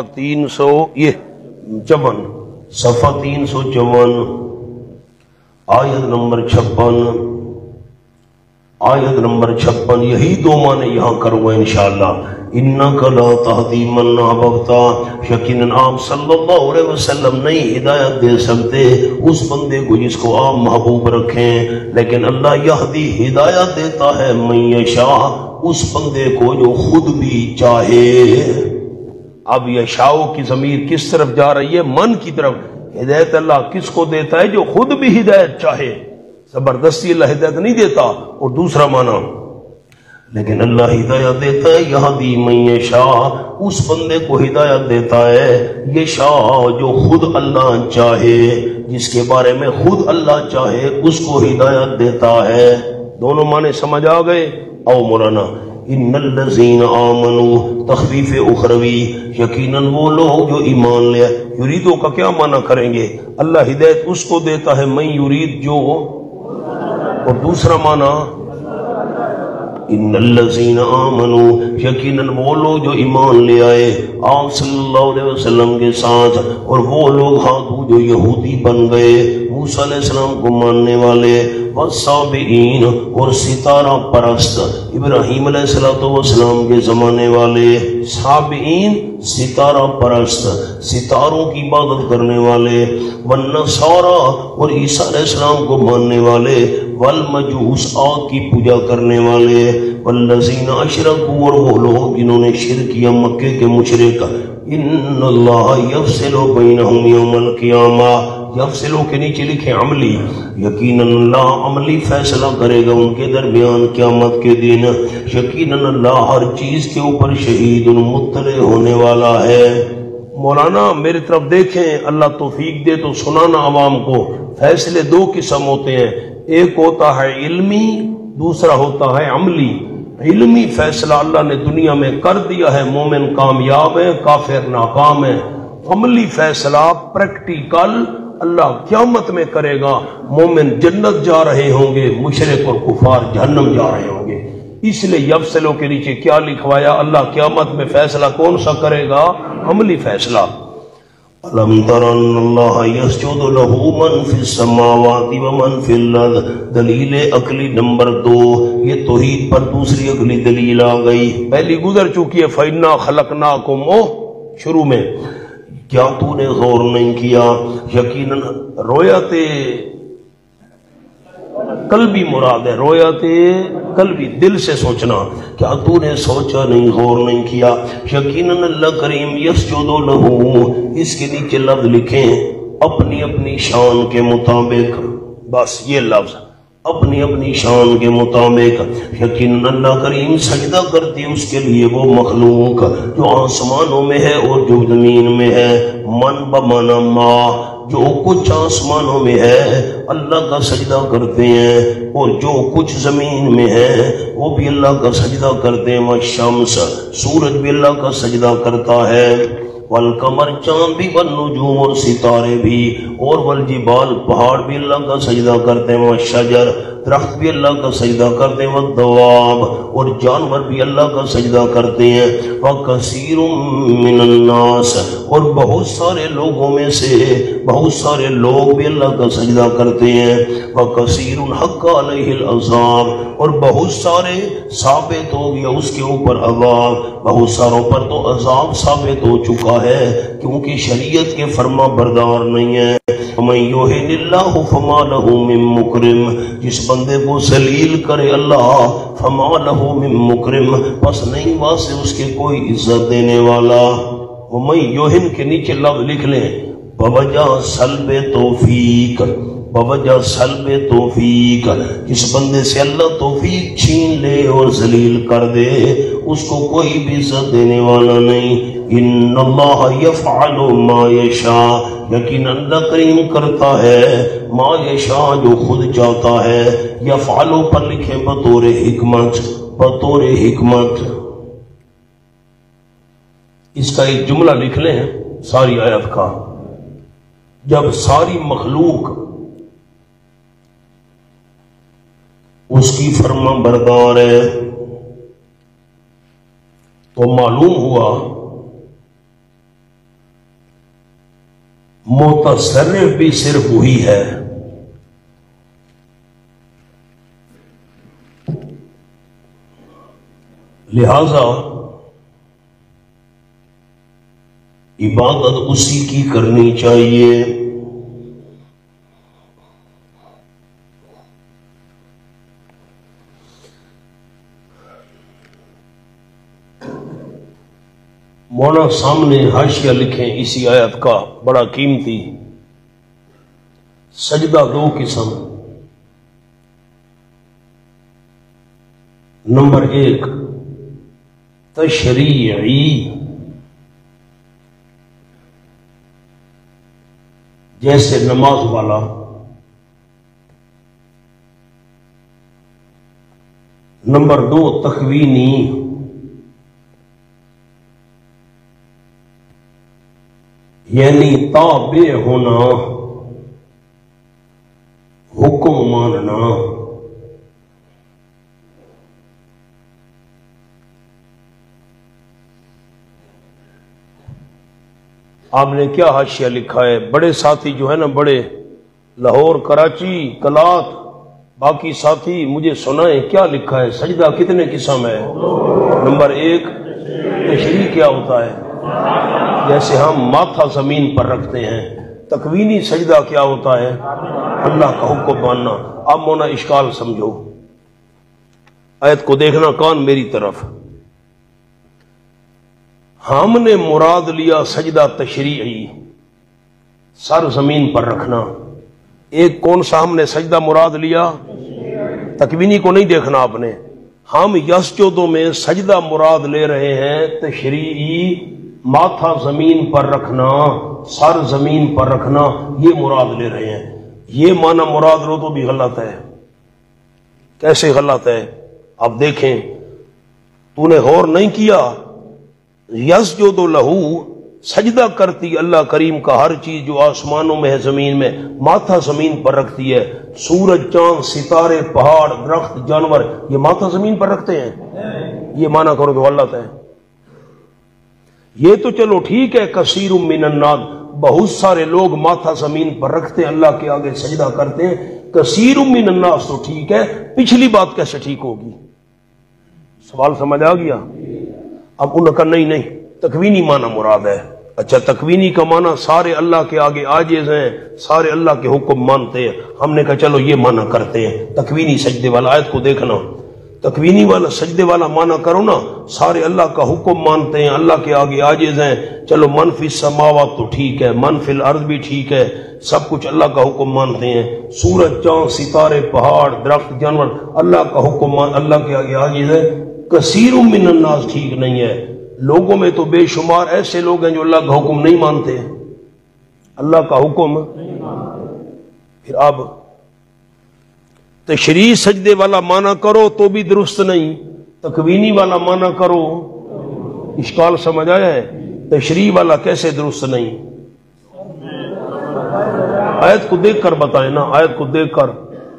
354، صفحہ 354، آیت نمبر 56، آیت نمبر 56، یہی 2 معنی یہاں کروں گا انشاءاللہ۔ انک لا تہدی من احببت، یقیناً آپ صلی اللہ علیہ وسلم نہیں ہدایت دے سکتے اس بندے کو جس کو آپ محبوب رکھیں، لیکن اللہ یہدی ہدایت دیتا ہے من یشاء، اس بندے کو جو خود بھی چاہے۔ اب یشاء کی ضمیر کس طرف جا رہی ہے؟ من کی طرف۔ ہدایت اللہ کس کو دیتا ہے؟ جو خود بھی ہدایت چاہے، زبردستی اللہ ہدایت نہیں دیتا۔ اور دوسرا معنی لیکن اللہ ہدایت دیتا ہے یہدی من یشاء، اس بندے کو ہدایت دیتا ہے یشاء جو خود اللہ چاہے۔ جس کے بارے میں خود اللہ چاہے اس کو ہدایت دیتا ہے۔ دونوں معنی سمجھ آ گئے؟ او مولانا ان الذین آمنوا تخفیف اخروی، یقیناً وہ لوگ جو ایمان لے۔ یریدوں کا کیا معنی کریں گے؟ اللہ ہدایت اس کو دیتا ہے من یرید جو، اور دوسرا معنی ان الذین آمنوا، یقیناً وہ لوگ جو ایمان لے آئے آپ صلی اللہ علیہ وسلم کے ساتھ، اور وہ لوگ ہاتھوں جو یہودی بن گئے موسیٰ علیہ السلام کو ماننے والے، والصابئین اور ستارہ پرست ابراہیم علیہ السلام کے زمانے والے، صابئین ستارہ پرست ستاروں کی عبادت کرنے والے، والنصارى اور عیسیٰ علیہ السلام کو ماننے والے، والمجوس آگ کی پوجا کرنے والے، والذین اشرکوا اور وہ لوگ جنہوں نے شرک کیا مکے کے مشرک، ان اللہ یفصل بینہم یوم القیامہ، یفصلوں کے نیچے لکھے عملی، یقیناً اللہ عملی فیصلہ کرے گا ان کے درمیان قیامت کے دن، یقیناً اللہ ہر چیز کے اوپر شہید مطلع ہونے والا ہے۔ مولانا میری طرف دیکھیں، اللہ توفیق دے تو سنانا عوام کو۔ فیصلے دو قسم ہوتے ہیں، ایک ہوتا ہے علمی، دوسرا ہوتا ہے عملی۔ علمی فیصلہ اللہ نے دنیا میں کر دیا ہے، مومن کامیاب ہے، کافر ناکام ہے۔ عملی فیصلہ پریکٹیکل اللہ قیامت میں کرے گا، مومن جنت جا رہے ہوں گے، مشرک اور کفار جہنم جا رہے ہوں گے۔ اس لیے یفصلوں کے نیچے کیا لکھوایا؟ اللہ قیامت میں فیصلہ کون سا کرے گا؟ عملی فیصلہ۔ الم تر ان اللہ یسجد لہ من فی السماوات ومن فی الارض، دلیل عقلی نمبر 2، یہ توحید پر دوسری عقلی دلیل آ گئی، پہلی گزر چکی ہے فإنا خلقناکم، شروع میں کیا تو نے غور نہیں کیا؟ یقیناً رویت قلبی مراد ہے، رویت قلبی دل سے سوچنا، کیا تو نے سوچا نہیں، غور نہیں کیا؟ یقیناً اللہ کریم یسجد لہ، اس کے نیچے لفظ لکھیں اپنی اپنی شان کے مطابق، بس یہ لفظ اپنی اپنی شان کے مطابق، یقیناً اللہ کریم سجدہ کرتی اس کے لیے وہ مخلوق جو آسمانوں میں ہے اور جو زمین میں ہے، من بمانا ما، جو کچھ آسمانوں میں ہے اللہ کا سجدہ کرتے ہیں، اور جو کچھ زمین میں ہے وہ بھی اللہ کا سجدہ کرتے ہیں، والشمس، سورج بھی اللہ کا سجدہ کرتا ہے، والقمر، چاند بھی، والنجوم اور ستارے بھی، اور والجبال، پہاڑ بھی اللہ کا سجدہ کرتے ہیں، والشجر، درخت بھی اللہ کا سجدہ کرتے ہیں، والدواب، اور جانور بھی اللہ کا سجدہ کرتے ہیں، وکثیر من الناس، اور بہت سارے لوگوں میں سے بہت سارے لوگ بھی اللہ کا سجدہ کرتے ہیں، وکثیر حق علیہ العذاب، اور بہت سارے ثابت ہو گیا اس کے اوپر عذاب، بہت ساروں پر تو عذاب ثابت ہو چکا ہے کیونکہ شریعت کے فرما بردار نہیں ہے۔ وَمَن يُهِنِ اللَّهُ فَمَا لَهُ مِن مُّكْرِمٍ، جس بندے کو ذلیل کرے اللہ، فَمَا لَهُ مِن مُّكْرِمٍ، پس نہیں واسطے اس کے کوئی عزت دینے والا۔ وَمَن يُهِن کے نیچے لفظ لکھ لیں بوجہ سلب توفیق، بوجہ سلب توفیق، جس بندے سے اللہ توفیق چھین لے اور ذلیل کر دے اس کو کوئی بھی عزت دینے والا نہیں۔ ان اللہ یفعل ما یشاء، یقین اللہ کریم کرتا ہے ما یشاء، جو خود چاہتا ہے، یفعل پر لکھیں بطور حکمت، بطور حکمت۔ اس کا ایک جملہ لکھ لیں ساری آیت کا، جب ساری مخلوق اس کی فرما بردار ہے تو معلوم ہوا متصرف بھی صرف وہی ہے۔ لہذا عبادت اسی کی کرنی چاہیے۔ مولانا سامنے حاشیہ لکھیں اسی آیت کا، بڑا قیمتی۔ سجدہ دو قسم، نمبر 1 تشریعی، جیسے نماز والا نمبر 2 تکوینی یعنی تابع ہونا، حکم ماننا، آپ نے کیا حاشیہ لکھا ہے؟ بڑے ساتھی جو ہے نا، بڑے لاہور، کراچی، کلات، باقی ساتھی مجھے سنائیں کیا لکھا ہے؟ سجدہ کتنے قسم ہے؟ نمبر 1 تشریح کیا ہوتا ہے؟ جیسے ہم ماتھا زمین پر رکھتے ہیں۔ تکوینی سجدہ کیا ہوتا ہے؟ اللہ کا حکم ماننا۔ اب مونا اشکال سمجھو، آیت کو دیکھنا کان میری طرف۔ ہم نے مراد لیا سجدہ تشریعی، سر زمین پر رکھنا۔ ایک کون سا ہم نے سجدہ مراد لیا؟ تکوینی کو نہیں دیکھنا آپ نے۔ ہم یسجدو میں سجدہ مراد لے رہے ہیں تشریعی، ماتھا زمین پر رکھنا، سر زمین پر رکھنا، یہ مراد لے رہے ہیں۔ یہ معنی مراد لو تو بھی غلط ہے۔ کیسے غلط ہے؟ اب دیکھیں، تو نے غور نہیں کیا؟ یسجد لہو، سجدہ کرتی اللہ کریم کا ہر چیز جو آسمانوں میں ہے، زمین میں، ماتھا زمین پر رکھتی ہے۔ سورج، چاند، ستارے، پہاڑ، درخت، جانور، یہ ماتھا زمین پر رکھتے ہیں۔ یہ معنی کرو تو غلط ہے۔ یہ تو چلو ٹھیک ہے، کثیر من الناس، بہت سارے لوگ ماتھا زمین پر رکھتے ہیں، اللہ کے آگے سجدہ کرتے ہیں۔ کثیر من الناس تو ٹھیک ہے، پچھلی بات کیسے ٹھیک ہوگی؟ سوال سمجھ آ گیا؟ اب انہوں نے کہا نہیں تکوینی معنی مراد ہے۔ اچھا، تکوینی کا معنی سارے اللہ کے آگے عاجز ہیں، سارے اللہ کے حکم مانتے ہیں۔ ہم نے کہا چلو یہ معنی کرتے ہیں، تکوینی سجدے والا۔ آیت کو دیکھنا، تکوینی والا سجدے والا معنی کرو نا، سارے اللہ کا حکم مانتے ہیں، اللہ کے آگے عاجز ہیں۔ چلو من فی السماوات تو ٹھیک ہے، من فی الارض بھی ٹھیک ہے، سب کچھ اللہ کا حکم مانتے ہیں۔ سورج، چاند، ستارے، پہاڑ، درخت، جانور، اللہ کا حکم اللہ کے آگے عاجز ہے۔ کثیر من الناس ٹھیک نہیں ہے، لوگوں میں تو بے شمار ایسے لوگ ہیں جو اللہ کا حکم نہیں مانتے، اللہ کا حکم۔ پھر اب تشریح سجدے والا معنی کرو تو بھی درست نہیں، تکوینی والا معنی کرو، اشکال سمجھ آیا ہے؟ تشریح والا کیسے درست نہیں؟ آیت کو دیکھ کر بتائیں نا، آیت کو دیکھ کر۔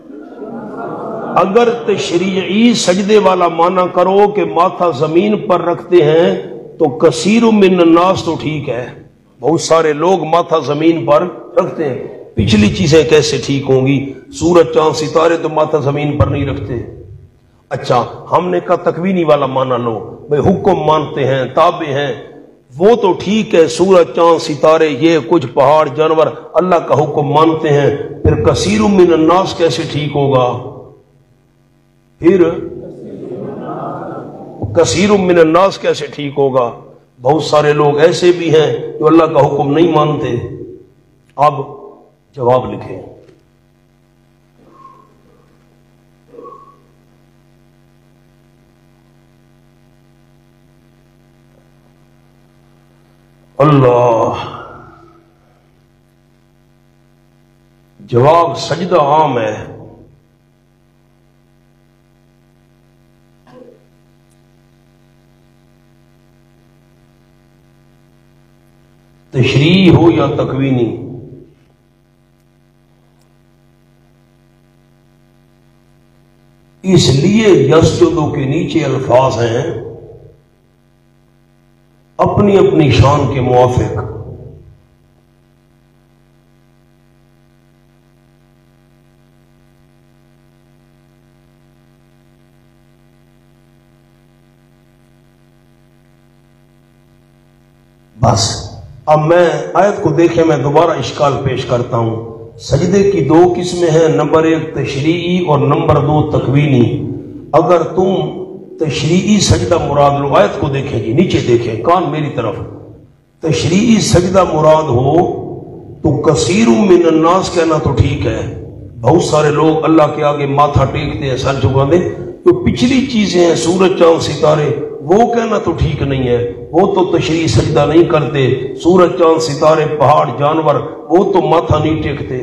اگر تشریعی سجدے والا معنی کرو کہ ماتھا زمین پر رکھتے ہیں تو کثیر من الناس تو ٹھیک ہے، بہت سارے لوگ ماتھا زمین پر رکھتے ہیں۔ پچھلی چیزیں کیسے ٹھیک ہوں گی؟ سورج، چاند، ستارے تو ماتھا زمین پر نہیں رکھتے۔ اچھا، ہم نے کہا تکوینی والا معنی لو، بھئی حکم مانتے ہیں، تابع ہیں، وہ تو ٹھیک ہے، سورج، چاند، ستارے، یہ کچھ پہاڑ، جانور اللہ کا حکم مانتے ہیں۔ پھر کثیر من الناس کیسے ٹھیک ہوگا؟ پھر کثیر من الناس کیسے ٹھیک ہوگا؟ بہت سارے لوگ ایسے بھی ہیں جو اللہ کا حکم نہیں مانتے۔ اب جواب لکھیں۔ اللہ، جواب سجدہ عام ہے۔ تشریح ہو یا تکوینی، اس لیے یسجدو کے نیچے الفاظ ہیں اپنی اپنی شان کے موافق۔ بس اب میں آیت کو دیکھیں، میں دوبارہ اشکال پیش کرتا ہوں۔ سجدے کی 2 قسمیں ہیں، نمبر 1 تشریعی اور نمبر 2 تکوینی۔ اگر تم تشریعی سجدہ مراد لو، آیت کو دیکھیں جی، نیچے دیکھیں، کان میری طرف۔ تشریعی سجدہ مراد ہو تو کثیر من الناس کہنا تو ٹھیک ہے، بہت سارے لوگ اللہ کے آگے ماتھا ٹیکتے ہیں، سر جھکاتے ہیں۔ جو پچھلی چیزیں ہیں، سورج، چاند، ستارے، وہ کہنا تو ٹھیک نہیں ہے، وہ تو تشریح سجدہ نہیں کرتے، سورج چاند ستارے پہاڑ جانور وہ تو ماتھا نہیں ٹیکتے۔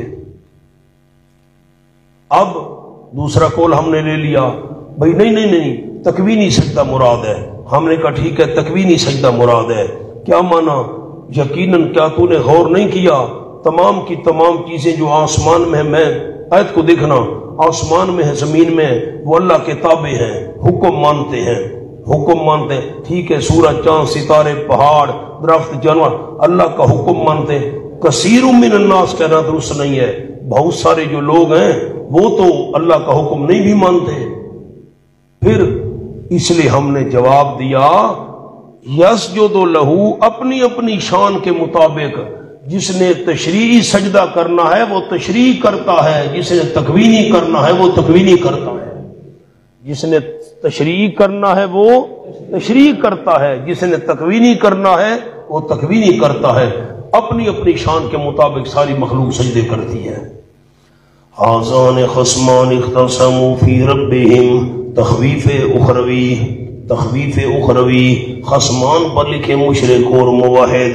اب دوسرا قول ہم نے لے لیا، بھائی نہیں تکوینی سجدہ مراد ہے۔ ہم نے کہا ٹھیک ہے تکوینی سجدہ مراد ہے، کیا مانا؟ یقیناً کیا تو نے غور نہیں کیا تمام کی تمام چیزیں جو آسمان میں ہیں، میں آیت کو دیکھنا، آسمان میں ہے زمین میں وہ اللہ کے تابع ہیں، حکم مانتے ہیں، حکم مانتے ہیں۔ ٹھیک ہے سورج چاند ستارے پہاڑ درخت جانور اللہ کا حکم مانتے ہیں۔ کثیر من الناس کہنا درست نہیں ہے، بہت سارے جو لوگ ہیں وہ تو اللہ کا حکم نہیں بھی مانتے۔ پھر اس لیے ہم نے جواب دیا یسجد لہو، اپنی اپنی شان کے مطابق، جس نے تشریعی سجدہ کرنا ہے وہ تشریع کرتا ہے، جس نے تکوینی کرنا ہے وہ تکوینی کرتا ہے، جس نے تشریع کرنا ہے وہ تشریع کرتا ہے، جس نے تکوینی کرنا ہے وہ تکوینی کرتا ہے، اپنی اپنی شان کے مطابق ساری مخلوق سجدے کرتی ہے۔ حاذان خصمان اختصموا فی ربہم، تخویف اخروی، خصمان پر لکھے مشرک اور موحد،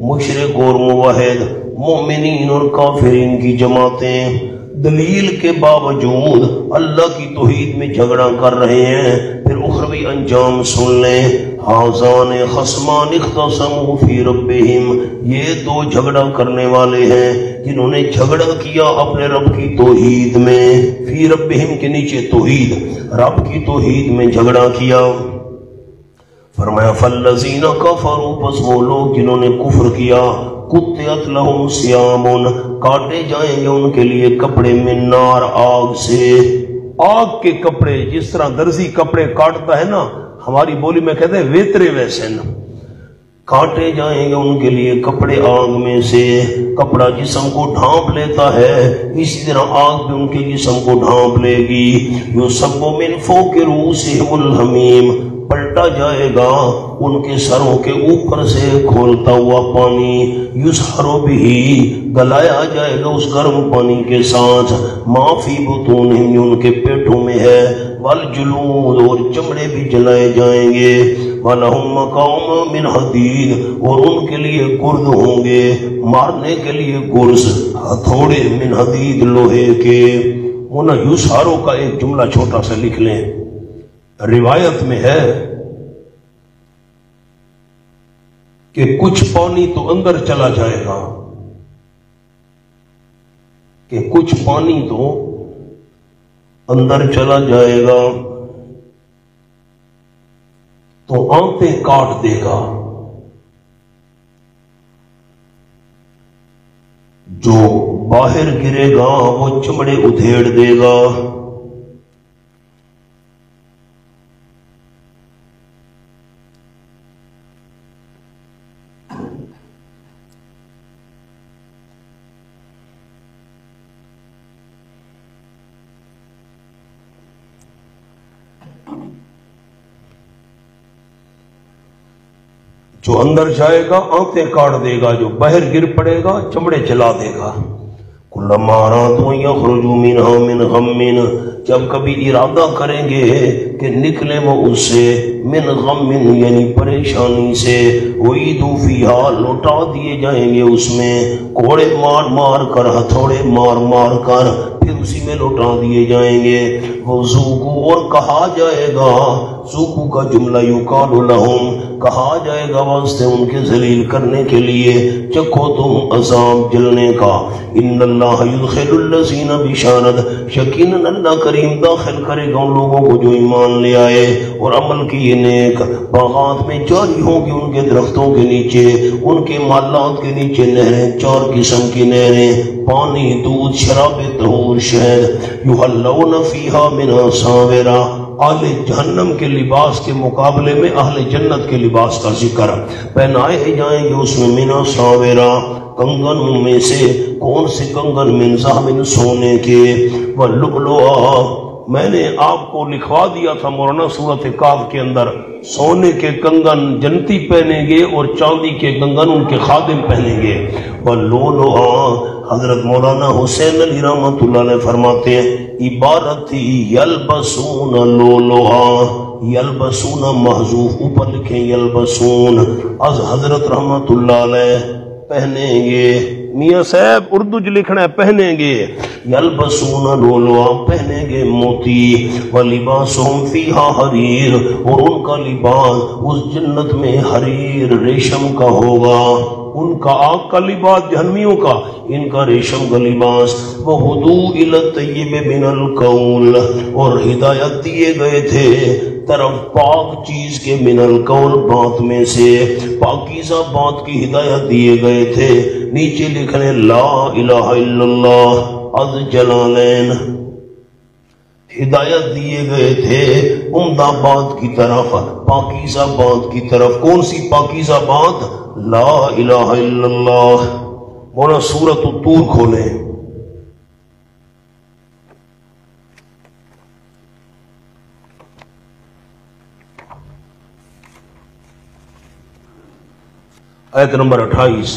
مومنین اور کافرین کی جماعتیں دلیل کے باوجود اللہ کی توحید میں جھگڑا کر رہے ہیں۔ پھر اخروی انجام سن لیں، حاذان خصمان اختصموا فی ربہم، یہ دو جھگڑا کرنے والے ہیں جنہوں نے جھگڑا کیا اپنے رب کی توحید میں، فی ربہم کے نیچے توحید، رب کی توحید میں جھگڑا کیا۔ فرمایا فالذین کفروا، پس وہ لوگ جنہوں نے کفر کیا، قطعت لہم ثیاب، کاٹے جائیں گے ان کے لیے کپڑے، من نار، آگ سے، آگ کے کپڑے، جس طرح درزی کپڑے کاٹتا ہے نا، ہماری بولی میں کہتے ہیں ویترے، ویسے نا کاٹے جائیں گے ان کے لیے کپڑے آگ میں سے۔ کپڑا جسم کو ڈھانپ لیتا ہے، اسی طرح آگ بھی ان کے جسم کو ڈھانپ لے گی۔ یصب من فوق رؤوسہم الحمیم، پلٹا جائے گا ان کے سروں کے اوپر سے کھولتا ہوا پانی، یسحر بہ، گلایا جائے گا اس گرم پانی کے ساتھ، ما فی بطونہم، جو ان کے پیٹوں میں ہے، والجلود، اور چمڑے بھی جلائے جائیں گے، وَلَهُمْ مَقَامٌ مِّنْ حَدِيدٍ، اور ان کے لیے گرد ہوں گے، مارنے کے لیے گرز، ہتھوڑے، من حدید، لوہے کے۔ وہ یسحروں کا ایک جملہ چھوٹا سا لکھ لیں، روایت میں ہے کہ کچھ پانی تو اندر چلا جائے گا، کہ کچھ پانی تو اندر چلا جائے گا تو آنتیں کاٹ دے گا، جو باہر گرے گا وہ چمڑے ادھیڑ دے گا۔ جو اندر جائے گا آنتیں کاٹ دے گا، جو باہر گر پڑے گا چمڑے جلا دے گا۔ کلما ارادوا یخرجوا منها من غم، جب کبھی ارادہ کریں گے کہ نکلے وہ اس سے، من غم یعنی پریشانی سے، اعیدوا فیہا، لوٹا دیے جائیں گے اس میں، کوڑے مار مار کر، ہتھوڑے مار مار کر، پھر اسی میں لوٹا دیے جائیں گے۔ وذوقوا، اور کہا جائے گا، ذوقوا کا جملہ یقال لہم، کہا جائے گا واسطے ان کے ذلیل کرنے کے لیے، چکھو تم عذاب جلنے کا۔ ان اللہ یدخل الذین، بشارت یقیناً اللہ کریم داخل کرے گا ان لوگوں کو جو ایمان لے آئے اور عمل کیے نیک، باغات میں جاری ہوں گی ان کے درختوں کے نیچے، ان کے مالات کے نیچے نہریں، 4 قسم کی نہریں، پانی، دودھ، شراب طہور، شہد، یحلون فیہا من اساور، اہل جہنم کے لباس کے مقابلے میں اہل جنت کے لباس کا ذکر، پہنائے جائیں گے اس میں من اساور، کنگن میں سے، کون سے کنگن، من ذہب، سونے کے، واللؤلؤا، میں نے آپ کو لکھوا دیا تھا مولانا سورۃ کہف کے اندر، سونے کے کنگن جنتی پہنیں گے اور چاندی کے کنگن ان کے خادم پہنیں گے۔ واللؤلؤا، حضرت مولانا حسین علی رحمۃ اللہ علیہ فرماتے ہیں، عبارت تھی یلبسون لؤلؤا، یلبسون محذوف اوپر لکھیں یلبسون، از حضرت رحمت اللہ علیہ پہنیں گے، میاں صاحب اردو جو لکھنا ہے پہنیں گے، یلبسون لولوا پہنیں گے موتی، ولباسہم فیہا حریر اور ان کا لباس اس جنت میں حریر ریشم کا ہوگا، ان کا آگ کا لباس جہنمیوں کا، ان کا ریشم کا لباس، وہدوء الی الطیب من القول اور ہدایت دیے گئے تھے طرف پاک چیز کے من القول بات میں سے، پاکیزہ بات کی ہدایت دیے گئے تھے، نیچے لکھنے لا الہ الا اللہ از جلالین، ہدایت دیے گئے تھے عمدہ بات کی طرف، پاکیزہ بات کی طرف، کون سی پاکیزہ بات؟ لا الہ الا اللہ۔ مولانا سورۃ الطور کھولیں، آیت نمبر 28۔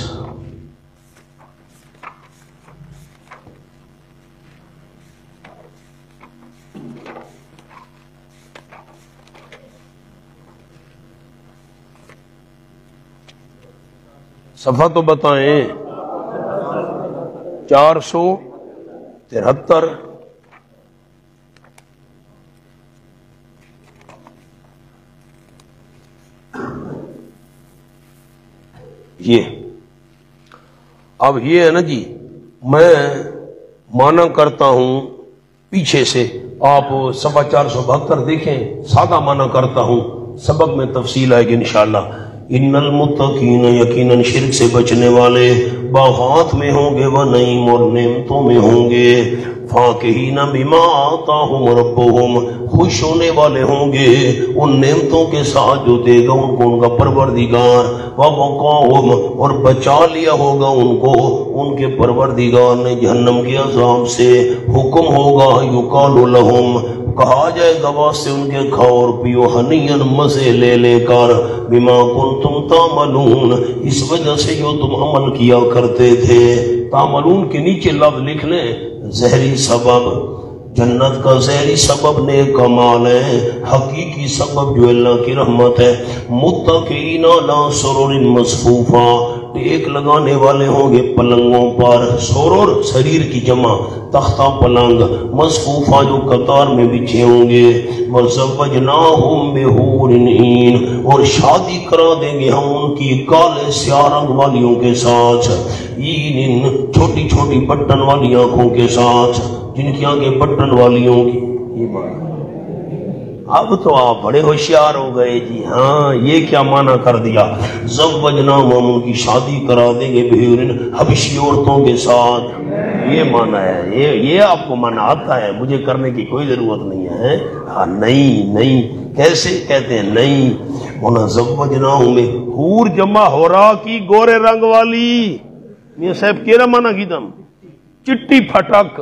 صفحہ تو بتائیں، 473۔ یہ اب یہ ہے نا جی، میں مانا کرتا ہوں پیچھے سے، آپ صفحہ 472 دیکھیں، سادہ مانا کرتا ہوں، سبق میں تفصیل آئے گی انشاءاللہ۔ ان المتقین، یقیناً شرک سے بچنے والے باغات میں ہوں گے، وہ نعیم اور نعمتوں میں ہوں گے، فاکہین بما آتاہم ربہم، خوش ہونے والے ہوں گے ان نعمتوں کے ساتھ جو دے گا ان کو ان کا پروردگار، ووقاہم اور بچا لیا ہوگا ان کو ان کے پروردگار نے جہنم کے عذاب سے، حکم ہوگا یقال لہم، کہا جائے گا واسطے ان کے کھاؤ اور پیو، ہنیئن مزے لے لے کر، بما کنتم تعملون، اس وجہ سے جو تم عمل کیا کرتے تھے۔ تعملون کے نیچے لفظ لکھ لیں زہری سبب، جنت کا زہری سبب نیک کمال ہے، حقیقی سبب جو اللہ کی رحمت ہے۔ متکئین علی سرر مصفوفہ، ٹیک لگانے والے ہوں گے پلنگوں پر، سرر سریر کی جمع، تختہ پلنگ، مصفوفہ جو قطار میں بچھے ہوں گے، وزوجناہم بحور عین، اور شادی کرا دیں گے ہم ان کی کالے سیاہ رنگ والیوں کے ساتھ، عین چھوٹی چھوٹی بٹن والی آنکھوں کے ساتھ، جن کی آنکھیں بٹن والیوں کی، یہ معنی۔ اب تو آپ بڑے ہوشیار ہو گئے جی، ہاں یہ کیا معنی کر دیا، زوجناہم ہم ان کی شادی کرا دیں گے بحور حبشی عورتوں کے ساتھ، یہ معنی ہے، یہ آپ کو معنی آتا ہے، مجھے کرنے کی کوئی ضرورت نہیں ہے۔ ہاں نہیں کیسے کہتے ہیں نہیں، ہونا زوجناہم حور جمع ہو رہا کی گورے رنگ والی، میاں صاحب کیرا معنی کی دم چٹی پھٹک،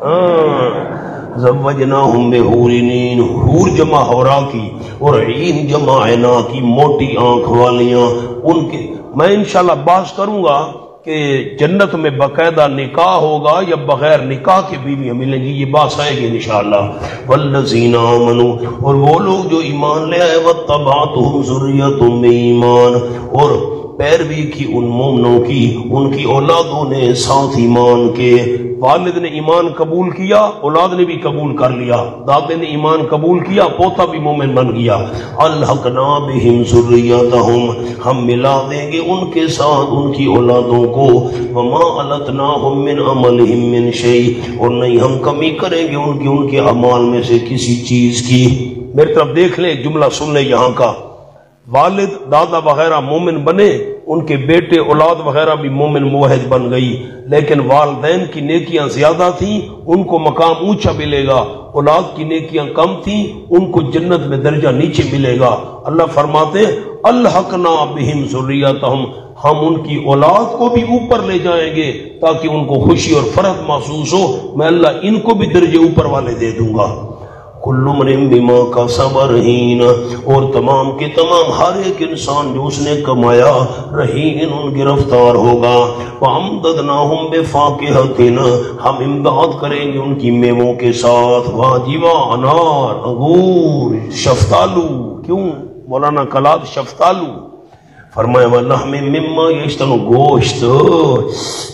زوجناہم بحور عین، حور جمع ہورا کی اور عین جمع عینا کی، موٹی آنکھ والیاں ان کے۔ میں انشاءاللہ بحث کروں گا کہ جنت میں باقاعدہ نکاح ہوگا یا بغیر نکاح کے بیویاں ملیں گی، یہ بات آئے گی انشاءاللہ۔ والذین آمنوا، اور وہ لوگ جو ایمان لے آئے، واتبعتہم ذریتہم بایمان، اور پیروی کی ان مومنوں کی ان کی اولادوں نے ساتھ ایمان کے، والد نے ایمان قبول کیا، اولاد نے بھی قبول کر لیا، دادے نے ایمان قبول کیا، پوتا بھی مومن بن گیا۔ الحقنا بہم ذریتہم، ہم ملا دیں گے ان کے ساتھ ان کی اولادوں کو، وما التناہم من عملہم من شیء، اور نہیں ہم کمی کریں گے ان کے اعمال میں سے کسی چیز کی۔ میری طرف دیکھ لیں، جملہ سن لیں یہاں کا، والد دادا وغیرہ مومن بنے، ان کے بیٹے اولاد وغیرہ بھی مومن موحد بن گئی، لیکن والدین کی نیکیاں زیادہ تھیں ان کو مقام اونچا ملے گا، اولاد کی نیکیاں کم تھیں ان کو جنت میں درجہ نیچے ملے گا۔ اللہ فرماتے ہیں الحقنا بہم ذریتہم، ہم ان کی اولاد کو بھی اوپر لے جائیں گے تاکہ ان کو خوشی اور فرحت محسوس ہو، میں اللہ ان کو بھی درجے اوپر والے دے دوں گا۔ کل امرئ بما کسب رہین، اور تمام کے تمام ہر ایک انسان جو اس نے کمایا رہین، ان گرفتار ہوگا۔ وَأَمْدَدْنَاهُمْ بِفَاكِهَةٍ، ہم امداد کریں گے ان کی میووں کے ساتھ، واجبہ، انار، انگور، شفتالو، کیوں مولانا کلاد شفتالو فرمایا وَلَحْمٍ مِّمَّا يَشْتَهُونَ، گوشت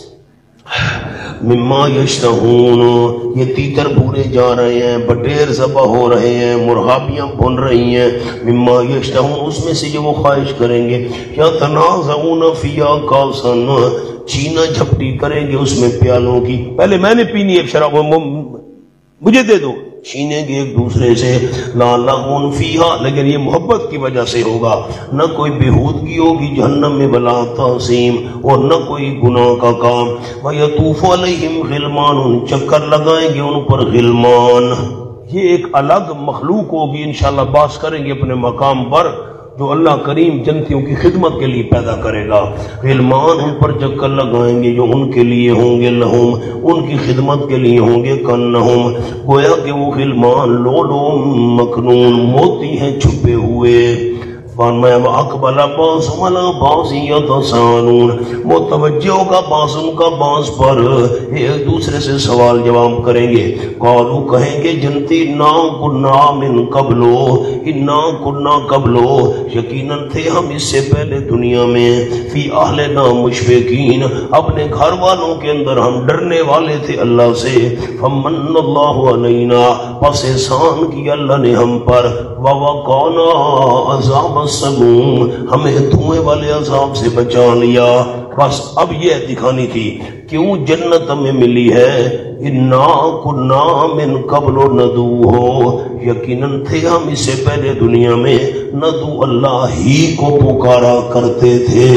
مما یشتہون، یہ تیتر بھورے جا رہے ہیں، بٹیر ذبح ہو رہے ہیں، مرغابیاں بن رہی ہیں، مما یشتہون، اس میں سے جو وہ خواہش کریں گے، یا تنازعون فیہا کاسن، چینا جھپٹی کریں گے اس میں پیالوں کی، پہلے میں نے پینی ہے شراب، مجھے دے دو، چھینیں گے ایک دوسرے سے، لا لغون فیہا، لیکن یہ محبت کی وجہ سے ہوگا، نہ کوئی بےہودگی ہوگی جہنم میں، بلا تعظیم، اور نہ کوئی گناہ کا کام۔ وَيَطُوفُ عَلَيْهِمْ غِلْمَانٌ، چکر لگائیں گے ان پر غلمان، یہ ایک الگ مخلوق ہوگی، انشاءاللہ بات کریں گے اپنے مقام پر، جو اللہ کریم جنتیوں کی خدمت کے لیے پیدا کرے گا۔ غلمان ان پر چکر لگائیں گے جو ان کے لیے ہوں گے، لہم، ان کی خدمت کے لیے ہوں گے، کنہم، گویا کہ وہ غلمان لولو مکنون، موتی ہیں چھپے ہوئے۔ فرمایا وَأَقْبَلَ بَعْضُهُمْ عَلَىٰ بَعْضٍ يَتَسَاءَلُونَ، متوجہ ہوگا بعض ان کا بعض پر، ایک دوسرے سے سوال جواب کریں گے۔ قالوا، کہیں گے جنتی، اِنَّا كُنَّا مِن قَبْلُ، اِنَّا كُنَّا قَبْلُ، یقیناً تھے ہم اس سے پہلے دنیا میں، فی اہلنا مشفقین، اپنے گھر والوں کے اندر ہم ڈرنے والے تھے اللہ سے۔ فمن اللہ علینا، پس احسان کیا اللہ نے ہم پر، ووقانا عذاب السموم، ہمیں دھوئیں والے عذاب سے بچا لیا۔ بس اب یہ دکھانی تھی کیوں جنت ہمیں ملی ہے، انا کنا من قبل ندعوہ، یقیناً تھے ہم اس سے پہلے دنیا میں، ندعو، اللہ ہی کو پکارا کرتے تھے،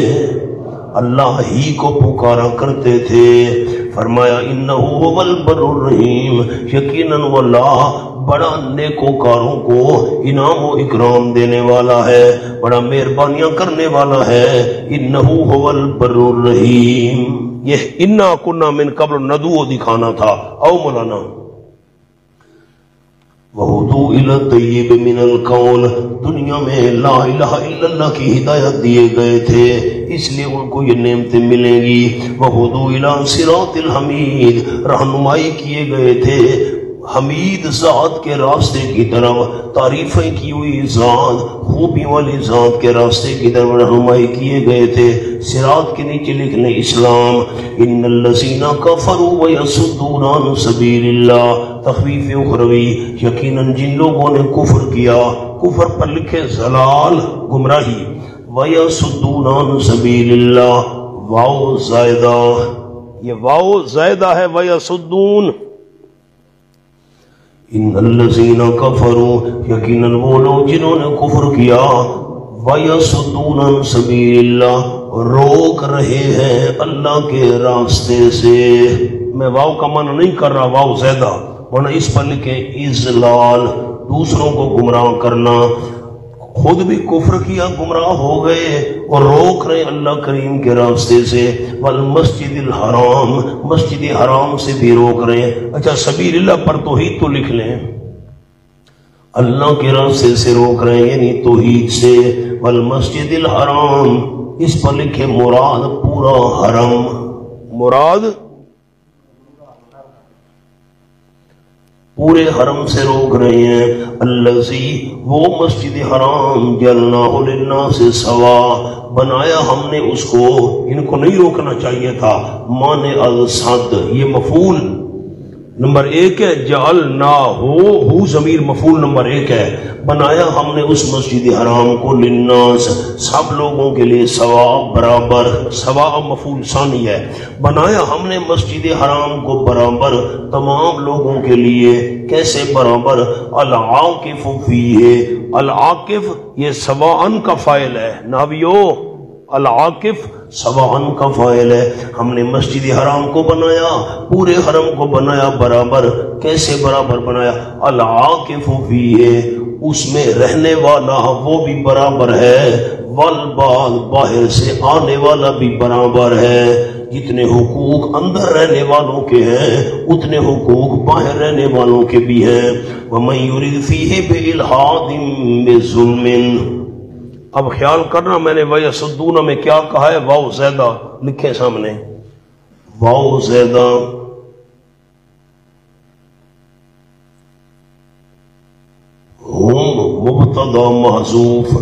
اللہ ہی کو پکارا کرتے تھے۔ فرمایا انہو هو البر الرحیم، یقیناً وہ اللہ بڑا نیکوکاروں کو انعام و اکرام دینے والا ہے، بڑا مہربانیاں کرنے والا ہے۔ انہو هو البر الرحیم، یہ انا کنا من قبل ندعو دکھانا تھا۔ او مولانا وَهُدُوا إِلَى الطَّيِّبِ مِنَ الْقَوْلِ، دنیا میں لا الہ الا اللہ کی ہدایت دیے گئے تھے، اس لیے ان کو یہ نعمتیں ملیں گی۔ وَهُدُوا إِلَى صِرَاطِ الْحَمِيدِ، رہنمائی کیے گئے تھے حمید ذات کے راستے کی طرف، تعریفیں کی ہوئی ذات، خوبی والی ذات کے راستے کی طرف رہنمائی کیے گئے تھے۔ صراط کے نیچے لکھ لیں اسلام۔ ان الذین کفروا ویصدون عن سبیل اللہ، تخفیف اخروی، یقیناً جن لوگوں نے کفر کیا، کفر پر لکھے ضلال، گمراہی، ویصدون عن سبیل اللہ، واو زائدہ، یہ واو زائدہ ہے، ویصدون، ان الذین کفروا، یقیناً وہ لوگ جنہوں نے کفر کیا، ویصدون عن سبیل اللہ، روک رہے ہیں اللہ کے راستے سے۔ میں واو کا معنی نہیں کر رہا، واو زیادہ، ورنہ اس پر لکھیں اضلال، دوسروں کو گمراہ کرنا، خود بھی کفر کیا، گمراہ ہو گئے، اور روک رہے اللہ کریم کے راستے سے۔ والمسجد الحرام، مسجد حرام سے بھی روک رہے ہیں۔ اچھا سبیل اللہ پر توحید تو لکھ لیں، اللہ کے راستے سے روک رہے ہیں یعنی توحید سے۔ والمسجد الحرام، اس پر لکھے مراد پورا حرم، مراد پورے حرم سے روک رہے ہیں۔ الذی، وہ مسجد حرام، جعلناہ للناس سوا، بنایا ہم نے اس کو، ان کو نہیں روکنا چاہیے تھا، مانے الصد، یہ مفعول نمبر ایک ہے، جعلناہ، ہو ضمیر مفعول نمبر ایک ہے، بنایا ہم نے اس مسجد حرام کو، للناس، سب لوگوں کے لیے، سوا، برابر، سوا مفعول ثانی ہے، بنایا ہم نے مسجد حرام کو برابر تمام لوگوں کے لیے۔ کیسے برابر؟ العاکف فیہ، العاکف یہ سواءن کا فاعل ہے، نحویو، العاکف سواءن کا فاعل ہے۔ ہم نے مسجد حرام کو بنایا، پورے حرم کو بنایا برابر۔ کیسے برابر بنایا؟ العاکف فیہ، اس میں رہنے والا وہ بھی برابر ہے، والباد، باہر سے آنے والا بھی برابر ہے۔ جتنے حقوق اندر رہنے والوں کے ہیں اتنے حقوق باہر رہنے والوں کے بھی ہیں۔ وَمَن يُرِدْ فِيهِ بِإِلْحَادٍ بِظُلْمٍ۔ اب خیال کرنا میں نے وَيَصُدُّونَ میں کیا کہا ہے، واو زیادہ لکھیں سامنے، واو زیادہ، ہم مبتدا محذوف،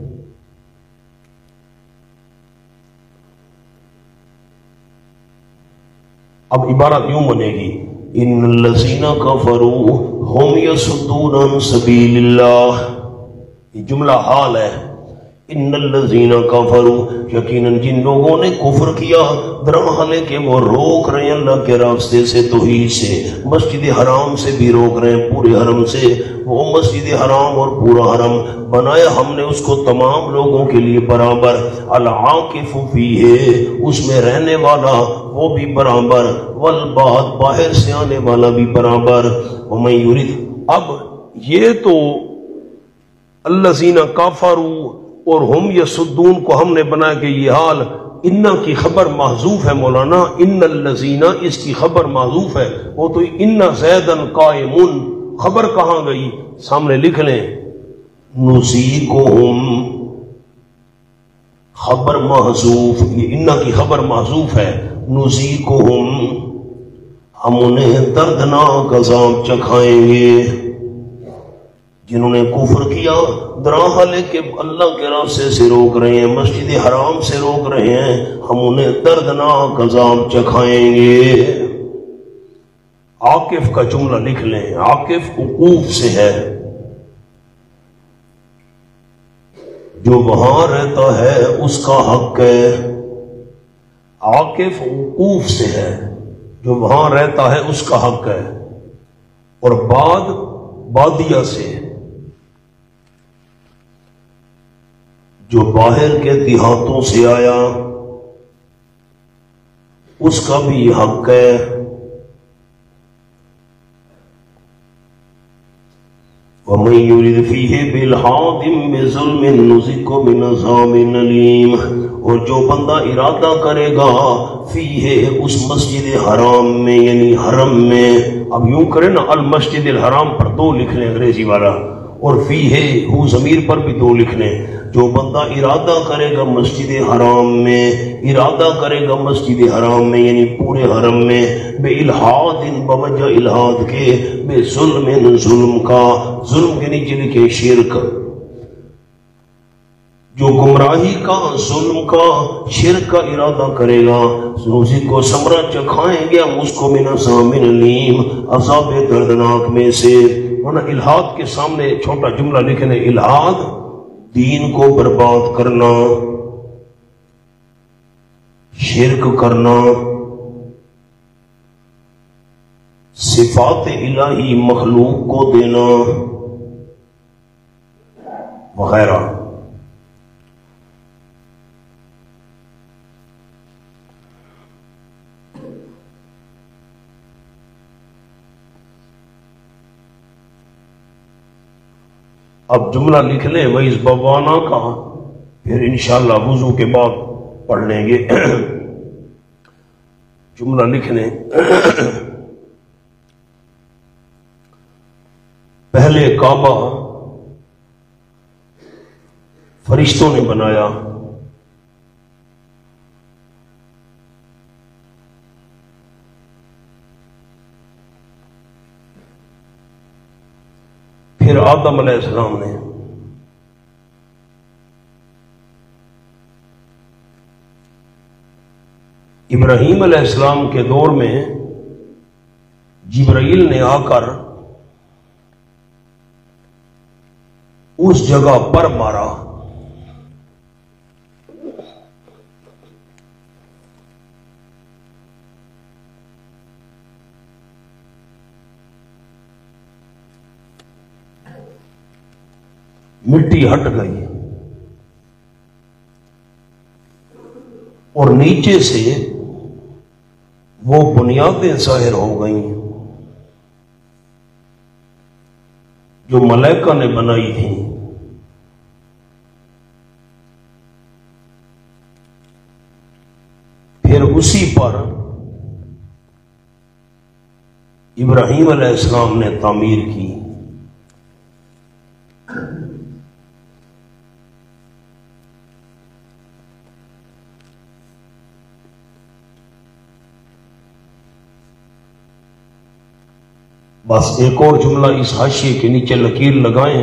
اب عبارت یوں بنے گی، ان الذین کفروا ہم یصدون عن سبیل اللہ، یہ جملہ حال ہے، ان الذین کفروا، یقیناً جن لوگوں نے کفر کیا، درحالے کہ وہ روک رہے ہیں اللہ کے راستے سے، توحید سے، مسجد حرام سے بھی روک رہے ہیں، پورے حرم سے، وہ مسجد حرام اور پورا حرم بنایا ہم نے اس کو تمام لوگوں کے لیے برابر، العاکف فیہ، اس میں رہنے والا وہ بھی برابر، والباد، باہر سے آنے والا بھی برابر، ومن یرید، اب یہ تو الذین کفروا اور ہم یصدون کو ہم نے بنا کے یہ حال، انا کی خبر محذوف ہے مولانا، ان الذین اس کی خبر محذوف ہے، وہ تو ان زیدن قائمون، خبر کہاں گئی، سامنے لکھ لیں، نذیقہم، خبر محذوف، یہ انا کی خبر محذوف ہے، نذیقہم، ہم انہیں دردناک عذاب چکھائیں گے، جنہوں نے کفر کیا، درحالے کہ اللہ کے راستے سے روک رہے ہیں، مسجد حرام سے روک رہے ہیں، ہم انہیں دردناک عذاب چکھائیں گے۔ عاکف کا جملہ لکھ لیں، عاکف وقوف سے ہے، جو وہاں رہتا ہے اس کا حق ہے، عاکف وقوف سے ہے، جو وہاں رہتا ہے اس کا حق ہے، اور بعد بادیہ سے، جو باہر کے دیہاتوں سے آیا اس کا بھی حق ہے۔ وَمَن يُرِدْ فِيهِ بِإِلْحَادٍ بِظُلْمٍ نُذِقْهُ مِنْ عَذَابٍ أَلِيمٍ، اور جو بندہ ارادہ کرے گا فیہ اس مسجد حرام میں، یعنی حرم میں، اب یوں کرے نا، المسجد الحرام پر دو لکھ لیں انگریزی والا، اور فیہ ہو ضمیر پر بھی دو لکھ لیں، جو بندہ ارادہ کرے گا مسجد حرام میں، ارادہ کرے گا مسجد حرام میں یعنی پورے حرم میں، بے الحاد، بوجہ الحاد کے، بے ظلم، ظلم کا، ظلم کے نیچے لکھے شرک، جو گمراہی کا، ظلم کا، شرک کا ارادہ کرے گا، اسی کو سمرہ چکھائیں گے ہم اس کو من عذاب علیم، عذاب دردناک میں سے۔ ورنہ الحاد کے سامنے چھوٹا جملہ لکھنے، الحاد دین کو برباد کرنا، شرک کرنا، صفات الہی مخلوق کو دینا وغیرہ۔ اب جملہ لکھ لیں وَإِذْ بَوَّأْنَا کا، پھر انشاءاللہ وضو کے بعد پڑھ لیں گے۔ جملہ لکھ لیں، پہلے کعبہ فرشتوں نے بنایا، پھر آدم علیہ السلام نے، ابراہیم علیہ السلام کے دور میں جبرائیل نے آ کر اس جگہ پر مارا، مٹی ہٹ گئی اور نیچے سے وہ بنیادیں ظاہر ہو گئیں جو ملائکہ نے بنائی تھیں۔ پھر اسی پر ابراہیم علیہ السلام نے تعمیر کی۔ بس ایک اور جملہ اس حاشیے کے نیچے لکیر لگائیں،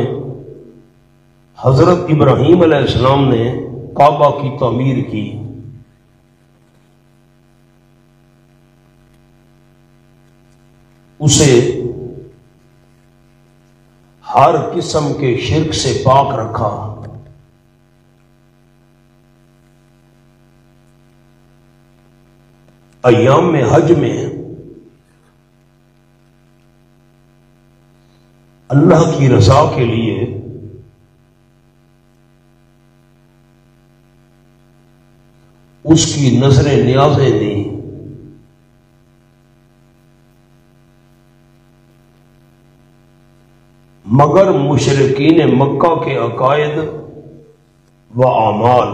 حضرت ابراہیم علیہ السلام نے کعبہ کی تعمیر کی، اسے ہر قسم کے شرک سے پاک رکھا۔ ایام حج میں اللہ کی رضا کے لیے اس کی نظریں نیازیں دیں، مگر مشرکین مکہ کے عقائد و اعمال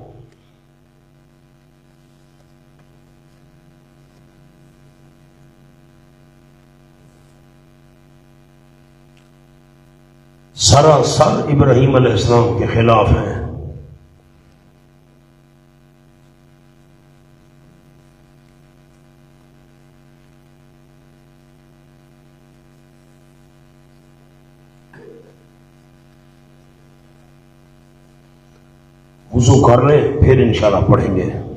سراسر ابراہیم علیہ السلام کے خلاف ہیں۔ وضو کر لیں پھر انشاءاللہ پڑھیں گے۔